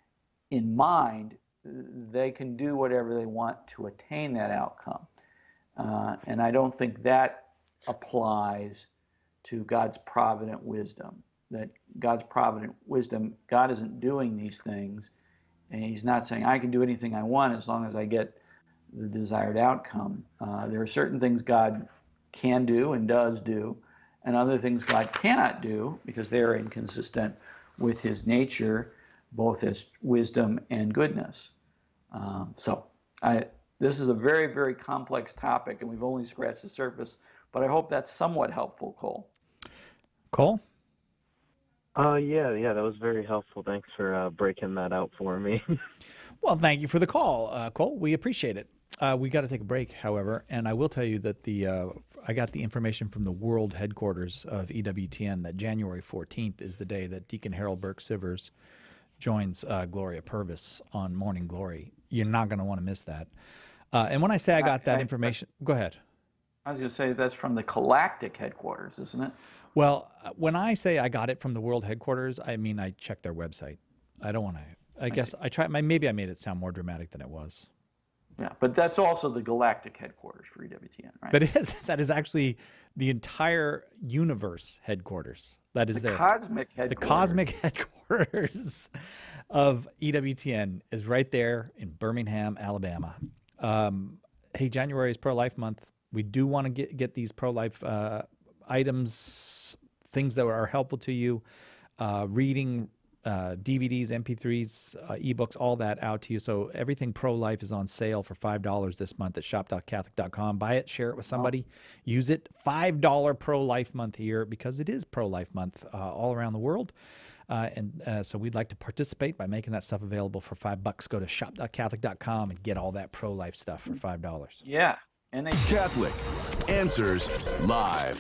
in mind, they can do whatever they want to attain that outcome. Uh, and I don't think that applies to God's provident wisdom. That God's provident wisdom, God isn't doing these things, and he's not saying I can do anything I want as long as I get the desired outcome. Uh, there are certain things God can do and does do, and other things God cannot do because they are inconsistent with his nature, both as wisdom and goodness. Um, so I, This is a very, very complex topic, and we've only scratched the surface, but I hope that's somewhat helpful, Cole. Cole? Uh, yeah, yeah, that was very helpful. Thanks for uh, breaking that out for me. Well, thank you for the call, uh, Cole. We appreciate it. Uh, we got to take a break, however, and I will tell you that the uh, I got the information from the world headquarters of E W T N that January fourteenth is the day that Deacon Harold Burke Sivers joins uh, Gloria Purvis on Morning Glory. You're not going to want to miss that. Uh, and when I say I got that information, go ahead. I was going to say that's from the Galactic headquarters, isn't it? Well, when I say I got it from the world headquarters, I mean I checked their website. I don't want to. I, I guess see. I try. Maybe I made it sound more dramatic than it was. Yeah, but that's also the Galactic headquarters for E W T N, right? But it is. That is actually the entire universe headquarters. That is the there. Cosmic headquarters. The cosmic headquarters of E W T N is right there in Birmingham, Alabama. Um, hey, January is Pro-Life Month. We do want to get get these pro-life uh, items, things that are helpful to you, uh, reading. Uh, D V Ds, M P threes, uh, ebooks, all that out to you. So everything pro-life is on sale for five dollars this month at shop dot catholic dot com. Buy it, share it with somebody, use it. five dollar pro-life month here because it is pro-life month uh, all around the world. Uh, and uh, so we'd like to participate by making that stuff available for five bucks. Go to shop dot catholic dot com and get all that pro-life stuff for five dollars. Yeah. And they Catholic Answers Live.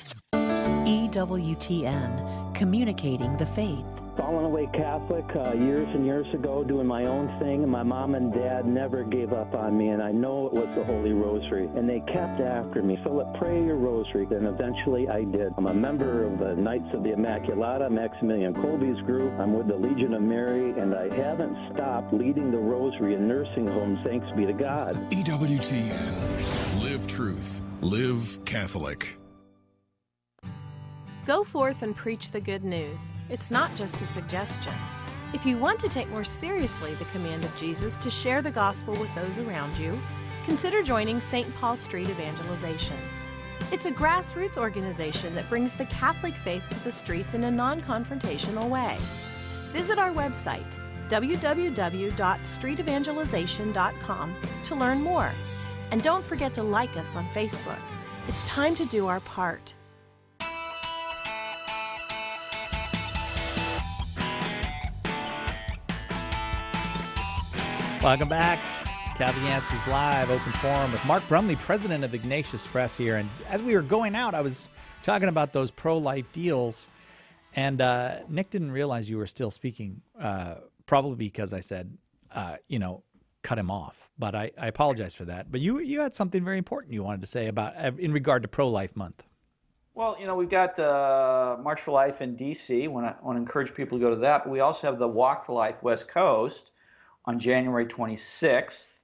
E W T N, communicating the faith. Fallen away Catholic uh, years and years ago, doing my own thing, and my mom and dad never gave up on me, and I know it was the Holy Rosary, and they kept after me. Philip, pray your rosary, and eventually I did. I'm a member of the Knights of the Immaculata, Maximilian Kolbe's group. I'm with the Legion of Mary, and I haven't stopped leading the rosary in nursing homes, thanks be to God. E W T N. Live truth. Live Catholic. Go forth and preach the good news. It's not just a suggestion. If you want to take more seriously the command of Jesus to share the gospel with those around you, consider joining Saint Paul Street Evangelization. It's a grassroots organization that brings the Catholic faith to the streets in a non-confrontational way. Visit our website, w w w dot street evangelization dot com, to learn more. And don't forget to like us on Facebook. It's time to do our part. Welcome back to Catholic Answers Live, open forum with Mark Brumley, president of Ignatius Press here. And as we were going out, I was talking about those pro-life deals, and uh, Nick didn't realize you were still speaking, uh, probably because I said, uh, you know, cut him off. But I, I apologize for that. But you you had something very important you wanted to say about in regard to Pro-Life Month. Well, you know, we've got the March for Life in D C. I want to, want to encourage people to go to that. But we also have the Walk for Life West Coast on January twenty-sixth,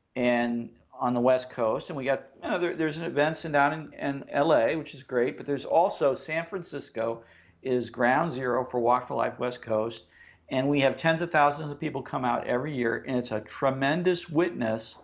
and on the West Coast, and we got, you know, there, there's events in, down in, in L A, which is great, but there's also San Francisco is ground zero for Walk for Life West Coast, and we have tens of thousands of people come out every year, and it's a tremendous witness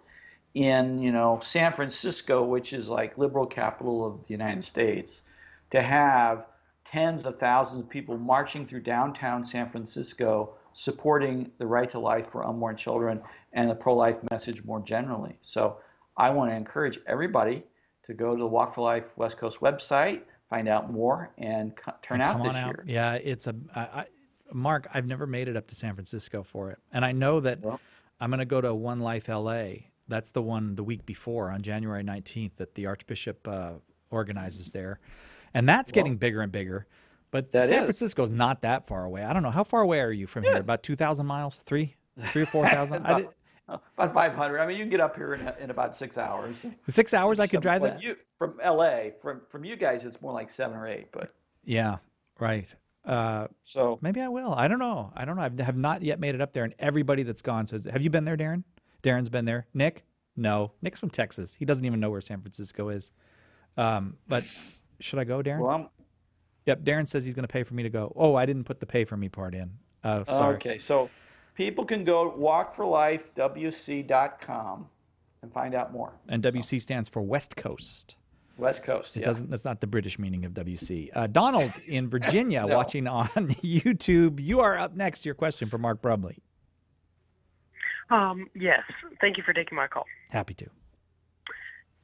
in, you know, San Francisco, which is like liberal capital of the United States, to have tens of thousands of people marching through downtown San Francisco supporting the right to life for unborn children and the pro-life message more generally. So I want to encourage everybody to go to the Walk for Life West Coast website, find out more, and c- turn and out come this on year. Out. Yeah, it's a I, I, Mark. I've never made it up to San Francisco for it, and I know that well, I'm going to go to One Life L A. That's the one the week before on January nineteenth that the Archbishop uh, organizes there, and that's well, getting bigger and bigger. But San Francisco is not that far away. I don't know. How far away are you from yeah. here? About two thousand miles? Three? Three or four thousand? about, about five hundred. I mean, you can get up here in, in about six hours. Six hours I could drive that? You, from L A. From from you guys, it's more like seven or eight. But yeah, right. Uh, so maybe I will. I don't know. I don't know. I have not yet made it up there, and everybody that's gone says, have you been there, Darren? Darren's been there. Nick? No. Nick's from Texas. He doesn't even know where San Francisco is. Um, but should I go, Darren? Well, I'm, Yep, Darren says he's going to pay for me to go. Oh, I didn't put the pay for me part in. Uh, sorry. Okay, so people can go walk for life w c dot com and find out more. And W C so. stands for West Coast. West Coast, It yeah. doesn't. That's not the British meaning of W C. Uh, Donald in Virginia no. watching on YouTube. You are up next. Your question for Mark Brumley. Um, yes. Thank you for taking my call. Happy to.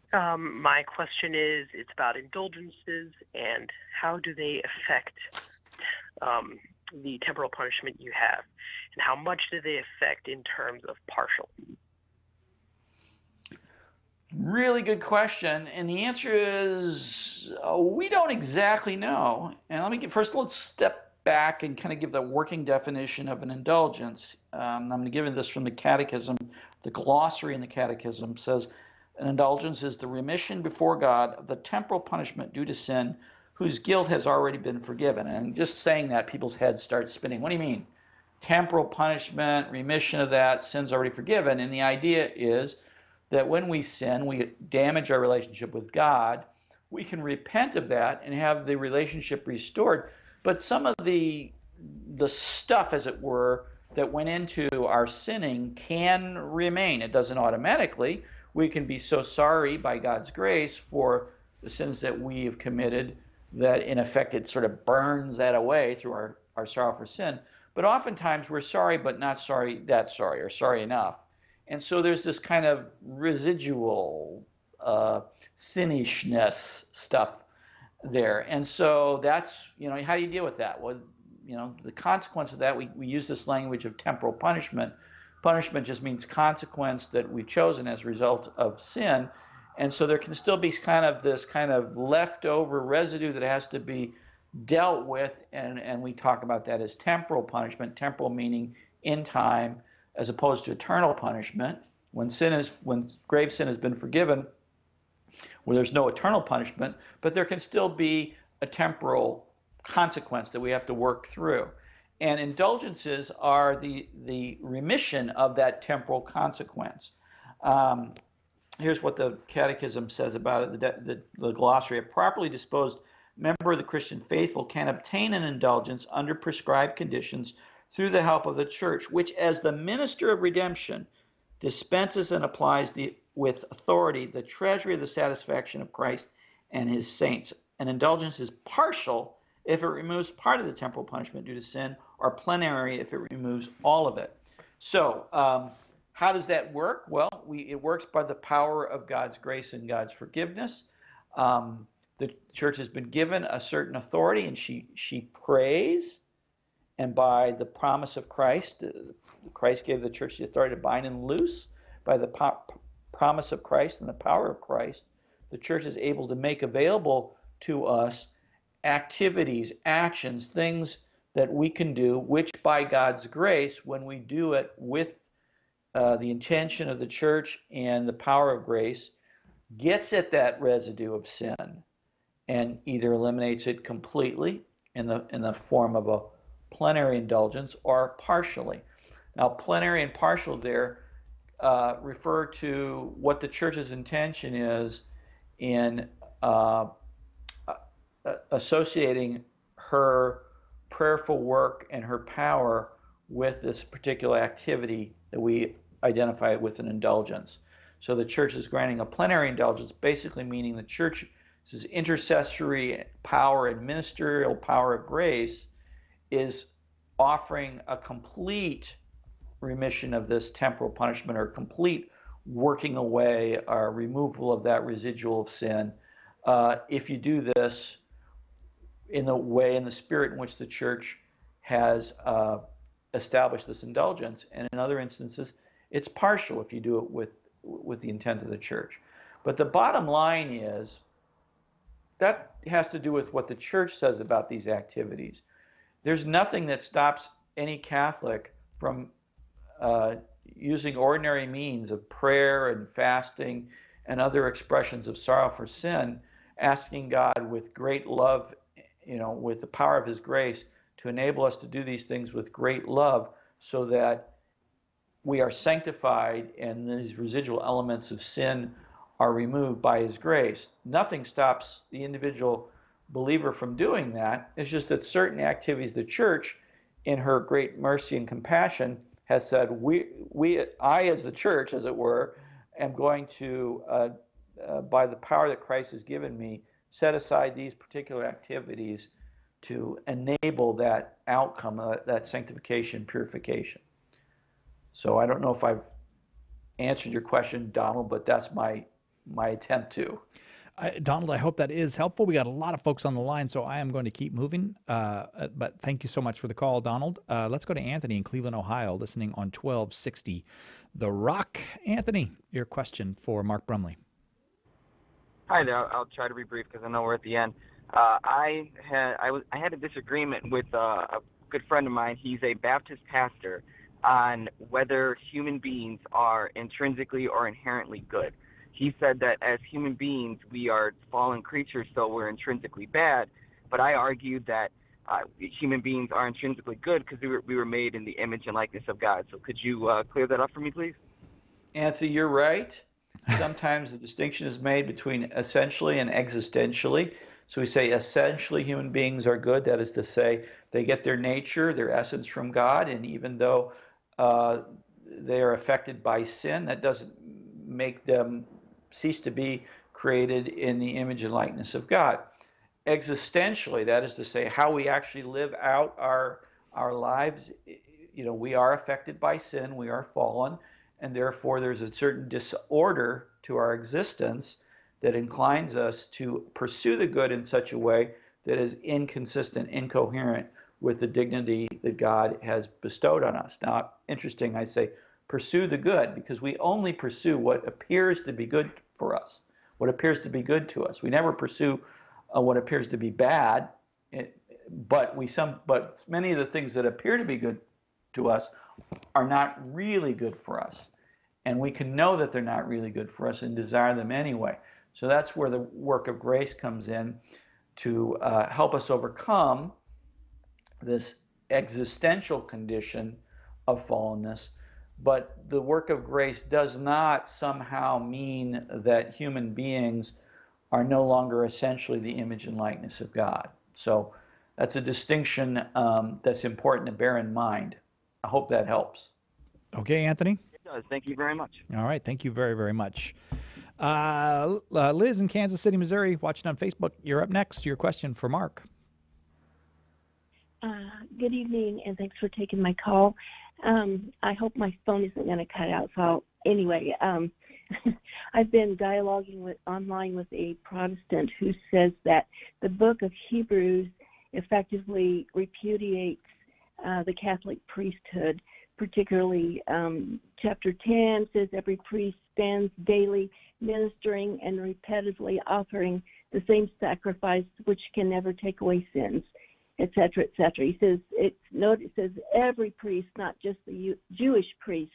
Um, my question is, it's about indulgences and how do they affect um, the temporal punishment you have, and how much do they affect in terms of partial? Really good question, and the answer is uh, we don't exactly know. And let me get, first let's step back and kind of give the working definition of an indulgence. Um, I'm going to give you this from the Catechism. The glossary in the Catechism says, an indulgence is the remission before God of the temporal punishment due to sin whose guilt has already been forgiven. And just saying that, people's heads start spinning. What do you mean? Temporal punishment, remission of that, sin's already forgiven. And the idea is that when we sin, we damage our relationship with God. We can repent of that and have the relationship restored. But some of the, the stuff, as it were, that went into our sinning can remain. It doesn't automatically. We can be so sorry by God's grace for the sins that we have committed that in effect it sort of burns that away through our, our sorrow for sin. But oftentimes we're sorry but not sorry that sorry or sorry enough. And so there's this kind of residual uh, sinnishness stuff there. And so that's, you know, how do you deal with that? Well, you know, the consequence of that, we, we use this language of temporal punishment. Punishment just means consequence that we've chosen as a result of sin. And so there can still be kind of this kind of leftover residue that has to be dealt with, and, and we talk about that as temporal punishment, temporal meaning in time, as opposed to eternal punishment. When sin is, when grave sin has been forgiven, where there's no eternal punishment, but there can still be a temporal consequence that we have to work through. And indulgences are the, the remission of that temporal consequence. Um, here's what the Catechism says about it, the, the, the glossary. A properly disposed member of the Christian faithful can obtain an indulgence under prescribed conditions through the help of the Church, which as the minister of redemption dispenses and applies the, with authority the treasury of the satisfaction of Christ and his saints. An indulgence is partial if it removes part of the temporal punishment due to sin, or plenary if it removes all of it. So um, how does that work? Well, we, it works by the power of God's grace and God's forgiveness. Um, the Church has been given a certain authority, and she, she prays, and by the promise of Christ, uh, Christ gave the Church the authority to bind and loose. By the po- promise of Christ and the power of Christ, the Church is able to make available to us activities, actions, things that we can do, which by God's grace, when we do it with uh, the intention of the Church and the power of grace, gets at that residue of sin and either eliminates it completely in the in the form of a plenary indulgence or partially. Now, plenary and partial there uh, refer to what the Church's intention is in uh, associating her prayerful work and her power with this particular activity that we identify with an indulgence. So the Church is granting a plenary indulgence, basically meaning the Church's intercessory power and ministerial power of grace is offering a complete remission of this temporal punishment, or complete working away or removal of that residual of sin. Uh, if you do this in the way, in the spirit in which the Church has uh, established this indulgence, and in other instances, it's partial if you do it with with the intent of the Church. But the bottom line is that has to do with what the Church says about these activities. There's nothing that stops any Catholic from uh, using ordinary means of prayer and fasting and other expressions of sorrow for sin, asking God with great love, you know, with the power of his grace, to enable us to do these things with great love, so that we are sanctified and these residual elements of sin are removed by his grace. Nothing stops the individual believer from doing that. It's just that certain activities, the Church, in her great mercy and compassion, has said, we, we, I as the Church, as it were, am going to, uh, uh, by the power that Christ has given me, set aside these particular activities to enable that outcome, uh, that sanctification, purification. So I don't know if I've answered your question, Donald, but that's my my attempt to. I, Donald, I hope that is helpful. We got a lot of folks on the line, so I am going to keep moving. Uh, but thank you so much for the call, Donald. Uh, let's go to Anthony in Cleveland, Ohio, listening on twelve sixty The Rock. Anthony, your question for Mark Brumley. Hi there. I'll, I'll try to be brief because I know we're at the end. Uh, I had I was I had a disagreement with uh, a good friend of mine. He's a Baptist pastor on whether human beings are intrinsically or inherently good. He said that as human beings, we are fallen creatures, so we're intrinsically bad. But I argued that uh, human beings are intrinsically good because we were, we were made in the image and likeness of God. So could you uh, clear that up for me, please? Anthony, you're right. Sometimes the distinction is made between essentially and existentially. So we say essentially human beings are good. That is to say, they get their nature, their essence from God. And even though uh, they are affected by sin, that doesn't make them cease to be created in the image and likeness of God. Existentially, that is to say, how we actually live out our our lives, you know, we are affected by sin, we are fallen, and therefore there's a certain disorder to our existence that inclines us to pursue the good in such a way that is inconsistent, incoherent with the dignity that God has bestowed on us. Now, interesting, I say pursue the good, because we only pursue what appears to be good for us, what appears to be good to us. We never pursue uh, what appears to be bad, it, but we some but many of the things that appear to be good to us are not really good for us, and we can know that they're not really good for us and desire them anyway. So that's where the work of grace comes in to uh, help us overcome this existential condition of fallenness. But the work of grace does not somehow mean that human beings are no longer essentially the image and likeness of God. So that's a distinction um, that's important to bear in mind. I hope that helps. Okay, Anthony? It does. Thank you very much. All right. Thank you very, very much. Uh, uh, Liz in Kansas City, Missouri, watching on Facebook. You're up next. Your question for Mark. Uh, good evening, and thanks for taking my call. Um, I hope my phone isn't going to cut out. So anyway, um, I've been dialoguing with online with a Protestant who says that the book of Hebrews effectively repudiates uh, the Catholic priesthood, particularly um, chapter ten says every priest stands daily ministering and repetitively offering the same sacrifice which can never take away sins, et cetera, et cetera. He says, it's, note, it says every priest, not just the U- Jewish priests.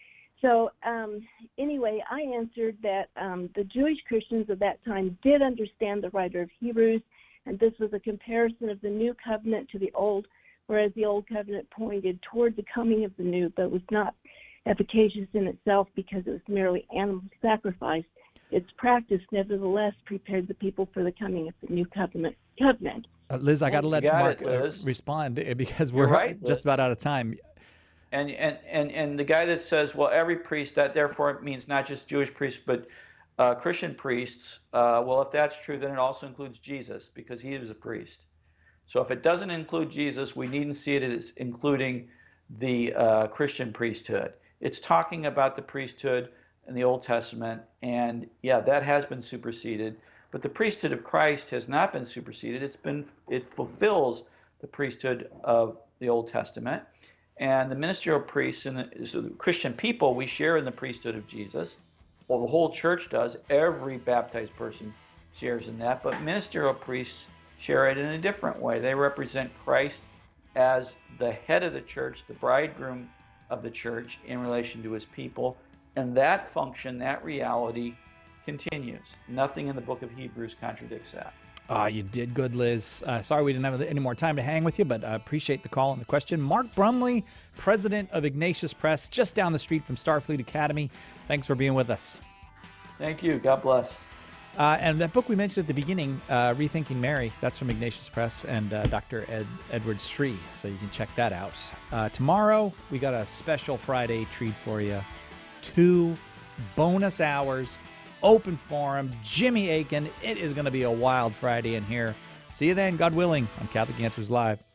So um, anyway, I answered that um, the Jewish Christians of that time did understand the writer of Hebrews, and this was a comparison of the new covenant to the old, whereas the old covenant pointed toward the coming of the new, but was not efficacious in itself because it was merely animal sacrifice. Its practice, nevertheless, prepared the people for the coming of the new covenant. covenant. Uh, Liz, I got to You let got Mark it, uh, Liz. respond uh, because You're we're right, just Liz. about out of time. And, and, and, and the guy that says, well, every priest, that therefore means not just Jewish priests, but uh, Christian priests, uh, well, if that's true, then it also includes Jesus, because he is a priest. So if it doesn't include Jesus, we needn't see it as including the uh, Christian priesthood. It's talking about the priesthood in the Old Testament, and yeah, that has been superseded. But the priesthood of Christ has not been superseded. It's been, it fulfills the priesthood of the Old Testament. And the ministerial priests and the, so the Christian people, we share in the priesthood of Jesus. Well, the whole church does. Every baptized person shares in that. But ministerial priests share it in a different way. They represent Christ as the head of the church, the bridegroom of the church in relation to his people. And that function, that reality continues. Nothing in the book of Hebrews contradicts that. Uh, you did good, Liz. Uh, sorry we didn't have any more time to hang with you, but I appreciate the call and the question. Mark Brumley, president of Ignatius Press, just down the street from Starfleet Academy. Thanks for being with us. Thank you. God bless. Uh, and that book we mentioned at the beginning, uh, Rethinking Mary, that's from Ignatius Press and uh, Doctor Ed, Edward Sri, so you can check that out. Uh, tomorrow, we got a special Friday treat for you. Two bonus hours, open forum, Jimmy Akin. It is going to be a wild Friday in here. See you then, God willing, on Catholic Answers Live.